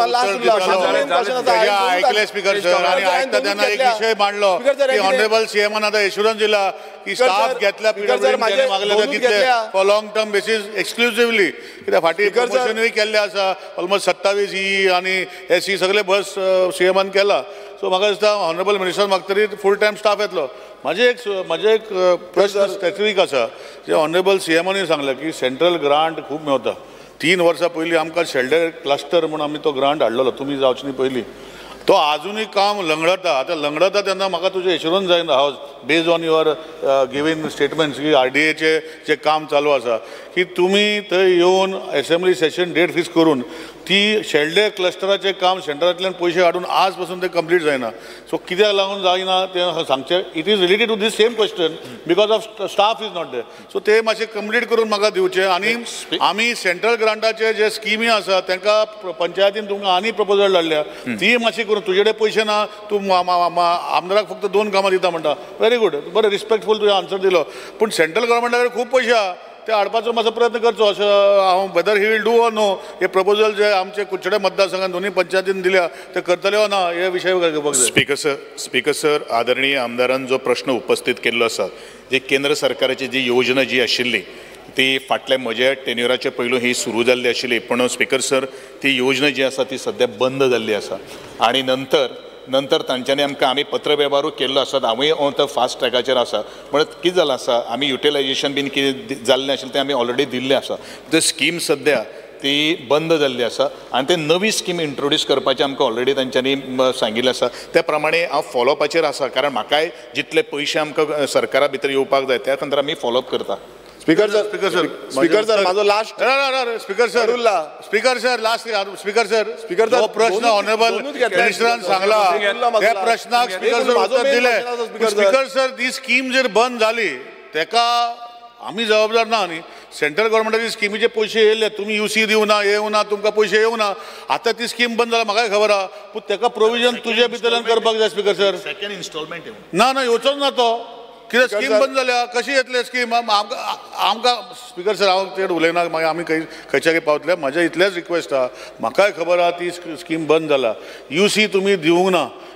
ऐकले स्पीकर सर आणि ऐकता त्यांना एक विषय मांडलो की ऑनरेबल सीएमान आता एश्युरन्स दिला की स्टाफ घेतल्या पीडब्ल्यूडी मागले कितले for long term basis exclusively कित्याक फाटी प्रमोशनूय केल्ले आसा ऑलमोस्ट सत्तावीस ई आणि एस ई सगळे बस सीएमान केला. सो म्हाका दिसता ऑनरेबल मिनिस्टर म्हाका तरी फूल टायम स्टाफ येतलो. माझे एक म्हजे एक प्रश्न स्पेसिफीक आसा जे ऑनरेबल सीएमानी सांगले की सेंट्रल ग्रांट खूब मेवता. तीन वर्सां पयलीं आमकां शेल्डर क्लस्टर म्हणून आमी तो ग्रांट हाडलेलो तुमी जावचे न्ही पयलीं. तो आजुनूय काम लंगडता. आतां लंगडता तेन्ना म्हाका तुजें एश्युरन्स जायना हांव based on your given statements की आर डी एचे जे काम चालू आसा की तुमी थंय येवन असेंब्ली सेशन डेट फिक्स करून ती शेल्डे क्लस्टराचें काम सेंटरांतल्यान पयशे हाडून आज पासून ते कंप्लीट जायना. सो कित्याक लागून जायना तें सांगचें. It is related to this same question because of staff is not there. So ते मातशें कंप्लीट करून म्हाका दिवचें. आनी आमी सेंट्रल ग्रांटाचे जे स्किमी आसा तांकां पंचायतीन तुमकां आनी प्रपोजल धाडल्या ती मातशी करून तुजे कडेन पयशे ना तूं आमदाराक फक्त दोन कामां दिता म्हणटा. व्हेरी गुड बरें रिस्पेक्टफूल तुवें आन्सर दिलो. पूण सेंट्रल गव्हर्मेंटा कडेन खूब पयशे आहा ते हाडपाचो मातसो प्रयत्न करचो अशें हांव whether he will do or no. हे प्रपोजल जे आमचे कुडचडे मतदारसंघात दोन्ही पंचायतीन दिल्या ते करतले वा ना हे विशय घेवपाक जाय. स्पीकर सर स्पीकर सर आदरणीय आमदारान जो प्रश्न उपस्थित केल्लो आसा जे केंद्र सरकाराची जी योजना जी आशिल्ली ती फाटल्या म्हज्या टेन्युराचे पयलू ही सुरू जाल्ली आशिल्ली. पण स्पीकर सर ती योजना जी आसा ती सध्या बंद जाल्ली आसा आणि नंतर नंतर तांच्यांनी आमकां आमी पत्र वेव्हारू केल्लो आसा. हांवूय तो फास्ट ट्रॅकाचेर आसा. म्हणत कितें जालां आसा आमी युटिलायजेशन बीन कितें जाल्लें आशिल्लें तें आमी ऑलरेडी दिल्लें आसा. ते स्कीम सद्या ती बंद जाल्ली आसा आनी ते नवी स्कीम इंट्रोड्यूस करपाचें आमकां ऑलरेडी तांच्यांनी सांगिल्लें आसा. त्या प्रमाणे हांव फॉलोअपाचेर आसा कारण म्हाकाय जितले पयशे आमकां सरकारा भितर येवपाक जाय त्या खातीर आमी फॉलोअप करता. Speaker sir speaker sir speaker sir माझो last speaker sir speaker sir last speaker sir speaker जो प्रश्न ऑनरेबल मिनिस्टरान सांगला त्या प्रश्नाक स्पीकर सर उत्तर दिले. स्पीकर सर ती स्कीम जर बंद जाली तेका आमी जबाबदार ना न्ही. सेंट्रल गव्हर्मेंटाची स्किमीचे पयशे येयले तुमी युसी दिवना येवना तुमकां पयशे येवना. आतां ती स्कीम बंद जाल्या म्हाकाय खबर आहा पूण तेका प्रोविजन तुजे भितरल्यान करपाक जाय. स्पीकर सर सेकंड इन्स्टॉलमेंट ना ना येवचोच ना तो कितें स्कीम बंद जाल्या कशी येतले स्कीम आमकां आमकां स्पीकर सर हांव चड उलयना मागीर आमी खंय खंयच्या पावतले. म्हाजें इतलेंच रिक्वेस्ट आहा म्हाकाय खबर आहा ती स्कीम बंद जाला. युसी तुमी दिवंक ना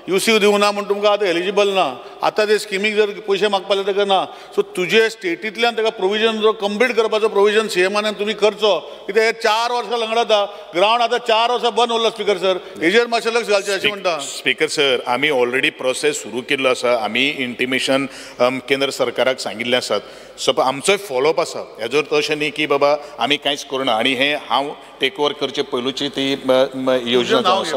युसीव दिवना म्हणून तुमकां आतां एलिजिबल ना आतां ते स्किमीक जर पयशे मागपाक लागले ताका ना सो तुजे स्टेटींतल्यान ताका प्रोविजन जो कंप्लीट करपाचो प्रोविजन सीएमान तुमी करचो कित्याक हे चार वर्सां लंगडाता ग्रावंड आतां चार वर्सां बंद उरला स्पीकर सर हेजेर मातशें लक्ष घालचें अशें म्हणटा स्पीकर सर आमी ऑलरेडी प्रोसेस सुरू केल्लो आसा आमी इंटिमेशन केंद्र सरकाराक सांगिल्लें आसात सो आमचोय फॉलोअप आसा हेजो तशें न्ही की बाबा आमी कांयच करना आनी हें हांव टेक ओवर करचे पयलूची ती योजना जावन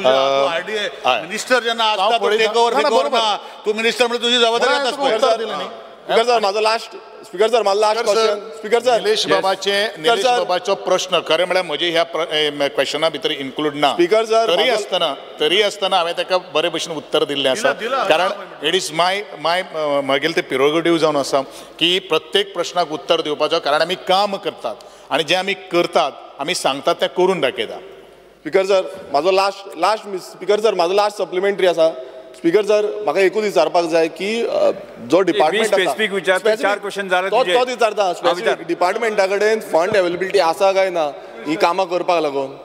आसा मिनिस्टर जेन्ना आसता तो टेक ओवर करना तूं मिनिस्टर म्हणून तुजी जबाबदारी आसा स्पीकर सर म्हाजो लास्ट स्पीकर सर म्हाजो last question speaker sir Nilesh बाबाचे निलेश बाबाचो प्रश्न खरें म्हळ्यार म्हजे ह्या क्वेश्चना भितर इन्क्लूड ना स्पीकर सर तरी आसतना तरी आसतना हांवें ताका बरे भशेन उत्तर दिल्लें आसा कारण इट इज माय माय म्हगेलें तें प्रिरोगेटीव जावन आसा की प्रत्येक प्रश्नाक उत्तर दिवपाचो कारण आमी काम करतात आनी जें आमी करतात आमी सांगतात तें करून दाखयता स्पीकर सर म्हाजो लास्ट लास्ट स्पीकर सर म्हाजो लास्ट सप्लिमेंटरी आसा स्पीकर सर म्हाका एकूच विचारपाक जाय की जो डिपार्टमेंट स्पेसिफीक विचारता चार क्वेश्चन जाले तुजे तोच विचारता स्पेसिफीक डिपार्टमेंटा कडेन फंड अवेलेबिलिटी आसा काय ना ही कामां करपाक लागून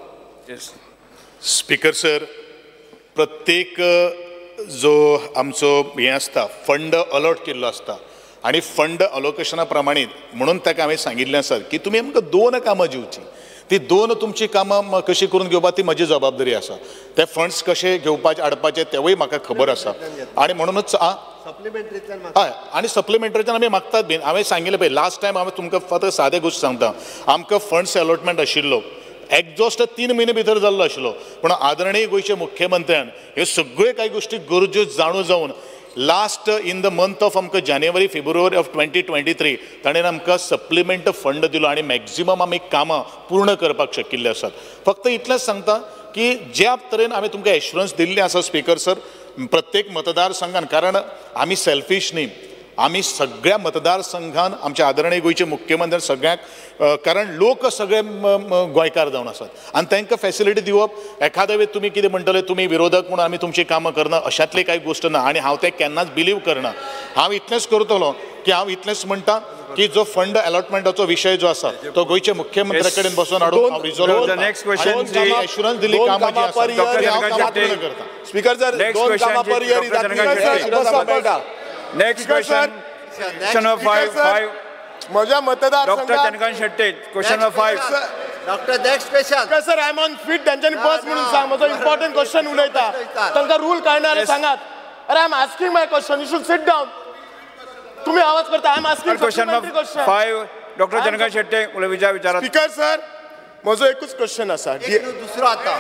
स्पीकर सर प्रत्येक जो आमचो हें आसता फंड अलॉट केल्लो आसता आनी फंड अलोकेशना प्रमाणे म्हणून ताका हांवें सांगिल्लें आसा की तुमी आमकां दोन कामां दिवची ती दोन तुमची कामां कशी करून घेवपा ती म्हजी जबाबदारी आसा ते फंड्स कशे घेवपाचे हाडपाचे तेवूय म्हाका खबर आसा आनी म्हणूनच आ हय आनी सप्लिमेंटरीच्यान आमी मागतात बीन हांवें सांगिल्लें पळय लास्ट टायम हांवें तुमकां फक्त सादे गोश्ट सांगता आमकां फंड्स अलॉटमेंट आशिल्लो एक्झॉस्ट तीन म्हयने भितर जाल्लो आशिल्लो पूण आदरणीय गोंयचे मुख्यमंत्र्यान ह्यो सगळ्यो कांय गोश्टी गरज्यो जाणू जावन last in the month of आमकां जानेवारी फेब्रुवारी ऑफ ट्वेंटी ट्वेंटी थ्री ताणें आमकां सप्लिमेंट फंड दिलो आनी मॅक्झिमम आमी कामां पूर्ण करपाक शिकिल्ले आसात फक्त इतलेंच सांगता की ज्या तरेन हांवें तुमकां एश्युरन्स दिल्ली आसा स्पीकर सर प्रत्येक मतदारसंघान कारण आमी सेल्फीश न्ही आमी सगळ्या मतदारसंघान आमच्या आदरणीय गोंयचे मुख्यमंत्री सगळ्याक कारण लोक सगळे गोंयकार जावन आसात आनी तांकां फॅसिलिटी दिवप एखाद्या वेळी तुमी कितें म्हणटले तुमी विरोधक म्हणून आमी तुमची कामां करना अशातली कांय गोश्ट ना आनी हांव तें केन्नाच बिलीव करना हांव इतलेंच करतलो की हांव इतलेंच म्हणटा की जो फंड अलॉटमेंटाचो विशय जो आसा तो गोंयच्या मुख्यमंत्र्या कडेन बसून हाडून हांव रिझॉल्व करता नेक्स्ट क्वेश्चन एश्युरन्स दिल्ली कामां जी आसा ती हांव पूर्ण करता स्पीकर सर दोन कामां पर इयर जातली next question question number five five म्हज्या मतदार doctor Chandrakant Shette question number five doctor next question sir I am on fit तेंच्यांनी बस म्हणून सांग म्हजो इम्पॉर्टंट क्वेश्चन उलयता तांकां रूल कळना जाल्यार सांगात अरे I am asking my question you should sit down तुम्ही आवाज करता I am asking question number five doctor Chandrakant Shette उलय विचार विचारा स्पीकर सर म्हजो एकूच क्वेश्चन आसा दुसरो आता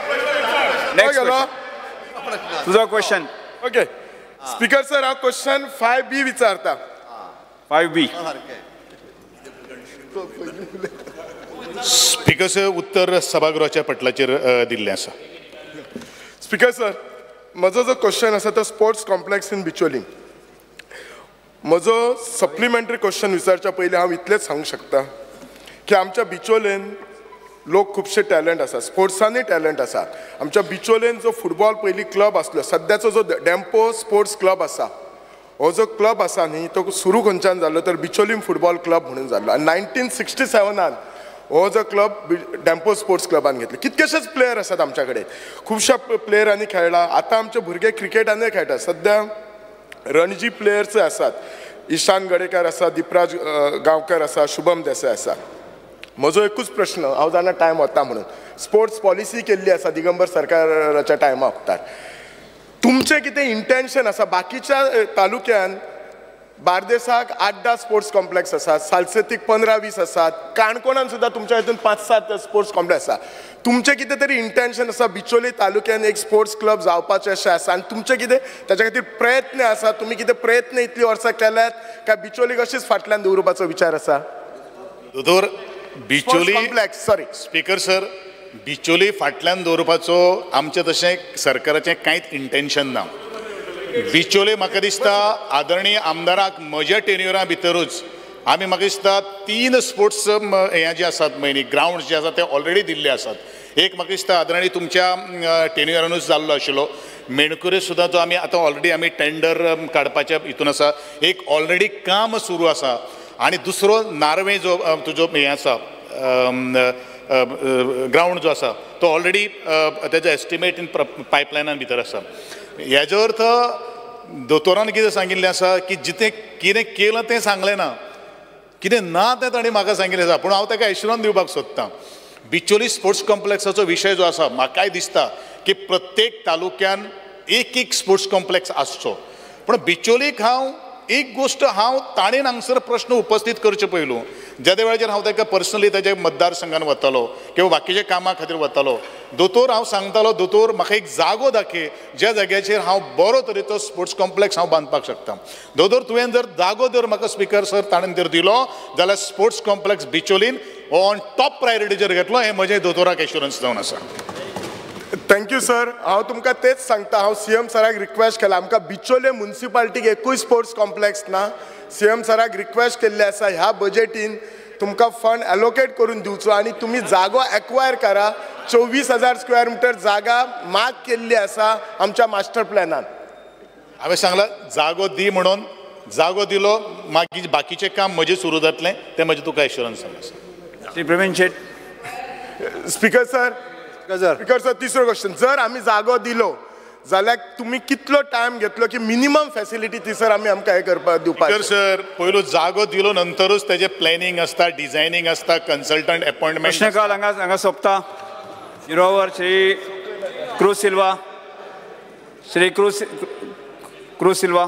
नेक्स्ट तुजो क्वेश्चन ओके स्पीकर सर हांव क्वेश्चन फायव बी विचारता फायव बी स्पीकर सर उत्तर सभागृहाच्या पटलाचेर दिल्लें आसा स्पीकर सर म्हजो जो क्वेश्चन आसा तो स्पोर्ट्स कॉम्प्लेक्स इन बिचोली म्हजो सप्लिमेंटरी क्वेश्चन विचारच्या पयलीं हांव इतलेंच सांगूंक शकता की आमच्या बिचोलेन लोक खुबशे टॅलंट आसा स्पोर्ट्सांनी टॅलंट आसा आमच्या बिचोलेन जो फुटबॉल पयलीं क्लब आसलो सद्याचो जो डॅम्पो स्पोर्ट्स क्लब आसा हो जो क्लब आसा न्ही तो सुरू खंयच्यान जाल्लो तर बिचोलीम फुटबॉल क्लब म्हणून जाल्लो आनी नायन्टीन सिक्स्टी सेवनान हो जो क्लब डॅम्पो स्पोर्ट्स क्लबान घेतलो कितकेशेच प्लेयर आसात आमच्या कडेन खुबश्या प्लेयरांनी खेळ्ळा आतां आमचे भुरगे क्रिकेटानूय खेळटात सद्या रणजी प्लेयर्स आसात ईशान गडेकर आसा दिपराज गांवकर आसा शुभम देसाय आसा म्हजो एकूच प्रश्न हांव जाणा टायम वता म्हणून स्पोर्ट्स पॉलिसी केल्ली आसा दिगंबर सरकाराच्या टायमा वखदार तुमचें कितें इंटेन्शन आसा बाकीच्या तालुक्यान बार्देसाक आठ स्पोर्ट्स कॉम्प्लेक्स आसात सालसेतीक पंदरा वीस आसात काणकोणान सुद्दां तुमच्या हितून पांच सात स्पोर्ट्स कॉम्प्लेक्स आसा तुमचें कितें तरी इंटेन्शन आसा बिचोली तालुक्यान एक स्पोर्ट्स क्लब जावपाचें अशें आसा आनी तुमचें कितें ताच्या खातीर प्रयत्न आसा तुमी कितें प्रयत्न इतलीं वर्सां केल्यात काय बिचोलीक अशीच फाटल्यान दवरपाचो विचार आसा दोतोर Bicholim complex sorry speaker sir Bicholim फाटल्यान दवरपाचो आमचें तशें सरकाराचें कांयच इंटेन्शन ना बिचोली म्हाका दिसता आदरणीय आमदाराक म्हज्या टेन्युरा भितरूच आमी म्हाका दिसता तीन स्पोर्ट्स हें जे आसात न्ही ग्रावंड जे आसात ते ऑलरेडी दिल्ले आसात एक म्हाका दिसता आदरणीय तुमच्या टेन्युरानूच जाल्लो आशिल्लो मेणकुरे सुद्दां जो आमी आतां ऑलरेडी आमी टेंडर काडपाच्या हितून आसा एक ऑलरेडी काम सुरू आसा आनी दुसरो नार्वे जो तुजो हें आसा ग्रावंड जो आसा तो ऑलरेडी तेजो एस्टिमेट इन पायपलायनान भितर आसा हेजो अर्थ दोतोरान कितें सांगिल्लें आसा की जितें कितें केलां तें सांगलें ना, कितें ना तें ताणें म्हाका सांगिल्लें आसा. पूण हांव ताका एश्युरन्स दिवपाक सोदतां. बिचोली स्पोर्ट्स कॉम्प्लेक्साचो विशय जो आसा म्हाकाय दिसता की प्रत्येक तालुक्यान एक एक स्पोर्ट्स कॉम्प्लेक्स आसचो. पूण बिचोलीक हांव एक गोष्ट हांव ताणेन हांगसर प्रश्न उपस्थित करचे पयलू ज्या त्या वेळाचेर हांव ताका पर्सनली ताच्या मतदारसंघान वतालो किंवा बाकीच्या कामां खातीर वतालो. दोतोर हांव सांगतालो दोतोर म्हाका एक जागो दाखय ज्या जाग्याचेर हांव बरो तरेचो स्पोर्ट्स कॉम्प्लेक्स हांव बांदपाक शकता. दोतोर तुवें जर जागो जर म्हाका स्पिकर सर ताणेन जर दिलो जाल्यार स्पोर्ट्स कॉम्प्लेक्स बिचोलीन हो ऑन टॉप प्रायोरिटीचेर घेतलो हें म्हजें दोतोराक एश्युरन्स जावन आसा. Thank you sir. हांव तुमकां तेच सांगता. हांव सी एम सराक रिक्वेस्ट केला. आमकां बिचोले म्युनिसिपालिटीक एकूय स्पोर्ट्स कॉम्प्लेक्स ना. सी एम सराक रिक्वेस्ट केल्ली आसा ह्या बजेटीन तुमकां फंड एलोकेट करून दिवचो आनी तुमी जागो एक्वायर करा. चोवीस हजार स्क्वेअर मिटर जागा माग केल्ली आसा आमच्या मास्टर प्लॅनान. हांवें सांगलां जागो दी म्हणून. जागो दिलो मागीर बाकीचें काम म्हजें सुरू जातलें तें म्हजें तुका एश्युरन्स सांगलां. Shri Pravin Shet. Speaker sir speaker sir तिसरो क्वेश्चन. जर आमी जागो दिलो जाल्यार तुमी कितलो टायम घेतलो की मिनिमम फॅसिलिटी थंयसर आमी आमकां हे करपाक दिवपाक. स्पिकर सर पयलू जागो दिलो नंतरूच तेजें प्लॅनिंग आसता, डिझायनींग आसता, कन्सल्टंट अपॉइंटमेंट. प्रश्नकाल हांगा हांगा सोंपता. युरोवर Shri Cruz Silva. Shri Cruz Cruz Silva.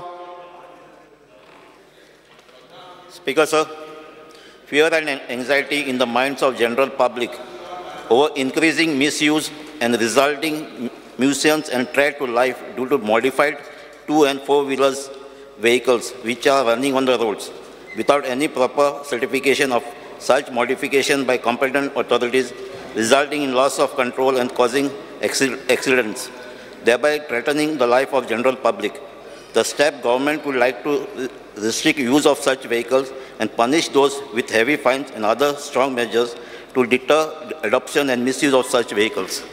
Speaker sir, fear and anxiety in the minds of general public over increasing misuse and resulting nuisance and threat to life due to modified two and four wheelers vehicles which are running on the roads without any proper certification of such modification by competent authorities, resulting in loss of control and causing accidents, thereby threatening the life of general public. The step government would like to restrict use of such vehicles and punish those with heavy fines and other strong measures to deter adoption and misuse of such vehicles.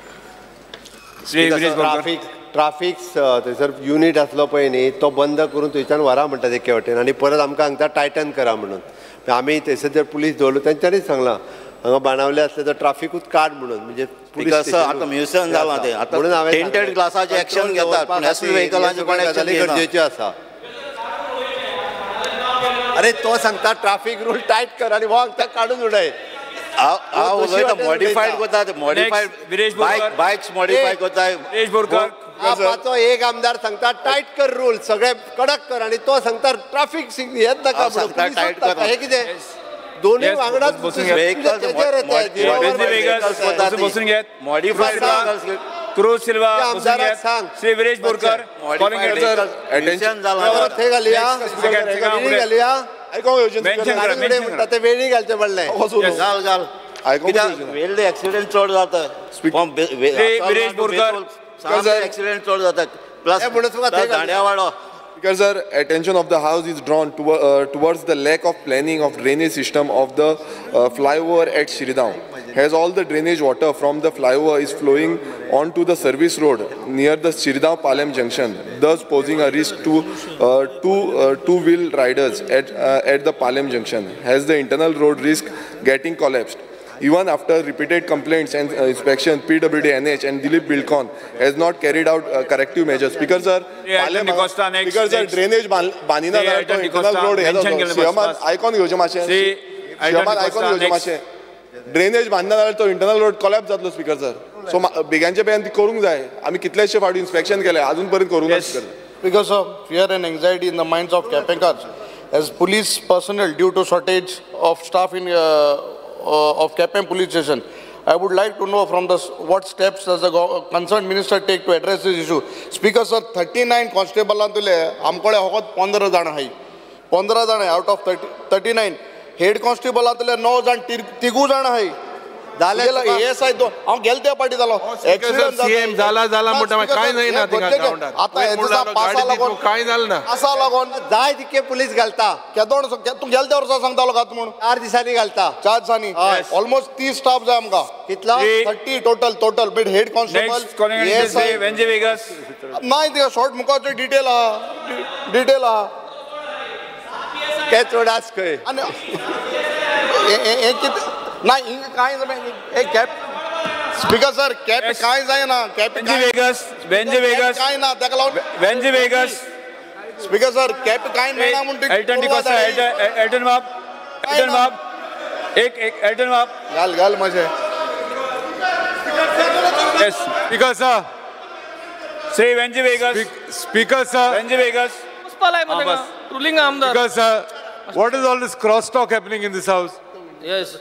Traffic traffic थंयसर unit आसलो पळय न्ही तो बंद करून थंयच्यान व्हरा म्हणटात एके वटेन आनी परत आमकां हांगा टायटन करा म्हणून. आमी थंयसर जर पुलीस दवरलो तेंच्यांनीच सांगलां हांगा बाणावले असले तर ट्राफिकूच काड म्हणून. म्हणजे आतां म्युजियम जालां तें आतां टेंटेड ग्लासाचें एक्शन घेतात पूण एसटी व्हेकलांचें कोण एक्शन घेना. गरजेचें आसा. अरे तो सांगता ट्राफिक रूल टायट कर आनी हो हांगा काडून उडय. हांव उलयता मॉडिफायड कोता मॉडिफायड बायक बायक्स मॉडिफाय कोता. विरेश बोरकार. आपाचो एक आमदार सांगता टायट कर रूल सगळे कडक कर आनी तो सांगता ट्राफिक हेच नाका टायट कर. हे कितें दोन्ही वांगडाच बसून घेत. मॉडिफायड क्रूज सिल्वा बसून घेत. श्री विरेश बोरकार. थंय घालुया घालुया म्हणटा ते वेळी घालचे पडले. घाल घाल वेल्डे एक्सिडेंट चड जाता. विरेश बोरकार. एक्सिडेंट चड जाता प्लस दांड्या वाडो. Because sir, attention of the House is drawn to, uh, towards the lack of planning of drainage system of the uh, flyover at Shridaun. As all the drainage water from the flyover is flowing onto the service road near the Shridaun Palem junction, thus posing a risk to uh, two uh, two-wheel riders at uh, at the Palem junction. Has the internal road risk getting collapsed? Even after repeated complaints and uh, inspection, P W D N H and Dilip Bilkon has not carried out uh, corrective measures. Speaker sir, Speaker sir, drainage banina to internal road हे जालो. Siaman icon घेवचे मातशे. Siaman icon घेवचे मातशे. Drainage बांदना जाल्यार तो internal road collapse जातलो Speaker sir. So बेगांचे बेगान ती करूंक जाय. आमी कितलेशे फावटी inspection केले अजून पर्यंत करूंक ना Speaker. Because of fear and anxiety in the minds of Kapenkars, as police personnel due to shortage of staff in uh, Uh, of Kapem police station, I would like to know from the what steps does the concerned minister take to address this issue. Speaker sir, thirty-nine constable antule amkole hogot fifteen jana hai. fifteen jana out of thirty-nine. Head constable antule nine jana tigu jana hai. झाले ASI दोन हांव गेल त्या party जालो accident CM जाला जाला म्हणटा काय नाही ना तिंगा ग्राउंडार आता हेचा पासा लागोन काय झालं ना असा लागोन जाय तिके पुलीस घालता केदोण तू गेल त्या वर्सा सांगतालो का म्हणून चार दिसांनी घालता चार दिसांनी ऑलमोस्ट तीस स्टाफ जाय आमका कितला thirty total total beat head constable ASI Venzy Viegas नाही ते शॉर्ट मुखाचे डिटेल हा डिटेल हा के चोडास खय आणि एक नाही काय एक कॅप स्पीकर सर कॅप काय जायना कॅप वेंजी वेगस वेंजी वेगस काय ना ताका लागून Venzy Viegas speaker sir cap काय मेळना म्हणून एल्टन डिकोस्टा एल्टन बाब एल्टन बाब एक एक एल्टन बाब घाल घाल माझे Yes, Speaker sir. Sri Venji Vegas. Speaker sir. Venji Vegas. Ruling Amdar. Speaker sir, what is all this crosstalk happening in this house? Yes.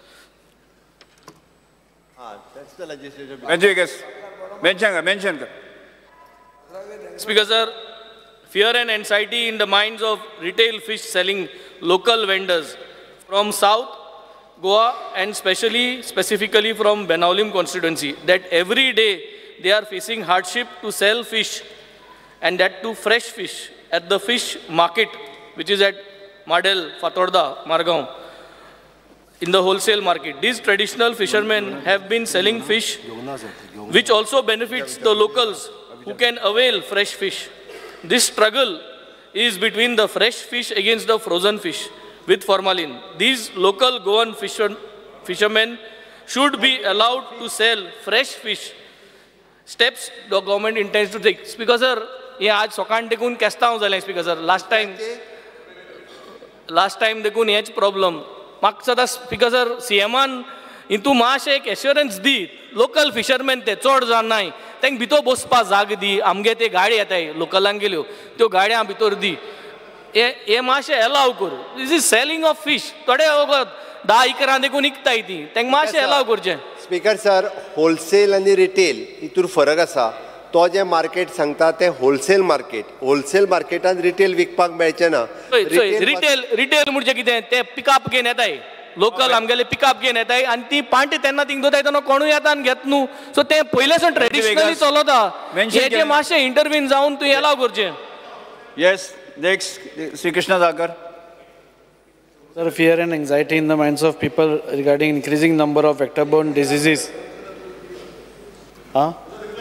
Ah, that's the legislature. Venji Vegas. Mention, mention. Speaker sir, fear and anxiety in the minds of retail fish selling local vendors from South Goa and specially, specifically from Benaulim constituency, that every day they are facing hardship to sell fish, and that too fresh fish at the fish market, which is at Madel, Fatorda, Margaon, in the wholesale market. These traditional fishermen have been selling fish, which also benefits the locals who can avail fresh fish. This struggle is between the fresh fish against the frozen fish with formalin. These local Goan fisher, fishermen should be allowed to sell fresh fish. Steps the government intends to take. Speaker sir, ये आज सोकान देखून केस्ता हांव जालें speaker sir. Last time, last time देखून हेच problem. म्हाका सदां स्पीकर सर सीएमान इंतू मातशें एक एश्योरन्स दी. लोकल फिशरमॅन ते चड जावनाय. तांकां भितर बसपा जाग दी. आमगे ते गाडी येताय लोकलांक गेल्यो त्यो गाड्यां भितर दी. ये मातशें एलाव कर. This is selling of fish. थोडे धा इकरां देखून विकताय ती. तांकां मातशें एलाव करचें. स्पीकर सर, होलसेल आनी रिटेल हितूर फरक आसा. तो जे मार्केट सांगता ते होलसेल मार्केट. होलसेल मार्केटांत रिटेल विकपाक मेळचें ना. रिटेल रिटेल म्हणजे कितें ते पिकअप घेवन येताय. लोकल आमगेले पिकअप घेवन येताय आनी ती पांटी तेन्ना थिंग दोताय तेन्ना कोणूय येता आनी घेत न्हू. सो ते पयलेसून ट्रेडिशनली चलता. हे जे मातशें इंटरव्हीन जावन तूं एलाव करचें. Yes next Shri Krishna Sagar. Sir, fear and anxiety in the minds of people regarding increasing number of vector-borne diseases. Huh?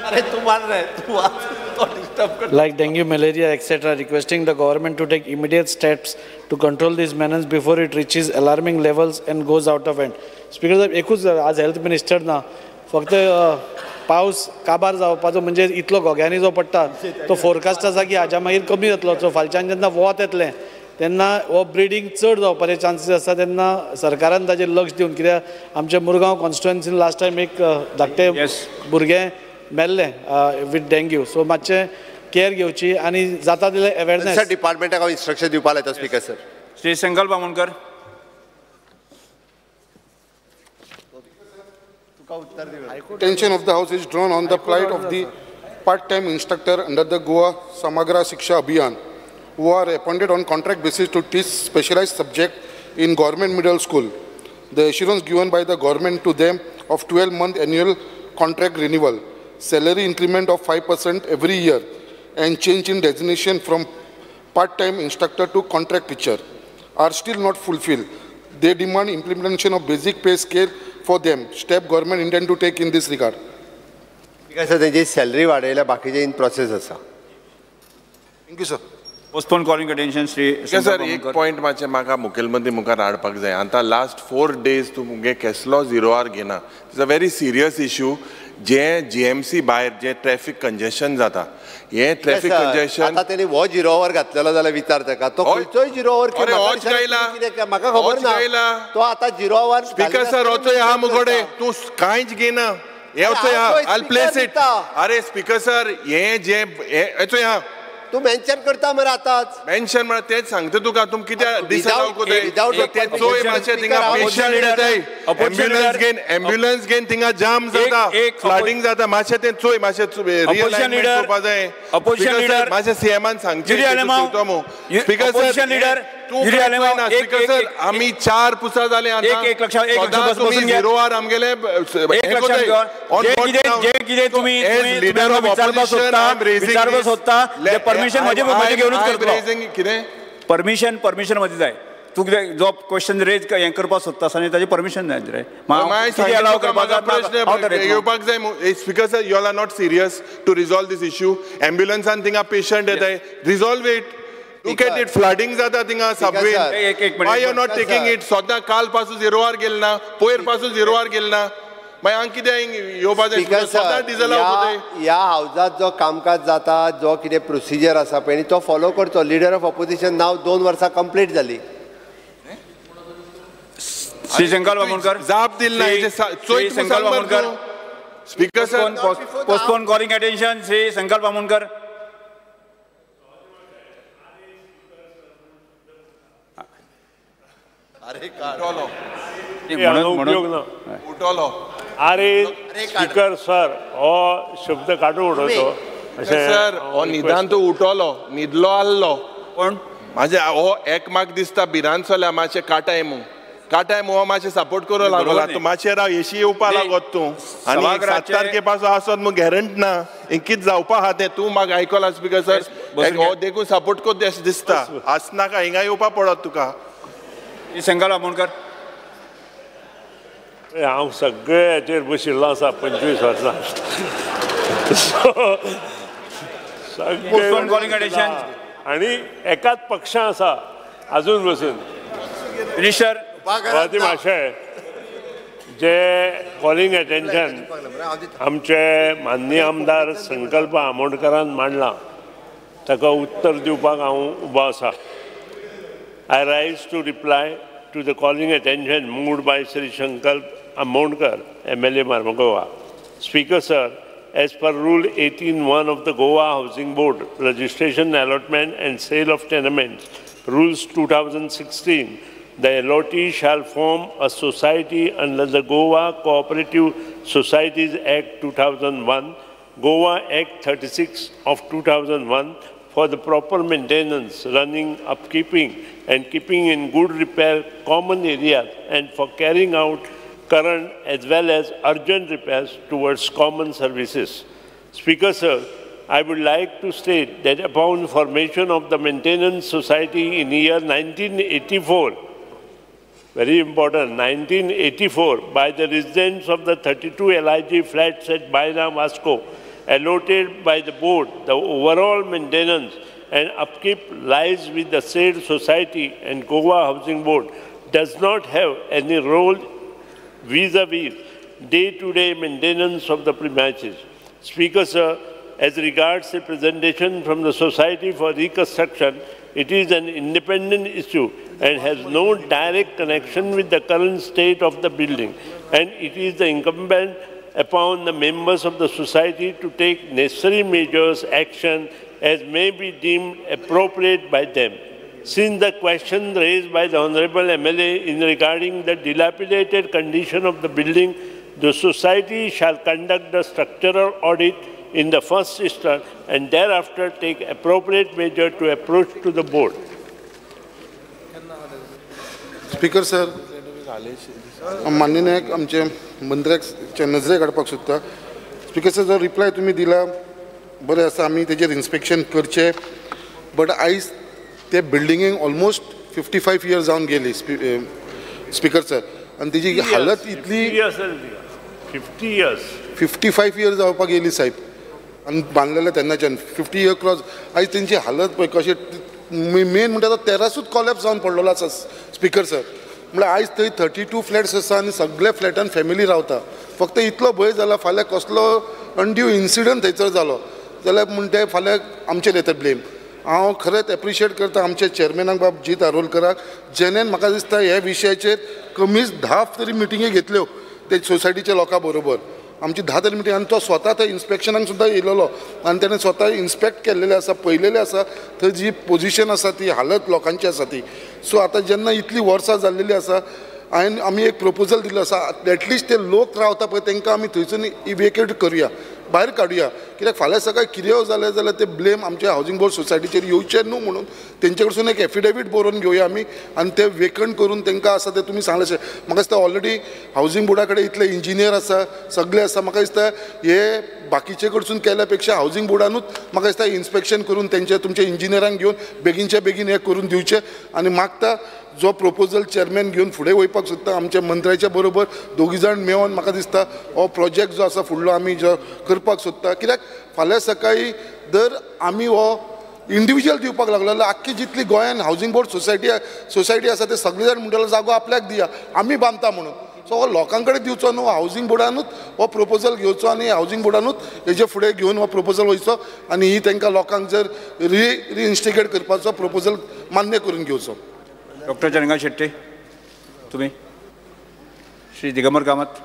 Like dengue, malaria, et cetera, requesting the government to take immediate steps to control these menace before it reaches alarming levels and goes out of hand. Speaker साहेब, एकूच आज health minister ना, फक्त पावस काबार जावपाचो म्हणजे इतलो गोग्यांनी जो पडटा तो फोरकास्ट आसा की हाच्या मागीर कमी जातलो. सो फालच्यान जेन्ना वत येतलें तेन्ना हो ब्रिडींग चड जावपाचे चान्सीस आसा. तेन्ना सरकारान ताजेर लक्ष दिवन, कित्याक आमच्या मुरगांव कॉन्स्टिट्युएन्सीन लास्ट टायम एक धाकटे भुरगें मेल्लें विथ डेंग्यू. सो मातशें केअर घेवची आनी जाता तितलें अवेरनेस. डिपार्टमेंटाक हांव इन्स्ट्रक्शन दिवपाक लायता speaker sir. Shri Sankalp Bamankar. Attention of the House is drawn on the plight of the part-time instructor under the Goa Samagra Shiksha Abhiyan, who are appointed on contract basis to teach specialized subject in government middle school. The assurance given by the government to them of twelve month annual contract renewal, salary increment of five percent every year, and change in designation from part-time instructor to contract teacher are still not fulfilled. They demand implementation of basic pay scale for them. Step government intend to take in this regard. Because तेंची salary वाडयल्या बाकीचे in process आसा. Thank you, sir. Postpone calling attention Shri sir एक point मातशें म्हाका मुखेलमंत्री मुखार हाडपाक जाय. आतां लास्ट फोर डेज तूं मुगे कसलो झिरो आर घेना. It's a very serious issue. जे जीएमसी भायर जे ट्रॅफिक कंजेशन जाता, हे ट्रॅफिक कंजेशन आता तेणी हो झिरो आवर घातलेलो जाल्यार विचार ताका तो खंयचोय झिरो आवर म्हाका खबर ना. तो आता झिरो आवर स्पीकर सर वचोय आहा मुगोडे. तूं कांयच घेना. हे वचोय आहा. I place it. अरे स्पीकर सर हे जे वचोय आहा. तू मेन्शन करता मरे आतांच. मेन्शन म्हळ्यार तेच सांगता तुका. तुम कित्याक डिसअलाव कोताय. ते चोय मातशें थिंगा पेशंट येताय. एम्ब्युलन्स घेन एम्ब्युलन्स घेन थिंगा जाम जाता. फ्लडिंग जाता. मातशें तें चोय मातशें रिअलायनमेंट करपा जाय. अपोजिशन लीडर मातशें सीएमान सांगचें. Speaker sir leader speaker sir आमी चार पुसा जाले आतां. एक लक्षात एक लक्षात तुमी झिरो आर आमगेले एक लक्षात जे कितें तुमी लीडर ऑफ ऑपोजिशन विचारपाक सोदता परमिशन म्हजे म्हजे घेवनूच करतलो. कितें परमिशन परमिशन मध्ये जाय. तू कितें जो क्वेश्चन रेज हें करपाक सोदता आनी ताजें परमिशन जाय रे. येवपाक जाय. Speaker sir you all are not serious to resolve this issue. एम्ब्युलन्सान थिंगा पेशंट येताय. Resolve it. Look at it, flooding जाता थिंगा subway. Why you are not taking it? सद्दां काल पासून झिरो आर गेल ना. पोयर पासून झिरो आर गेल ना. मागीर हांव कितें येवपाचें स्वता डिझला ह्या हावजात जो कामकाज जाता जो कितें प्रोसिजर आसा पळय तो फॉलो करचो. लिडर ऑफ ऑपोजिशन नाव दोन वर्सां कंप्लीट जाली. श्री शंकर बामणकर जाप दिल ना Shri Shankar Bamankar speaker sir postpone calling attention Shri Shankar Bamankar. अरे उठवलो उठवलो अरे स्पीकर सर हो शब्द काढून उडयतो सर हो निदान तूं उठवलो न्हिदलो आसलो पण म्हाजे हो एक म्हाका दिसता भिरांत चल्या मातशें काटाय मू काटाय मू हो मातशें सपोर्ट करूं लागला तूं मातशें राव एशी येवपा लागत तूं आनी सात तारखे पासून आसत मग गॅरंट ना हें कितें जावपा आहा तें तूं म्हाका आयकलां स्पीकर सर हो देखून सपोर्ट कोत अशें दिसता आसनाका हिंगा येवपा पडत तुका. शंकर बामणकर हांव सगळे हाचेर बशिल्लो आसा पंचवीस वर्सां आनी एकाच पक्षां आसा अजून बसून मिनिस्टर मातशें जे कॉलिंग अटेंशन आमचे माननीय आमदार संकल्प आमोणकरान मांडलां ताका उत्तर दिवपाक हांव उबो आसा. I rise to reply to the calling attention moved by Sri Sankalp Amondkar, M L A Mormugao. Speaker sir, as per Rule eighteen one of the Goa Housing Board, Registration, Allotment and Sale of Tenements, Rules two thousand sixteen, the allottee shall form a society under the Goa Cooperative Societies Act two thousand one, Goa Act thirty-six of two thousand one, for the proper maintenance, running, upkeeping and keeping in good repair common areas and for carrying out current as well as urgent repairs towards common services. Speaker sir, I would like to state that upon formation of the Maintenance Society in year nineteen eighty-four, very important, nineteen eighty-four, by the residents of the thirty-two L I G flats at Baina, Vasco, allotted by the board, the overall maintenance and upkeep lies with the said society, and Goa Housing Board does not have any role vis-a-vis day-to-day maintenance of the premises. Speaker sir, as regards the presentation from the Society for Reconstruction, it is an independent issue and has no direct connection with the current state of the building, and it is the incumbent upon the members of the society to take necessary measures, action as may be deemed appropriate by them. Since the question raised by the Honorable M L A in regarding the dilapidated condition of the building, the society shall conduct the structural audit in the first instance and thereafter take appropriate measure to approach to the board. Speaker sir, माननीय नायक आमचे मंत्र्याक नजरे काडपाक सोदता. Speaker sir जो reply तुमी दिला बरें आसा, आमी तेजेर इन्स्पेक्शन करचें, बट आयज ते बिल्डिंगेक ऑलमोस्ट फिफ्टी फायव इयर्स जावन गेली स्पीकर सर, आनी तेजी हालत इतली fifty years fifty five years जावपाक गेली साहेब, आनी बांदलेले तेन्नाच्यान फिफ्टी इयर क्रॉस. आयज तेंची हालत पळय कशें, मेन म्हणटा तो तेरासूच कॉलेप्स जावन पडलेलो आसा स्पीकर सर. म्हळ्यार आयज थंय थर्टी टू फ्लॅट्स आसा आनी सगळे फ्लॅटान फॅमिली रावता. फक्त इतलो भंय जाला फाल्यां कसलो अनड्यू इन्सिडंट थंयसर जालो जाल्यार म्हणटा फाल्यां आमचेर येता ब्लेम. हांव खरेंच एप्रिशिएट करता आमच्या चेअरमॅनाक बाब जीत आरोलकराक, जेणेन म्हाका दिसता ह्या विशयाचेर कमीच धा तरी मिटिंगे घेतल्यो ते सोसायटीच्या लोकां बरोबर, आमची धा तरी मिटींग, आनी तो स्वता थंय इन्स्पेक्शनाक सुद्दां येयलेलो आनी ताणें स्वता इन्स्पेक्ट केल्लेले आसा, पळयलेलें आसा थंय जी पोजिशन आसा ती हालत लोकांची आसा ती. सो आतां जेन्ना इतली वर्सां जाल्लेली आसा, हांवें आमी एक प्रपोजल दिल्लो आसा, एटलिस्ट ते लोक रावता पळय तांकां आमी थंयसून इवेक्युएट करुया, भायर काडुया, कित्याक फाल्यां सकाळी कितेंय जालें जाल्यार ते ब्लेम आमच्या हावजींग बोर्ड सोसायटीचेर येवचें न्हू म्हणून तेंचे कडसून एक एफिडेवीट बरोवन घेवया आमी आनी ते वेकंट करून तांकां आसा ते तुमी सांगलें अशें. म्हाका दिसता ऑलरेडी हावजींग बोर्डा कडेन इतले इंजिनियर आसा, सगळे आसा, म्हाका दिसता हे बाकीचे कडसून केल्या पेक्षा हावजींग बोर्डानूच म्हाका दिसता इन्स्पेक्शन करून तेंचे तुमच्या इंजिनियरांक घेवन बेगीनच्या बेगीन हें करून दिवचें. आनी मागता जो प्रपोजल चेअरमॅन घेवन फुडें वयपाक सोदता आमच्या मंत्र्याच्या बरोबर दोगी जाण मेळोन म्हाका दिसता हो प्रोजेक्ट जो आसा फुडलो आमी जो करपाक सोदता. कित्याक फाल्यां सकाळी जर आमी हो इंडिविज्युअल दिवपाक लागलो जाल्यार आख्खी जितली गोंयान हावजींग बोर्ड सोसायटी सोसायटी आसा ते सगळे जाण म्हणटलो जागो आपल्याक दिया, आमी बांदता म्हणून. सो हो लोकां कडेन दिवचो न्हू, हावजींग बोर्डानूच हो प्रपोजल घेवचो आनी हावजींग बोर्डानूच हेजे फुडें घेवन हो प्रपोजल वयचो आनी ही तांकां लोकांक जर रि रिइन्स्टिगेट करपाचो प्रपोजल मान्य करून घेवचो. डॉक्टर चंद्रकांत शेट्टी तुम्ही, श्री दिगंबर कामत.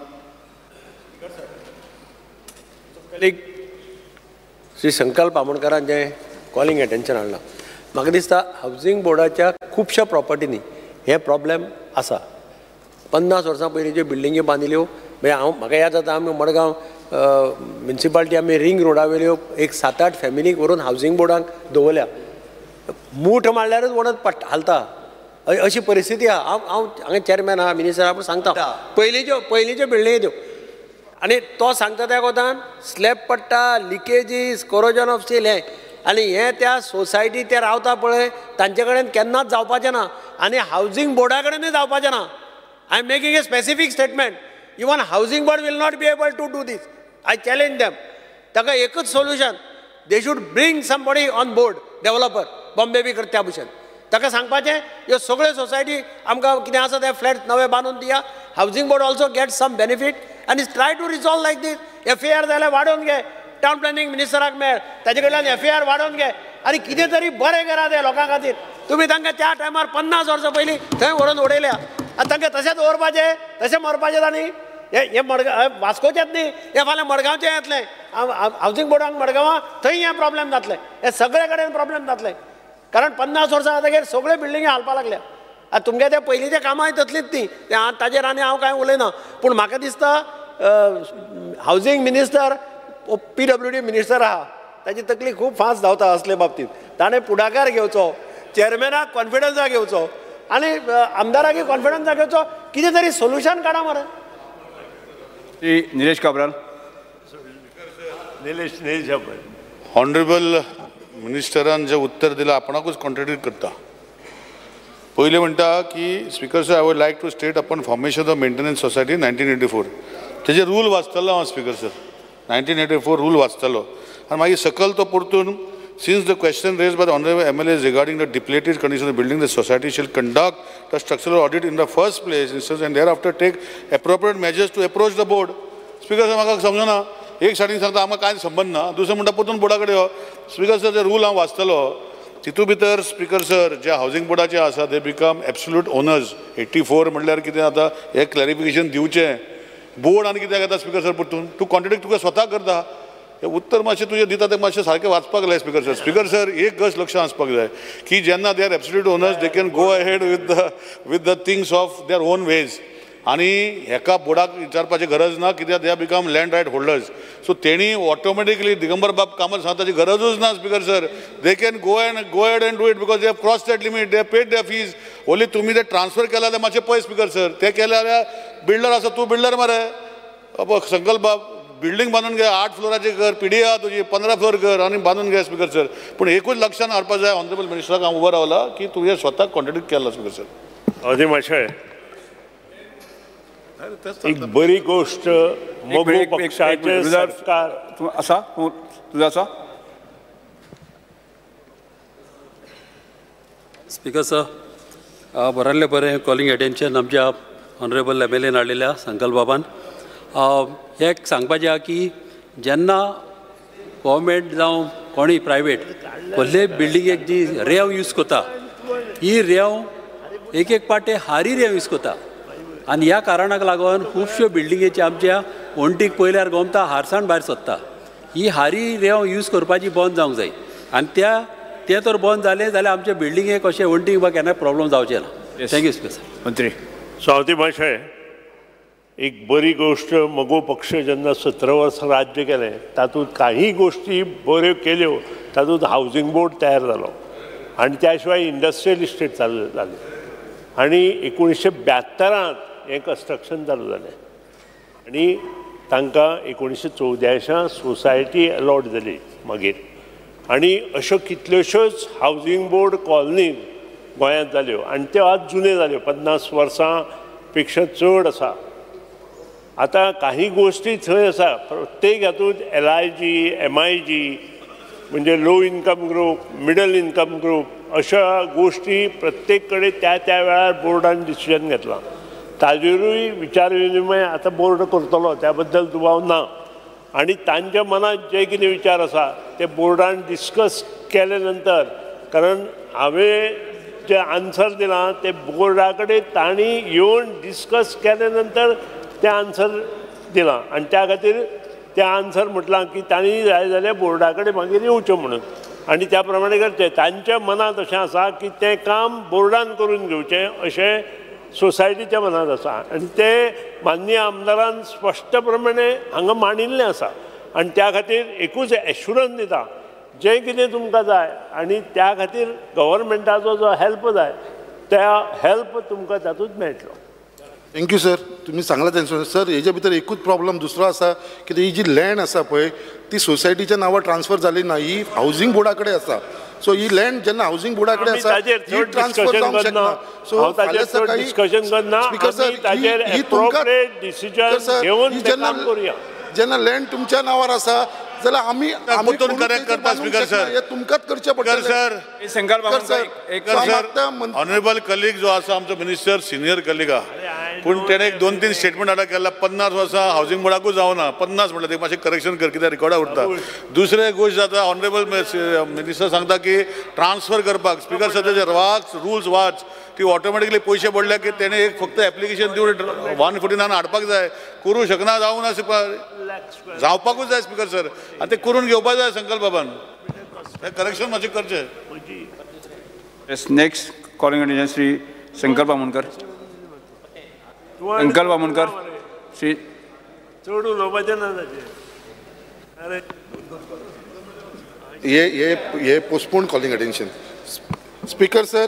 श्री संकल्प आमोणकरान जे कॉलिंग एटेन्शन हाडलां, म्हाका दिसता हावजींग बोर्डाच्या खुबश्या प्रॉपर्टीनी हे प्रॉब्लेम आसा. पन्नास वर्सां पयलींच्यो बिल्डिंगी बांदिल्यो, मागीर हांव म्हाका याद जाता आमी मडगांव म्युनिसिपालिटी आमी रिंग रोडा वयल्यो एक सात आठ फॅमिलीक व्हरून हावजींग बोर्डाक दवरल्या. मूठ मारल्यारूच वणत पडटा हालता अशी परिस्थिती आहा. हांव हांव हांगा चेअरमॅन आहा, मिनिस्टर आहा, पूण सांगता पयलींच्यो पयलींच्यो बिल्डिंगी त्यो आनी तो सांगता त्या कोतान स्लॅब पडटा, लिकेजीस, कोरोजन ऑफ स्टील हें आनी हें त्या सोसायटी ते रावता पळय तांचे कडेन केन्नाच जावपाचें ना आनी हावजींग बोर्डा कडेनूय जावपाचें ना. I am making a specific statement. Even housing board will not be able to do this. I challenge them. ताका एकच solution, they should bring somebody on board, developer Bombay बी करता त्या भशेन. ताका सांगपाचें ह्यो सगळ्यो सोसायटी आमकां कितें आसा ते फ्लॅट नवे बांदून दिया. Housing board also get some benefit आनी try to resolve like this. F A R जाल्यार वाडोवन घे, टावन प्लॅनिंग मिनिस्टराक मेळ, ताजे कडल्यान एफ ए आर वाडोवन घे आनी कितें तरी बरें करा ते लोकां खातीर. तुमी तांकां त्या टायमार पन्नास वर्सां पयलीं थंय व्हरून उडयल्या आनी तांकां तशेंच दवरपाचें, तशें मरपाचें आनी हे हे मडगांव वास्कोचेच न्ही, हे फाल्यां मडगांवचें येतलें. हावजींग बोर्डाक मडगांवां थंय हे प्रॉब्लेम जातले, हे सगळे कडेन प्रॉब्लेम जातले. कारण पन्नास वर्सां जातकीर सगळे बिल्डिंगी हालपा लागल्या. आतां तुमगे ते पयलींच्या कामांय तसलीच न्ही, ते ताजेर आनी हांव कांय उलयना. पूण म्हाका दिसता housing minister P W D minister आहा ताची तकली खूब फास्ट धांवता असले बाबतींत. ताणें पुढाकार घेवचो, चेअरमॅनाक कॉन्फिडन्सा घेवचो आनी आमदाराकय कॉन्फिडन्सा घेवचो, कितें तरी सोल्युशन काडा मरे. निलेश काब्राल. निलेश निलेश ऑनरेबल मिनिस्टरान जे उत्तर दिलां आपणाकूच कॉन्ट्रडिक्ट करता. पयलें म्हणटा की speaker sir, I would like to state upon formation of maintenance society nineteen eighty four. तेजे रूल वाचतलो हांव speaker sir, nineteen eighty four rule वाचतलो आनी मागीर सकयल तो परतून since the question raised by the honorable M L As regarding the depleted condition of the building, the society shall conduct a structural audit in the first place and thereafter take appropriate measures to approach the board. Speaker sir, म्हाका समजना. एक सायडीन सांगता आमकां कांय संबंद ना, दुसरें म्हणटा परतून बोर्डा कडेन यो. स्पीकर सर, जे रूल हांव वाचतलो तितू भितर स्पीकर सर जे हावजींग बोर्डाचे आसा ते become absolute owners. Eighty four म्हणल्यार कितें आतां हें क्लॅरिफिकेशन दिवचें. बोर्ड आनी कित्याक येता स्पीकर सर परतून? तूं कॉन्ट्रडिक्ट तुका स्वता करता. हे उत्तर मातशें तुजें दिता तें मातशें सारकें वाचपाक जाय स्पीकर सर. स्पीकर सर, एक गस्ट लक्ष आसपाक जाय की जेन्ना they are absolute owners they can go ahead with the with the things of their own ways आनी हेका बोर्डाक विचारपाची गरज ना कित्याक they are become land right holders. So तेणी ऑटोमॅटिकली दिगंबर बाब कामत सांगपाची गरजूच ना speaker sir. They can go and go ahead and do it because they have cross that limit, they paid their fees. Only तुमी ते ट्रान्सफर केला जाल्यार मातशें पळय स्पीकर सर. ते केले जाल्यार बिल्डर आसा, तूं बिल्डर मरे संकल्प बाब, बिल्डिंग बांदून घे, आठ फ्लोराची कर, पिडी आहा तुजी, पंदरा फ्लोर कर आनी बांदून घे स्पीकर सर. पूण एकूच लक्षांत हाडपाक जाय ऑनरेबल मिनिस्टराक हांव उबो रावला की तुवें स्वताक कॉन्ट्रडिक्ट केला स्पीकर सर. अदी मातशें एक बरी गोष्ट मोगो पक्षाचे सरकार आसा तुझा आसा. स्पीकर सर, बरल्ले बरें कॉलिंग एटेन्शन आमच्या ऑनरेबल एम एल एन हाडलेल्या संकल्प बाबान. हे सांगपाचें आहा की जेन्ना गव्हर्मेंट जावं कोणूय प्रायवेट कसलेय बिल्डिंगेक जी रेंव यूज करता, ही रेंव एक एक पाटे हारी रेंव यूज करता आनी ह्या कारणाक लागून खुबश्यो बिल्डिंगेची आमच्या वणटीक पयल्यार गोमता हारसाण भायर सरता. ही हारी रेंव यूज करपाची बंद जावंक जाय आनी त्या तें तर बंद जालें जाल्यार आमच्या बिल्डिंगेक अशें वणटीक बा केन्ना प्रॉब्लम जावचें ना. Thank you speaker sir. मंत्री सावती मातशें एक बरी गोष्ट मगो पक्ष जेन्ना सतरा वर्सां राज्य केलें तातूंत काही गोश्टी बऱ्यो केल्यो, तातूंत हावजींग बोर्ड तयार जालो आनी त्या शिवाय इंडस्ट्रियल इस्टेट चालू जाली आनी एकुणशे ब्यात्तरांत हें कन्स्ट्रक्शन चालू जालें आनी तांकां एकुणशे चवद्यायशां सोसायटी अलॉट जाली मागीर. आनी अश्यो कितल्योश्योच हावजींग बोर्ड कॉलनी गोंयांत जाल्यो आनी त्यो आज जुन्यो जाल्यो, पन्नास वर्सां पेक्षा चड आसा. आतां काही गोश्टी थंय आसा, प्रत्येक हातूंत L I G, M I G म्हणजे low income group, middle income group अशा गोश्टी प्रत्येक कडेन त्या त्या वेळार बोर्डान डिसिजन घेतलां. ताजेरूय विचार विनिमय आतां बोर्ड करतलो त्या बद्दल दुबाव ना आणि तांच्या मनात जे कितें विचार आसा ते बोर्डान डिस्कस केले नंतर कारण हांवें जे आन्सर दिलां ते बोर्डा कडेन तांणी येवन डिस्कस केले नंतर ते आन्सर दिलां आणि त्या खातीर ते आन्सर म्हटलां की तांणी जाय जाल्यार बोर्डा कडेन मागीर येवचें म्हणून आणि त्या प्रमाणे करचें तांच्या मनात अशें आसा की तें काम बोर्डान करून घेवचें अशें सोसायटीच्या मनात आसा आणि ते माननीय आमदारान स्पश्ट प्रमाणे हांगा मांडिल्लें आसा आणि त्या खातीर एकूच एश्युरन्स दिता जें कितें तुमकां जाय आनी त्या खातीर गव्हर्मेंटाचो जो हेल्प जाय त्या हेल्प तुमकां तातूंत मेळटलो. थँक्यू सर, तुम्ही सांगला त्यांचं सर. हेजे भितर एकूच प्रॉब्लेम दुसरो आसा की ही जी लँड आसा पळय ती सोसायटीच्या नांवार ट्रान्सफर जाली ना, ही हावजींग बोर्डा कडेन आसा. सो ही लँड जेन्ना हावजींग बोर्डा कडेन आसा ही ट्रान्सफर जावंक शकना. सो फाल्यां सकाळी स्पीकर सर ही तुमकां जेन्ना लँड तुमच्या नांवार आसा जाल्यार आमी आमी करेक्ट करता स्पीकर सर. हे तुमकांच करचें पडटलें सर. सर ऑनरेबल कलीग जो आसा आमचो मिनिस्टर सिनियर कलीग आहा पूण तेणे एक दोन तीन स्टेटमेंट आतां केला पन्नास वर्सां हावजींग बोर्डाकूच जावना पन्नास म्हटल्यार ते मातशें करेक्शन कर कित्याक रिकॉर्डा उरता. दुसरे गोश्ट जाता ऑनरेबल मिनिस्टर सांगता की ट्रान्सफर करपाक स्पीकर सर तेजे वाच रुल्स वाच ती ऑटोमॅटिकली पयशे पडले की तेणे एक फक्त एप्लिकेशन दिवन वन फोर्टी नायन हाडपाक जाय करूं शकना जावं ना जावपाकूच जाय स्पीकर सर आनी ते करून घेवपाक जाय संकल्प बाबान करेक्शन मातशें करचें. Next calling attention Shri Shankar Bamankar. Shankar Bamankar Shri चड उलोवपाचें ना ताचें. हे हे हे postpone calling attention. Speaker sir,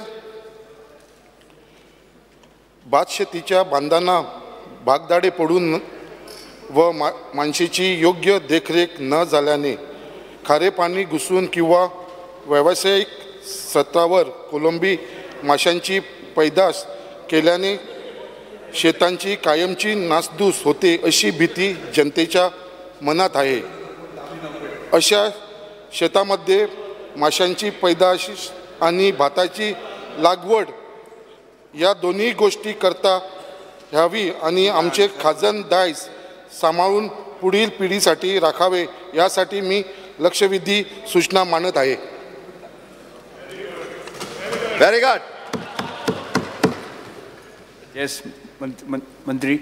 भात शेतीच्या बांदांना भागदाडे पडून व मा माणसेची योग्य देखरेख न झाल्याने खारे पाणी घुसून किंवा व्यावसायिक स्तरावर कोलंबी माशांची पैदास केल्याने शेतांची कायमची नासधूस होते अशी भीती जनतेच्या मनात आहे. अशा शेतामध्ये माशांची पैदाश आणि भाताची लागवड या दोन्ही गोष्टी करता ह्यावी आणि आमचे खाजन दायज सांभाळून पुढील पिढीसाठी राखावे यासाठी मी लक्षवेधी सूचना मानत आहे. Very good. येस मंत्री.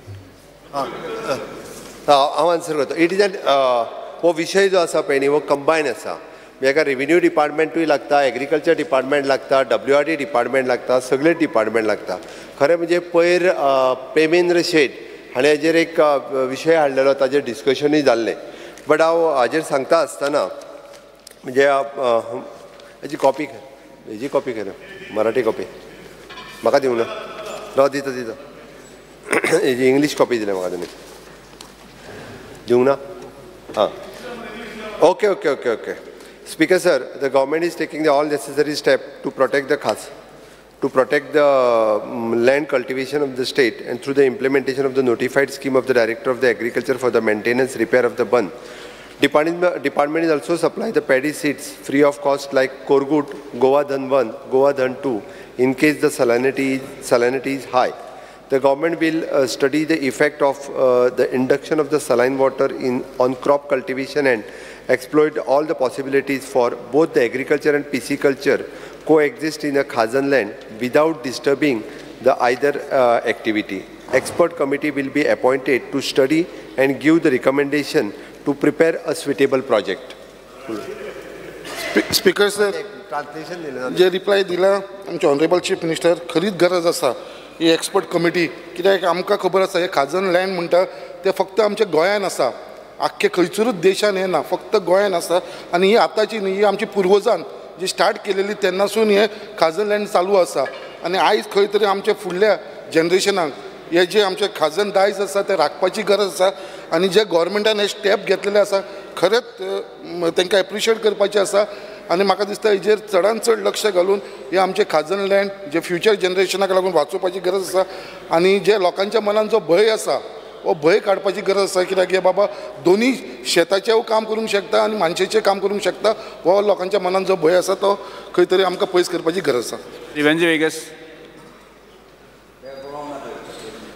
हांव आन्सर करता. इट इज एन हो विशय जो आसा पळय न्ही हो कंबायन आसा. हेका रेव्हेन्यू डिपार्टमेंटूय लागता, एग्रीकल्चर डिपार्टमेंट लागता, डब्ल्यू आर डी डिपार्टमेंट लागता, सगळे डिपार्टमेंट लागता. खरें म्हणजे पयर पेमेंद्र शेट हाणें हेजेर एक विशय हाडलेलो ताजेर डिस्कशनूय जाल्लें. बट हांव हाजेर सांगता आसतना म्हणजे हेजी कॉपी हेजी कॉपी खरें मराठी कॉपी म्हाका दिवं ना राव दिता दिता हेजी इंग्लीश कॉपी दिल्या म्हाका तुमी दिवं ना. हां okay okay okay okay. Speaker sir, the government is taking the all necessary step to protect the khas, to protect the um, land cultivation of the state, and through the implementation of the notified scheme of the Director of the Agriculture for the maintenance repair of the bund. Department, department is also supply the paddy seeds free of cost like Korgut, Goa Dhan one, Goa Dhan two in case the salinity, salinity is high. The government will uh, study the effect of uh, the induction of the saline water in on crop cultivation and exploit all the possibilities for both the agriculture and pisciculture coexist in a Khazan land without disturbing the either uh, activity. Expert committee will be appointed to study and give the recommendation to prepare a suitable project. Speaker sir, जे reply दिला आमचे honourable chief minister खरीच गरज आसा ही expert committee. कित्याक आमकां खबर आसा हे खाजन लँड म्हणटा ते फक्त आमच्या गोंयान आसा, आख्खे खंयसरूच देशान हे ना, फक्त गोंयान आसा. आनी ही आतांची न्ही, ही आमची पुर्वजान जी स्टार्ट केलेली तेन्नासून हे खाजन लँड चालू आसा. आनी आयज खंय तरी आमच्या फुडल्या जनरेशनाक हे जे आमचे खाजन दायज आसा ते राखपाची गरज आसा. आनी जे गोवोरमेंटान हे स्टेप घेतलेले आसा खरेंच तांकां एप्रिशिएट करपाचें आसा. आनी म्हाका दिसता हेजेर चडांत चड लक्ष घालून हे आमचे खाजन लँड जे फ्युचर जनरेशनाक लागून वाचोवपाची गरज आसा. आनी जे लोकांच्या मनान जो भंय आसा हो भंय काडपाची गरज आसा. कित्याक हे बाबा दोनी शेताचें काम करूंक शकता आनी मानशेचें काम करूंक शकता. हो लोकांच्या मनान जो भंय आसा तो खंय तरी आमकां पयस करपाची गरज आसा. दिव्यांजी वेगस.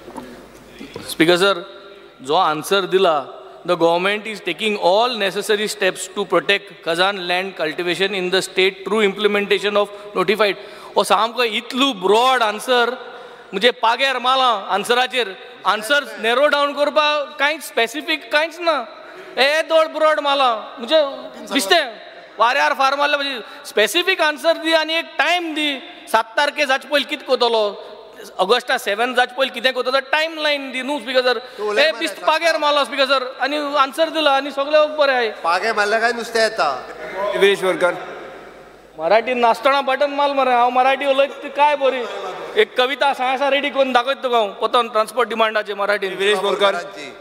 Speaker sir, जो answer दिला, the government is taking all necessary steps to protect Khazan land cultivation in the state through implementation of notified. ओ सामको इतलू broad answer, मुझे पागेर माला answeraचेर answer narrow down करपा कांयच specific कांयच ना. ए दोड broad माला, मुझे दिसते वाऱ्यार फार मारले म्हणजे स्पेसिफिक आन्सर दी आणि एक टाइम दी. सात तारखे जाच पयलीं कितें कोतलो, ऑगस्टा सेवन जाच पयलीं कितें कोतलो टाइम लायन दी न्हू स्पीकर सर. ए बिस्त पागेर मारलो स्पीकर सर आणि आन्सर दिला आणि सगळें बरें आहे. पागे मारल्या काय नुस्तें येता. वीरेश वरकर मराठीन नासतना बटन माल मरे. हांव मराठी उलयत काय बरी एक कविता सांगा रेडी करून दाखयत तुका हांव पोतन ट्रान्सपोर्ट डिमांडाचे मराठीन. वीरेश वरकर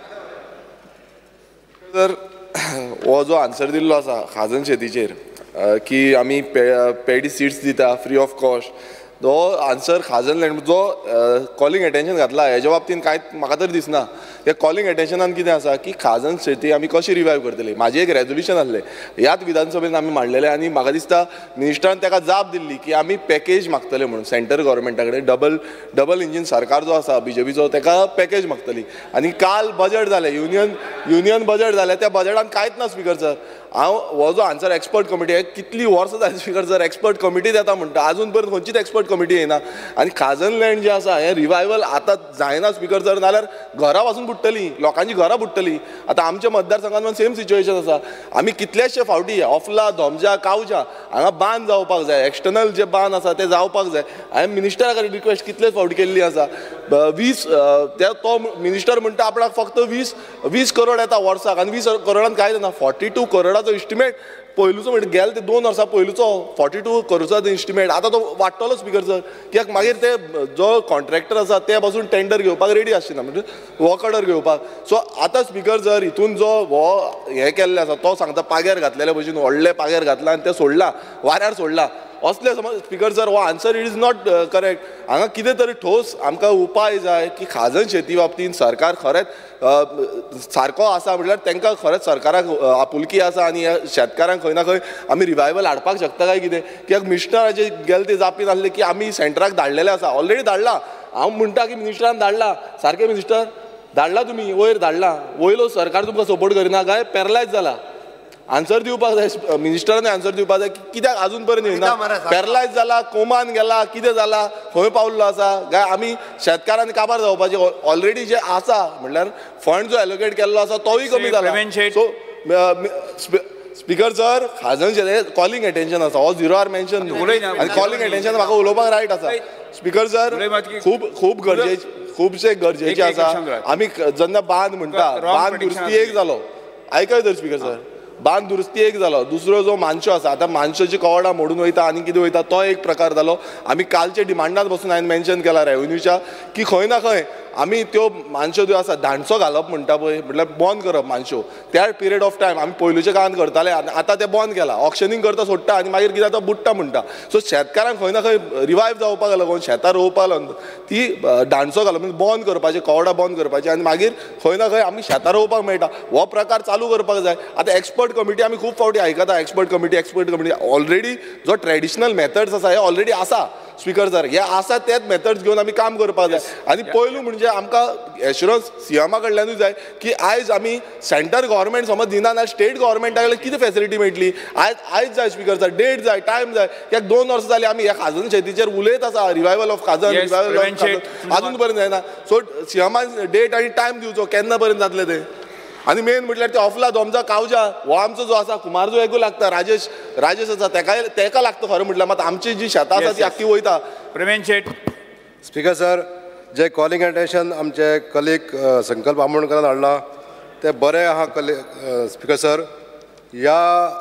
तर हो जो आन्सर दिल्लो आसा खाजन शेतीचेर की आमी पे पेडी सीड्स दिता फ्री ऑफ कॉस्ट, तो आन्सर खाजन लँड जो कॉलिंग एटेन्शन घातला हेज्या बाबतीन कांयच म्हाका तर दिसना. हे कॉलिंग एटेन्शनान कितें आसा की खाजन शेती आमी कशी रिवायव करतली. म्हाजें एक रेजोल्युशन आसलें ह्याच विधानसभेन आमी मांडलेलें आणि म्हाका दिसता मिनिस्टरान ताका जाप दिल्ली की आमी पॅकेज मागतले म्हणून सेंटर गव्हर्मेंटा कडेन. डबल डबल इंजीन सरकार जो आसा बीजेपीचो ताका पॅकेज मागतली. आनी काल बजट जालें, युनियन युनियन बजट जालें, त्या बजटान कांयच ना स्पीकर सर. हांव हो जो आन्सर एक्सपर्ट कमिटी आहे कितली वर्सां जाली स्पीकर सर एक्सपर्ट कमिटी येता म्हणटा, आजून पर्यंत खंयचीच एक्सपर्ट कमिटी येना. आनी खाजन लँड जे आसा हें रिवायवल आतां जायना स्पीकर सर, नाल्यार घरां पासून बुडटलीं, लोकांची घरां बुडटलीं. आतां आमच्या मतदारसंघात सेम सिच्युएशन आसा. आमी कितलेशे फावटी ऑफला धोमजा कावजा हांगा बांद जावपाक जाय, एक्सटर्नल जे बांद आसा ते जावपाक जाय. हांवें मिनिस्टरा कडेन रिक्वेस्ट कितलेच फावटी केल्ली आसा. वीस त्या तो मिनिस्टर म्हणटा आपणाक फक्त वीस वीस करोड येता वर्साक आनी वीस करोडान कांय जायना. फॉर्टी टू करोडाचो इस्टिमेट पयलूचो म्हणजे गेले ते दोन वर्सां पयलूचो फॉर्टी टू करोडाचो इस्टिमेट. आतां तो वाडटलो स्पीकर सर, कित्याक मागीर ते जो कॉन्ट्रॅक्टर आसा ते पासून टेंडर घेवपाक रेडी आसना म्हणजे वर्क ऑर्डर घेवपाक. सो आतां स्पीकर सर हितून जो हो हें केल्लें आसा तो सांगता पाग्यार घातलेल्या भशेन व्हडले पाग्यार घातला आनी ते सोडला, वाऱ्यार सोडला असले समज स्पीकर सर हो answer it is not correct. हांगा कितें तरी ठोस आमकां उपाय जाय की खाजन शेती बाबतींत सरकार खरेंच सारको आसा म्हटल्यार तांकां खरेंच सरकाराक आपुलकी आसा आनी ह्या शेतकारांक खंय ना खंय आमी रिवायवल हाडपाक शकता काय कितें. कित्याक मिनिस्टराचे गेले ते जापीन आसले की आमी सेंटराक धाडलेले आसा, ऑलरेडी धाडला. हांव म्हणटा की मिनिस्टरान धाडला, सारकें मिनिस्टर धाडला तुमी वयर धाडला, वयलो सरकार तुमकां सपोर्ट करिना काय पॅरलायज जाला. आन्सर दिवपाक जाय मिनिस्टरान आन्सर दिवपाक जाय कित्याक आजून पर्यंत येना. पॅरलायज जाला, कोमान गेला, कितें जाला, खंय पावल्लो आसा काय आमी शेतकारांनी काबार जावपाचे. ऑलरेडी जे आसा म्हटल्यार फंड जो एलोकेट केल्लो आसा तोय कमी जाला. सो स्पीकर सर खाजन शेती कॉलिंग एटेन्शन आसा, हो झिरो आर मेन्शन आनी कॉलिंग एटेन्शन म्हाका उलोवपाक रायट आसा. स्पीकर सर खूब खूब गरजेचे खुबशे गरजेचे आसा. आमी जेन्ना बांद म्हणटा बांद दुरुस्ती एक जालो, आयकय तर स्पीकर सर, बांद दुरुस्ती एक जालो. दुसरो जो मानशो आसा आतां मानशोची कवडां मोडून वयता आनी कितें वयता तो एक प्रकार जालो. आमी कालच्या डिमांडात बसून हांवें मेन्शन केला रेव्हेन्यूच्या की खंय ना खंय आमी त्यो मानशो ज्यो आसा धाडसो घालप म्हणटा पळय म्हटल्यार बंद करप मानशो. त्या पिरियड ऑफ टायम आमी पयलुच्या काळांत करताले आतां ते बंद केला. ऑक्शनींग करता सोडटा आनी मागीर कितें जाता बुडटा म्हणटा. सो शेतकारांक खंय ना खंय रिवायव जावपाक लागून शेतां रोवपाक लागून ती धाडसो घालप बंद करपाचें, कवडां बंद करपाचें आनी मागीर खंय ना खंय आमी शेतां रोवपाक मेळटा. हो प्रकार चालू करपाक जाय. आतां एक्सपर्ट कमिटी आमी खूब फावटी आयकता expert committee expert committee. Already जो ट्रेडिशनल मेथड्स आसा हे ऑलरेडी आसा स्पीकर सर. हे आसा तेच मेथड्स घेवन आमी काम करपाक जाय. आनी पयलू म्हणजे आमकां एश्युरन्स सीएमा कडल्यानूच जाय की आयज आमी सेंटर गव्हर्मेंट समज दिना जाल्यार स्टेट गव्हर्मेंटा कडल्यान कितें फेसिलिटी मेळटली. आयज आयज जाय स्पीकर सर, डेट जाय, टायम जाय. कित्याक दोन वर्सां जालीं आमी ह्या खाजन शेतीचेर उलयत आसा रिवायवल ऑफ खाजन रिवायवल ऑफ खाजन आजून पर्यंत जायना. सो सीएमान डेट आनी टायम दिवचो केन्ना पर्यंत जातलें तें. आनी मेन म्हटल्यार ते ऑफला धोमजा कावजा हो आमचो जो आसा कुमार जो एकू लागता राजेश राजेश आसा तेका तेका लागता खरें म्हटल्यार मात आमची जी शेतां आसा ती आख्खी वयता. प्रवीण शेट स्पीकर सर, जे कॉलिंग एटेन्शन आमचे कलीग संकल्प आमोणकरान हाडला ते बरें आहा. कली स्पीकर सर, ह्या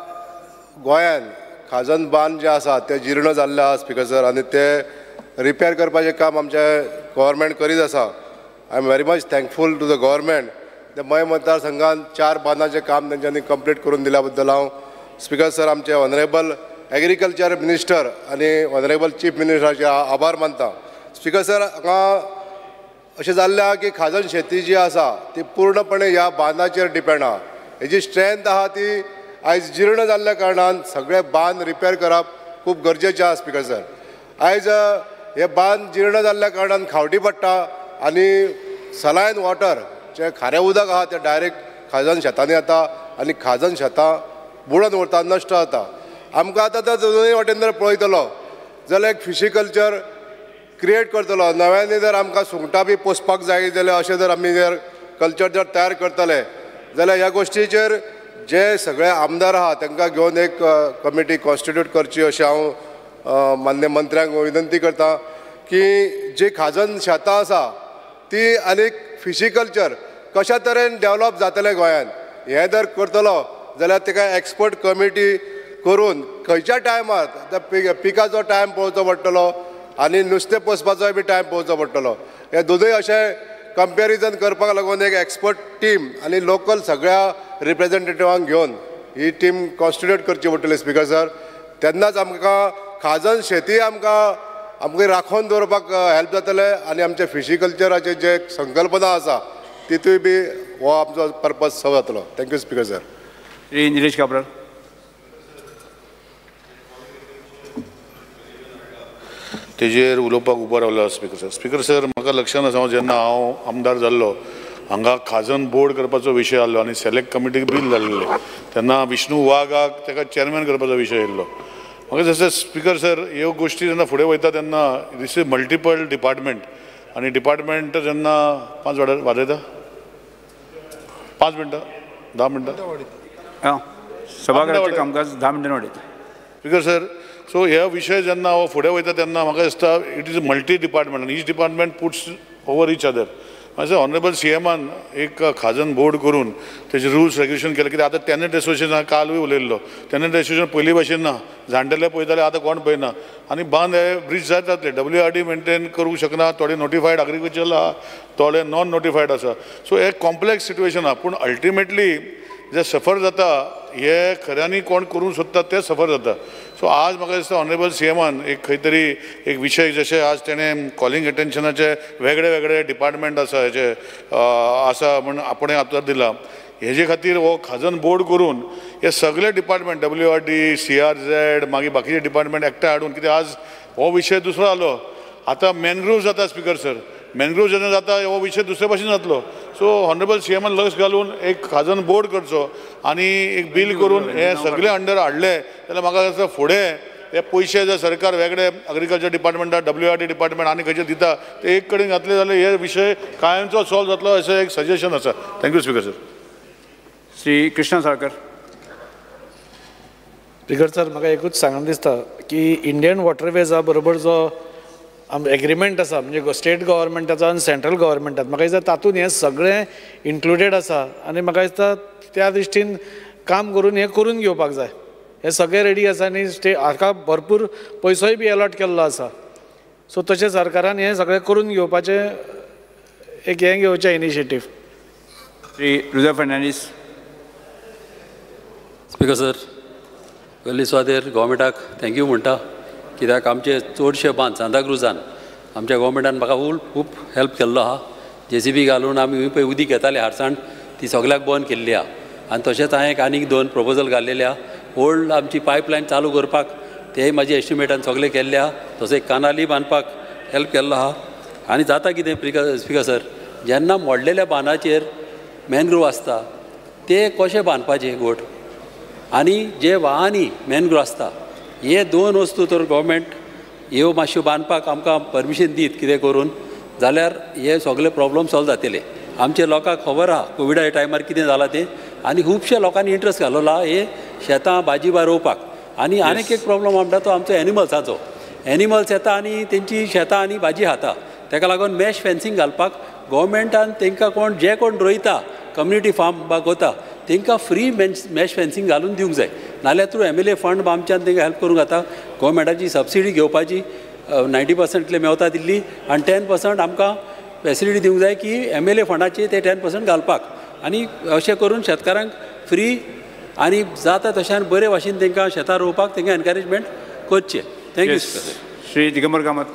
गोंयान खाजन बांद जे आसा ते जीर्ण जाल्ले आहा स्पीकर सर आनी ते रिपेर करपाचें काम आमचे गव्हर्मेंट करीत आसा. I am very much thankful to the government. ते मय मतदारसंघात चार बांदाचें काम तेंच्यांनी कंप्लीट करून दिल्या बद्दल हांव स्पीकर सर आमचे ऑनरेबल एग्रीकल्चर मिनिस्टर आनी ऑनरेबल चीफ मिनिस्टराचे आभार मानता. स्पीकर सर, हांगा अशें जाल्लें आहा की खाजन शेती जी आसा ती पूर्णपणे ह्या बांदाचेर डिपेंड आहा. हेजी स्ट्रेंथ आहा ती आयज जीर्ण जाल्ल्या कारणान सगळे बांद रिपेर करप खूब गरजेचें आहा स्पीकर सर. आयज हे बांद जीर्ण जाल्ल्या कारणान खावटी पडटा आनी सलायन वॉटर जे खारें उदक आहा तें डायरेक्ट खाजन शेतांनी येता आनी खाजन शेतां बुडोवन उरता, नश्ट जाता. आमकां आतां तो दोनूय वाटेन जर पळयतलो जाल्यार एक फिशिकल्चर क्रिएट करतलो. नव्यानी जर आमकां सुंगटां बी पोसपाक जाय जाल्यार अशें जर आमी जर कल्चर जर तयार करतले जाल्यार ह्या गोश्टीचेर जे सगळे आमदार आहा तांकां घेवन एक कमिटी कॉन्स्टिट्यूट करची अशें हांव मान्य मंत्र्यांक विनंती करता की जी खाजन शेतां आसा ती आनीक फिशिकल्चर कशा तरेन डेवलप जातलें गोंयांत हें जर करतलो जाल्यार ताका एक्सपर्ट कमिटी करून खंयच्या टायमार त्या पिकाचो टायम पळोवचो पडटलो आनी नुस्तें पोसपाचोय बी टायम पळोवचो पडटलो. हे दोनूय अशें कंपॅरिजन करपाक लागून एक एक्सपर्ट टीम आनी लोकल सगळ्या रिप्रेझेंटेटिव्हांक घेवन ही टीम कॉन्स्टिट्यूट करची पडटली स्पिकर सर. तेन्नाच आमकां खाजन शेती आमकां आमकां राखून दवरपाक हेल्प जातलें आनी आमचे फिशिकल्चराचे जे संकल्पना आसा तितूय बी हो आमचो पर्पज सर्व जातलो. Thank you speaker sir. Shri Nilesh Cabral. तेजेर उलोवपाक उबो रावलो स्पिकर सर. स्पिकर सर म्हाका लक्षांत आसा जेन्ना हांव आमदार जाल्लो हांगा खाजन बोर्ड करपाचो विशय आसलो आनी सिलेक्ट कमिटीक बील धाडलेले तेन्ना विष्णू वाघाक ताका चॅरमॅन करपाचो विशय येयल्लो. म्हाका दिसता स्पिकर सर ह्यो गोश्टी जेन्ना फुडें वयता तेन्ना दीस इज मल्टिपल डिपार्टमेंट आनी डिपार्टमेंट जेन्ना पांच वाडर वाजयता पांच मिनटां धा मिनटां सभागृहाचें कामकाज धा मिनटां वाडयता. स्पिकर सर सो ह्या विशय जेन्ना हो फुडें वयता तेन्ना म्हाका दिसता इट इज मल्टी डिपार्टमेंट आनी each department puts over each other. अशें ऑनरेबल सी एमान एक खाजन बोर्ड करून तेजे रुल्स रेग्युलेशन केलें कित्याक आतां टॅनंट एसोसिएशन कालूय उलयल्लो टॅनंट एसोसिएशन पयलीं भशेन ना जाणटेले पळयताले आतां कोण पळयना आनी बांद हे ब्रीज जायत जातले. डब्ल्यू आर डी मेंटेन करूंक शकना थोडे नोटिफायड एग्रीकल्चर आहा थोडे नॉन नोटिफायड आसा. सो हे कॉम्प्लेक्स सिट्युएशन आहा पूण अल्टिमेटली जे सफर जाता हे खऱ्यांनी कोण करूंक सोदता ते सफर जाता. सो आज म्हाका दिसता ऑनरेबल सी एमान एक खंय तरी एक विशय जशें आज तेणें कॉलिंग एटेन्शनाचे वेगळे वेगळे डिपार्टमेंट आसा हेजे आसा म्हण आपणें आतर दिला हेजे खातीर हो खाजन बोर्ड करून हे सगळे department W R D C R Z मागीर बाकीचे डिपार्टमेंट एकठांय हाडून कित्याक आज हो विशय दुसरो आलो आतां मॅनग्रोव्ह जाता स्पिकर सर मॅनग्रोव्ह जेन्ना जाता हो विशय दुसरे भशेन जातलो. सो ऑनरेबल सी एमान लक्ष घालून एक खाजन बोर्ड करचो आनी एक बील करून हे सगळे अंडर हाडले जाल्यार म्हाका दिसता फुडें हे पयशे जे सरकार वेगळे एग्रीकल्चर डिपार्टमेंटाक डब्ल्यू आर डी डिपार्टमेंट आनी खंयचे दिता ते एक कडेन घातले जाल्यार हे विशय कायमचो सॉल्व जातलो अशें एक सजेशन आसा. Thank you speaker sir. Shri Krishna Salkar. Speaker sir म्हाका एकूच सांगून दिसता की इंडियन वॉटरवेजा बरोबर जो एग्रीमेंट आसा म्हणजे स्टेट गव्हर्मेंटाचो आनी सेंट्रल गव्हर्मेंटाचो म्हाका दिसता तातूंत हें सगळें इन्क्लुडेड आसा आनी म्हाका दिसता त्या दृश्टीन काम करून हें करून घेवपाक जाय. हें सगळें रेडी आसा आनी स्टे हाका भरपूर पयसोय बी अलॉट केल्लो आसा. सो तशें सरकारान हें सगळें करून घेवपाचें एक हें घेवचें initiative. Shri Ruja Fernandes. Speaker sir पयली सुवातेर गोवमेंटाक थँक्यू म्हणटा कित्याक आमचे चडशे बांद सांताक्रुजान आमच्या गोवमेंटान म्हाका खूब खूब हेल्प केल्लो आहा. जे सी बी घालून आमी पळय उदीक येताले हारसाण ती सगळ्याक बंद केल्ली आहा आनी तशेंच हांवें आनीक दोन प्रपोजल घाल्लेले आहा. ओल्ड आमची पायपलायन चालू करपाक तेय म्हाजे एस्टिमेटान सगळे केल्ले आहा. तशें कानाली बांदपाक हेल्प केल्लो आहा. आनी जाता कितें स्पिकर सर जेन्ना मोडलेल्या बांदाचेर मॅनग्रोव आसता ते कशें बांदपाचे गोठ आनी जे व्हाळांनी मॅनग्रोव आसता हे दोन वस्तू तर गव्हर्मेंट ह्यो मातश्यो बांदपाक आमकां परमिशन दीत कितें करून जाल्यार हे सगळे प्रॉब्लम सॉल्व जातले. आमच्या लोकांक खबर आहा कोविडा टायमार कितें जालां तें आनी खुबशे लोकांनी इंट्रस्ट घालो आहा हे शेतां भाजी बा रोवपाक. आनी आनीक एक प्रॉब्लम म्हणटा तो आमचो एनिमल्साचो. एनिमल्स येता आनी तेंची शेतां आनी भाजी खाता ताका लागून मॅश फेन्सींग घालपाक गव्हर्मेंटान तांकां कोण जे कोण रोयता कम्युनिटी फार्म बा कोता तांकां फ्री मॅश मॅश फेन्सींग घालून दिवंक जाय. नाल्यार through M L A fund आमच्यान तांकां हेल्प करूंक जाता. गव्हर्मेंटाची सबसिडी घेवपाची नायन्टी पर्संट इतले मेवता दिल्ली आनी टेन पर्संट आमकां फेसिलिटी दिवंक जाय की एम एल ए फंडाचे ते टेन पर्संट घालपाक आनी अशें करून शेतकारांक फ्री आनी जाता तशें बरे भाशेन तांकां शेतां रोवपाक तांकां एनकरेजमेंट करचें. थँक्यू श्री दिगंबर कामत.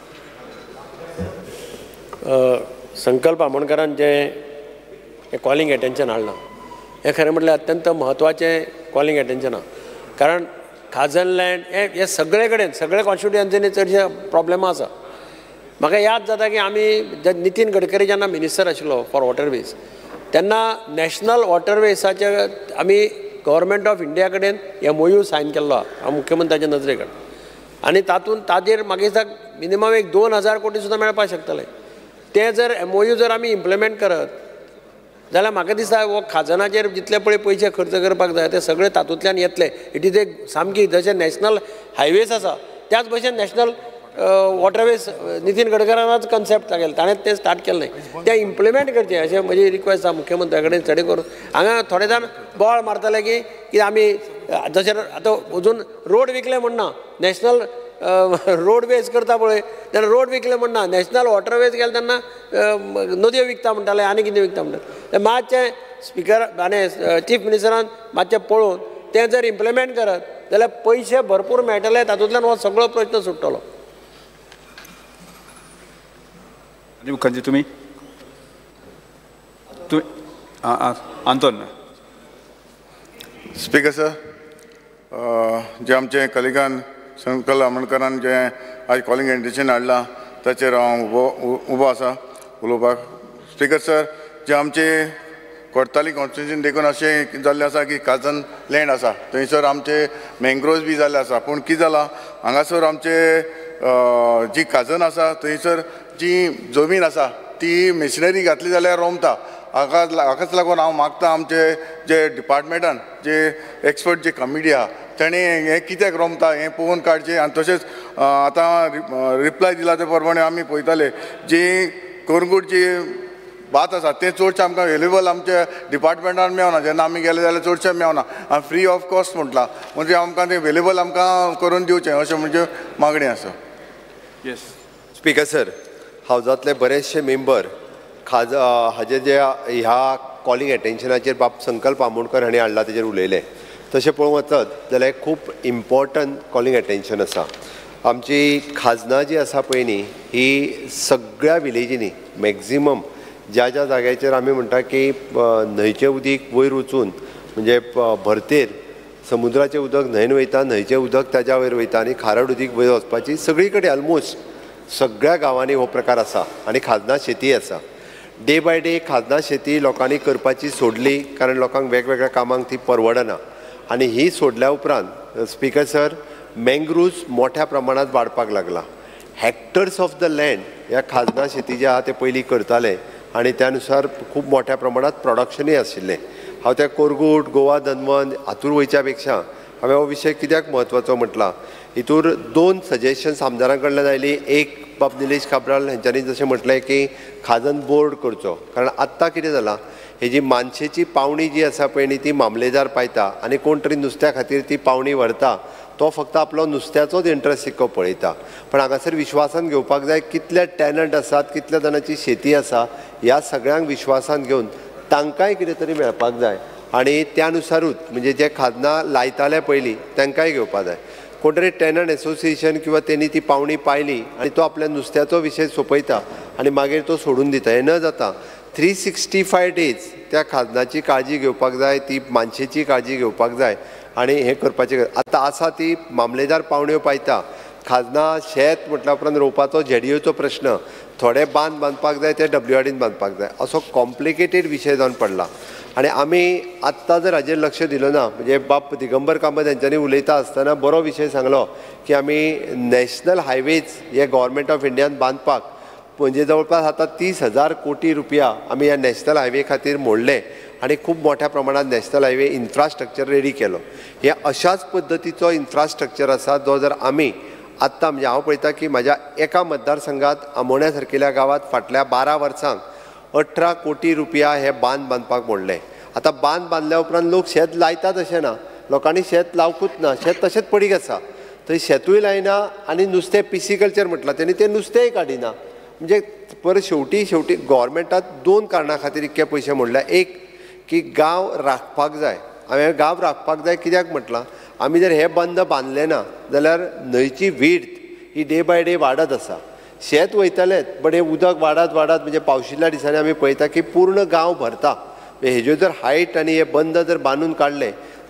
संकल्प आमोणकरान जें कॉलिंग एटेन्शन हाडलां हें खरें म्हटल्यार अत्यंत म्हत्वाचें कॉलिंग एटेन्शन आहा. कारण खाजन लँड हे हे सगळे कडेन सगळे कॉन्स्टिट्युएन्सीनी चडशे प्रॉब्लेम आसा. म्हाका याद जाता की आमी नितीन गडकरी जेन्ना मिनिस्टर आशिल्लो फॉर वॉटरवेज तेन्ना नॅशनल वॉटरवेसाचे आमी गव्हर्मेंट ऑफ इंडिया कडेन एमओयू सायन केल्लो आहा मुख्यमंत्र्याच्या नजरे कडेन आनी तातूंत ताजेर म्हाका दिसता मिनिमम एक दोन हजार कोटी सुद्दां मेळपाक शकतले ते जर एमओयू जर आमी इम्प्लिमेंट करत जाल्यार म्हाका दिसता हो खाजनाचेर जितले पळय पयशे खर्च करपाक जाय ते सगळे तातूंतल्यान येतले इट इज एक सामकी जशे नॅशनल हायवेज आसा त्याच भशेन नॅशनल वॉटरवेज नितीन गडकरानाच कन्सेप्ट सांगेल ताणें तें स्टार्ट केल्लें तें इम्प्लिमेंट करचें अशें म्हजी रिक्वेस्ट आसा मुख्यमंत्र्या कडेन स्टडी करून हांगा थोडे जाण बोवाळ मारतले की की आमी जशें आतां अजून रोड विकले म्हणना नॅशनल रोडवेज करता पळय तेन्ना रोड विकले म्हणना नॅशनल वॉटरवेज गेले तेन्ना नदयो विकता म्हणटाले आनी कितें विकता म्हणटाले मातशें स्पिकर आनी चीफ मिनिस्टरान मातशें पळोवन तें जर इम्प्लिमेंट करत जाल्यार पयशे भरपूर मेळटले तातूंतल्यान हो सगळो प्रश्न सुट्टलो. मुखर्जी तुम्ही आंतोन स्पीकर सर जे आमचे कलिगान संकल आमोणकरान जे आज कॉलिंग एडिशन हाडला ताचेर हांव उबो उबो आसा उलोवपाक. स्पीकर सर जे आमचे कोर्ताली कॉन्स्टिट्युशन देखून अशें जाल्लें आसा की काजन लँड आसा थंयसर आमचे मँग्रोव्ज बी जाल्ले आसा पूण कितें जालां हांगासर आमचे जी काजन आसा थंयसर जी जमीन आसा ती मेशिनरी घातली जाल्यार रोमता हाका हाकाच लागून हांव मागता आमचे जे डिपार्टमेंटान जे एक्सपर्ट जे कमिटी आहा ताणें हें कित्याक रोमता हें पळोवन काडचें आनी तशेंच आतां रिप्लाय दिला ते प्रमाणे आमी पळयताले जी कोरगूट जी भात आसा तें चडशें आमकां अवेलेबल आमच्या डिपार्टमेंटान मेळना जेन्ना आमी गेले जाल्यार चडशें मेळना आनी फ्री ऑफ कॉस्ट म्हटलां म्हणजे आमकां तें अवेलेबल आमकां करून दिवचें अशें म्हणजे मागणी आसा. येस स्पीकर सर हावजांतले बरेचशे मेंबर खाज हाजे जे ह्या कॉलिंग एटेन्शनाचेर बाब संकल्प आमोणकर हांणी हाडला तेजेर उलयले तशें पळोवंक वचत जाल्यार खूब इम्पॉर्टंट कॉलिंग एटेन्शन आसा. आमची खाजना जी आसा पळय न्ही ही सगळ्या विलेजींनी मॅक्झिमम ज्या ज्या जाग्याचेर आमी म्हणटा की न्हंयचें उदीक वयर वचून म्हणजे भरतेर समुद्राचें उदक न्हंयेन वयता न्हंयचें उदक ताज्या वयर वयता आनी खारड उदीक वयर वचपाची सगळी कडेन ऑलमोस्ट सगळ्या गांवांनी हो प्रकार आसा आनी खाजना शेती आसा. डे बाय डे खाजना शेती लोकांनी करपाची सोडली कारण लोकांक वेगवेगळ्या कामांक ती परवडना आनी ही सोडल्या उपरांत स्पीकर सर मँग्रुव्ज मोठ्या प्रमाणांत वाडपाक लागला. हेक्टर्स ऑफ द लँड ह्या खाजना शेती जे आहा ते पयलीं करताले आनी त्या नुसार खूब मोठ्या प्रमाणांत प्रोडक्शनूय आशिल्लें. हांव त्या कोरगूट गोवा दनवन हातूर वयच्या पेक्षा हांवें हो विशय कित्याक म्हत्वाचो म्हटला हितूर दोन सजेशन्स आमदारां कडल्यान आयली. एक बाब निलेश काब्राल हेंच्यांनी जशें म्हटलें की खाजन बोर्ड करचो कारण आत्तां कितें जालां ही जी मानशेची पावणी जी आसा पळय न्ही ती मामलेदार पायता आनी कोण तरी नुस्त्या खातीर ती पावणी व्हरता तो फक्त आपलो नुस्त्याचोच इंट्रस्ट सिक्को पळयता. पण हांगासर विश्वासान घेवपाक जाय कितले टॅनंट आसात कितल्या जाणांची शेती आसा ह्या सगळ्यांक विश्वासान घेवन तांकांय कितें तरी मेळपाक जाय आनी त्या नुसारूच म्हणजे जे खाजना लायताले पयलीं तांकांय घेवपाक जाय. कोण तरी टॅनंट एसोसिएशन किंवा तेणी ती पावणी पायली आनी तो आपल्या नुस्त्याचो विशय सोंपयता आनी मागीर तो सोडून दिता हें न जाता थ्री सिक्स्टी फाय डेज त्या खाजनाची काळजी घेवपाक जाय ती मानशेची काळजी घेवपाक जाय आनी हें करपाचें. आतां आसा ती मामलेदार पावण्यो पायता खाजना शेत म्हटल्या उपरांत रोवपाचो झेडयोचो प्रश्न थोडे बांद बांदपाक जाय ते डब्ल्यूआरडीन बांदपाक जाय असो कॉम्प्लिकेटेड विशय जावन पडला आनी आमी आत्तां जर हाजेर लक्ष दिलो ना म्हणजे बाब दिगंबर कामत हेंच्यांनी उलयता आसतना बरो विशय सांगलो की आमी नॅशनल हायवेज हे गव्हर्मेंट ऑफ इंडियान बांदपाक म्हणजे जवळपास आतां तीस हजार कोटी रुपया आमी ह्या नॅशनल हायवे खातीर मोडले आनी खूब मोठ्या प्रमाणात नॅशनल हायवे इन्फ्रास्ट्रक्चर रेडी केलो. हे अशाच पद्दतीचो इन्फ्रास्ट्रक्चर आसा जो जर आमी आत्तां म्हणजे हांव पळयता की म्हाज्या एका मतदारसंघात आमोण्या सारकेल्या गांवांत फाटल्या बारा वर्सांक अठरा कोटी रुपया हे बांद बांदपाक मोडले. आतां बांद बांदल्या उपरांत लोक शेत लायतात अशें ना लोकांनी शेत लावकूच ना शेत तशेंच पडीक आसा थंय शेतूय लायना आनी नुस्तें पिसिकल्चर म्हटलां तेणी तें नुस्तेंय काडिना म्हणजे परत शेवटी शेवटी गोवोरमेंटात दोन कारणां खातीर इतके पयशे मोडल्या. एक की गांव राखपाक जाय हांवें गांव राखपाक जाय कित्याक म्हटलां आमी जर हे बंद बांदले ना जाल्यार न्हंयची विड्थ ही डे बाय डे वाडत आसा. शेत वयतलेंच बट हें उदक वाडत वाडत म्हणजे पावशिल्ल्या दिसांनी आमी पळयता की पूर्ण गांव भरता. हेज्यो जर हायट आनी हे बंद जर बांदून काडले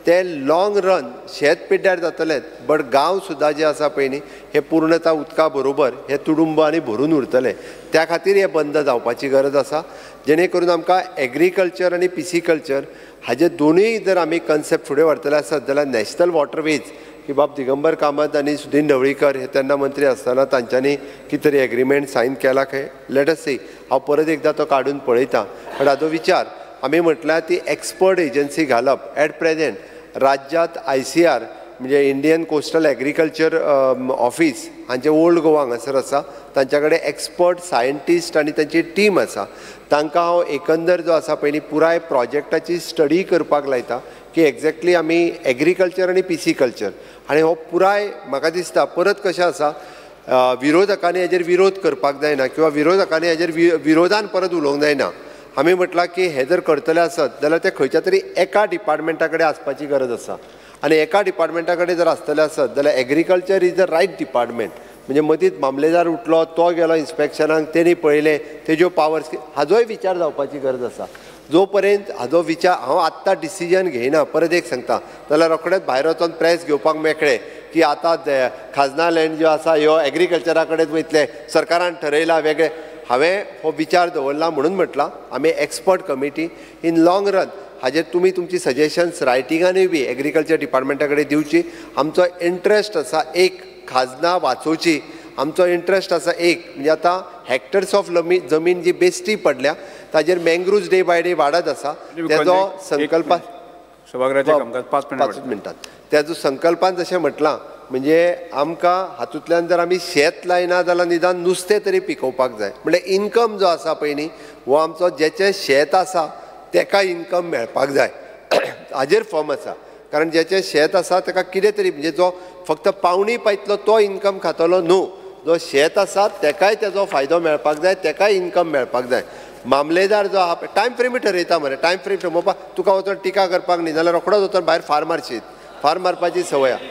ते लॉंग रन शेत पिड्ड्यार जातलेच, बट गांव सुद्दां जे आसा पळय न्ही हे पूर्णता उदका बरोबर हे तुडुंब आनी भरून उरतले. त्या खातीर हे बंद जावपाची गरज आसा, जेणे करून आमकां एग्रीकल्चर आनी पिसिकल्चर हाजे दोनूय जर आमी कन्सेप्ट फुडें व्हरतले आसत जाल्यार नॅशनल वॉटरवेज की बाब दिगंबर कामत आनी सुदीन ढवळीकर हे तेन्ना मंत्री आसतना तांच्यांनी कितें तरी एग्रीमेंट सायन केला खंय, लेट अस सी. हांव परत एकदां तो काडून पळयतां. पण हाजो विचार आमी म्हटल्यार ती एक्सपर्ट एजन्सी घालप. एट प्रेझेंट राज्यांत आय सी आर म्हणजे इंडियन कोस्टल एग्रीकल्चर ऑफिस हांचे ओल्ड गोवा हांगासर आसा, तांच्या कडेन एक्सपर्ट सायंटिस्ट आनी तांची टीम आसा. तांकां हांव एकंदर जो आसा पळय न्ही पुराय प्रोजेक्टाची स्टडी करपाक लायता की एक्झॅक्टली आमी एग्रीकल्चर आनी पिसिकल्चर आनी हो पुराय म्हाका दिसता परत कशें आसा विरोधकांनी हेजेर विरोध करपाक जायना किंवा विरोधकांनी हेजेर विरोधान परत उलोवंक जायना. आमी म्हटलां की हे जर करतले आसत जाल्यार ते खंयच्या तरी एका डिपार्टमेंटा कडेन आसपाची गरज आसा आनी एका डिपार्टमेंटा कडेन जर आसतले आसत जाल्यार agriculture is the right department. म्हणजे मदींच मामलेदार उठलो, तो गेलो इन्स्पेक्शनाक, तेणी पळयलें तेज्यो पावर्स, हाजोय विचार जावपाची गरज आसा. जो पर्यंत हाजो विचार हांव आत्तां डिसिजन घेयना, परत एक सांगता जाल्यार रोखडेंच भायर वचून प्रेस घेवपाक मेकळे की आतां खाजना लँड ज्यो आसा ह्यो एग्रीकल्चरा कडेन वयतले, सरकारान ठरयला वेगळे. हांवें हो विचार दवरला म्हणून म्हटलां आमी expert committee in long run हाजेर तुमी तुमची सजेशन्स रायटिंगानूय बी एग्रीकल्चर डिपार्टमेंटा कडेन दिवची. आमचो इंट्रस्ट आसा एक खाजना वाचोवची, आमचो इंट्रस्ट आसा एक म्हणजे आतां हेक्टर्स ऑफ जमीन जी बेश्टी पडल्या ताजेर मँग्रुव्ज डे बाय डे वाडत आसा. तेजो संकल्पान पांच मिनटांत तेजो संकल्पान जशें म्हटलां म्हणजे आमकां हातूंतल्यान जर आमी शेत लायना जाल्यार निदान नुस्तें तरी पिकोवपाक जाय. म्हणजे इन्कम जो आसा पळय न्ही हो आमचो जेचें शेत आसा तेका इन्कम मेळपाक जाय हाजेर फॉर्म आसा. कारण जेचें शेत आसा ताका कितें तरी म्हणजे जो फक्त पावणी पायतलो तो इन्कम खातलो न्हू, जो शेत आसा तेकाय तेजो फायदो मेळपाक जाय, तेकाय इन्कम मेळपाक जाय. मामलेदार जो आहा पळय टायम फ्रेमी ठरयता मरे, टायम फ्रेम ठरवपाक तुका वचून टिका करपाक न्ही जाल्यार रोखडोच वचून भायर फार मारशीत, फार मारपाची संवय आहा.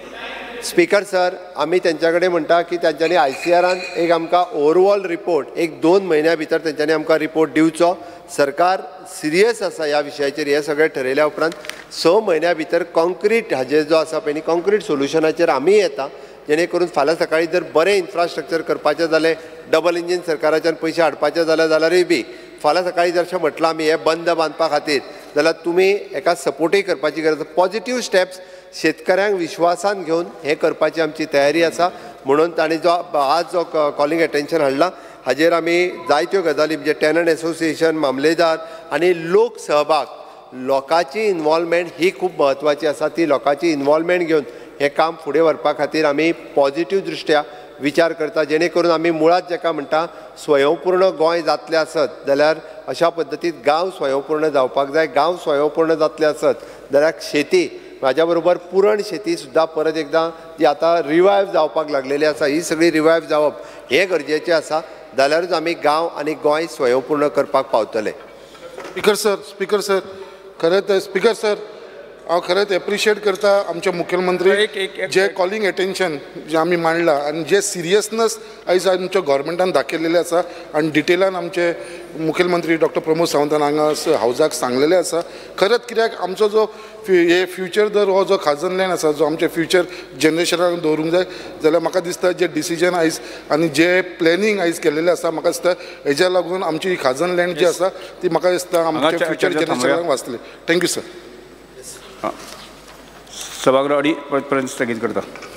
स्पीकर सर आमी तेंच्या कडेन म्हणटा की तेंच्यांनी आय सी आरान एक आमकां ओवरऑल रिपोर्ट एक दोन म्हयन्या भितर तेंच्यांनी आमकां रिपोर्ट दिवचो. सरकार सिरियस आसा ह्या विशयाचेर, हे सगळें ठरयल्या उपरांत स म्हयन्या भितर कॉन्क्रीट हाजेर जो आसा पळय न्ही कॉन्क्रीट सोल्युशनाचेर आमी येता, जेणे करून फाल्यां सकाळी जर बरें इन्फ्रास्ट्रक्चर करपाचें जालें, डबल इंजीन सरकाराच्यान पयशे हाडपाचे जाल्यार जाल्यारूय बी फाल्यां सकाळी जर अशें म्हटलां आमी हे बंद बांदपा खातीर जाल्यार तुमी हेका सपोर्टूय करपाची गरज. पॉझिटिव्ह स्टेप्स शेतकऱ्यांक विश्वासान घेवन हे करपाची आमची तयारी आसा. म्हणून ताणें जो आज जो कॉलिंग एटेन्शन हाडला हाजेर आमी जायत्यो गजाली म्हणजे टॅनंट एसोसिएशन, मामलेदार आनी लोक सहभाग, लोकांची इनवॉल्वमेंट ही खूब म्हत्वाची आसा. ती लोकांची इनवॉल्वमेंट घेवन हे काम फुडें व्हरपा खातीर आमी पॉझिटिव्ह दृश्ट्या विचार करता, जेणे करून आमी मुळात जेका म्हणटा स्वयंपूर्ण गोंय जातलें आसत जाल्यार अशा पद्दतीन गांव स्वयंपूर्ण जावपाक जाय. गांव स्वयंपूर्ण जातले आसत जाल्यार शेती म्हाज्या बरोबर पुरण शेती सुद्दां परत एकदां जी आतां रिवायव जावपाक लागलेली आसा ही सगळी रिवायव जावप हे गरजेचें आसा. जाल्यारूच आमी गांव आनी गोंय स्वयंपूर्ण करपाक पावतले. स्पीकर सर स्पीकर सर खरेंच स्पीकर सर हांव खरेंच एप्रिशिएट करता आमचे मुखेलमंत्री जे कॉलिंग एटेन्शन जे आमी मांडलां आनी जे सिरियसनस आयज आमच्या गव्हर्मेंटान दाखयलेले आसा आनी डिटेलान आमचे मुखेलमंत्री डॉक्टर प्रमोद सावंतान हांगा हावजाक सांगलेले आसा. खरेंच कित्याक आमचो जो हे फ्युचर जर हो जो खाजन लँड आसा जो आमचे फ्युचर जनरेशनाक दवरूंक जाय जाल्यार म्हाका दिसता जे डिसिजन आयज आनी जे प्लॅनिंग आयज केल्लेलें आसा म्हाका दिसता हेज्या लागून आमची खाजन लँड जी आसा ती म्हाका दिसता आमच्या फ्युचर जनरेशनाक वाचतली. Thank you sir. सभागृह अडी पर्यंत स्थगीत करता.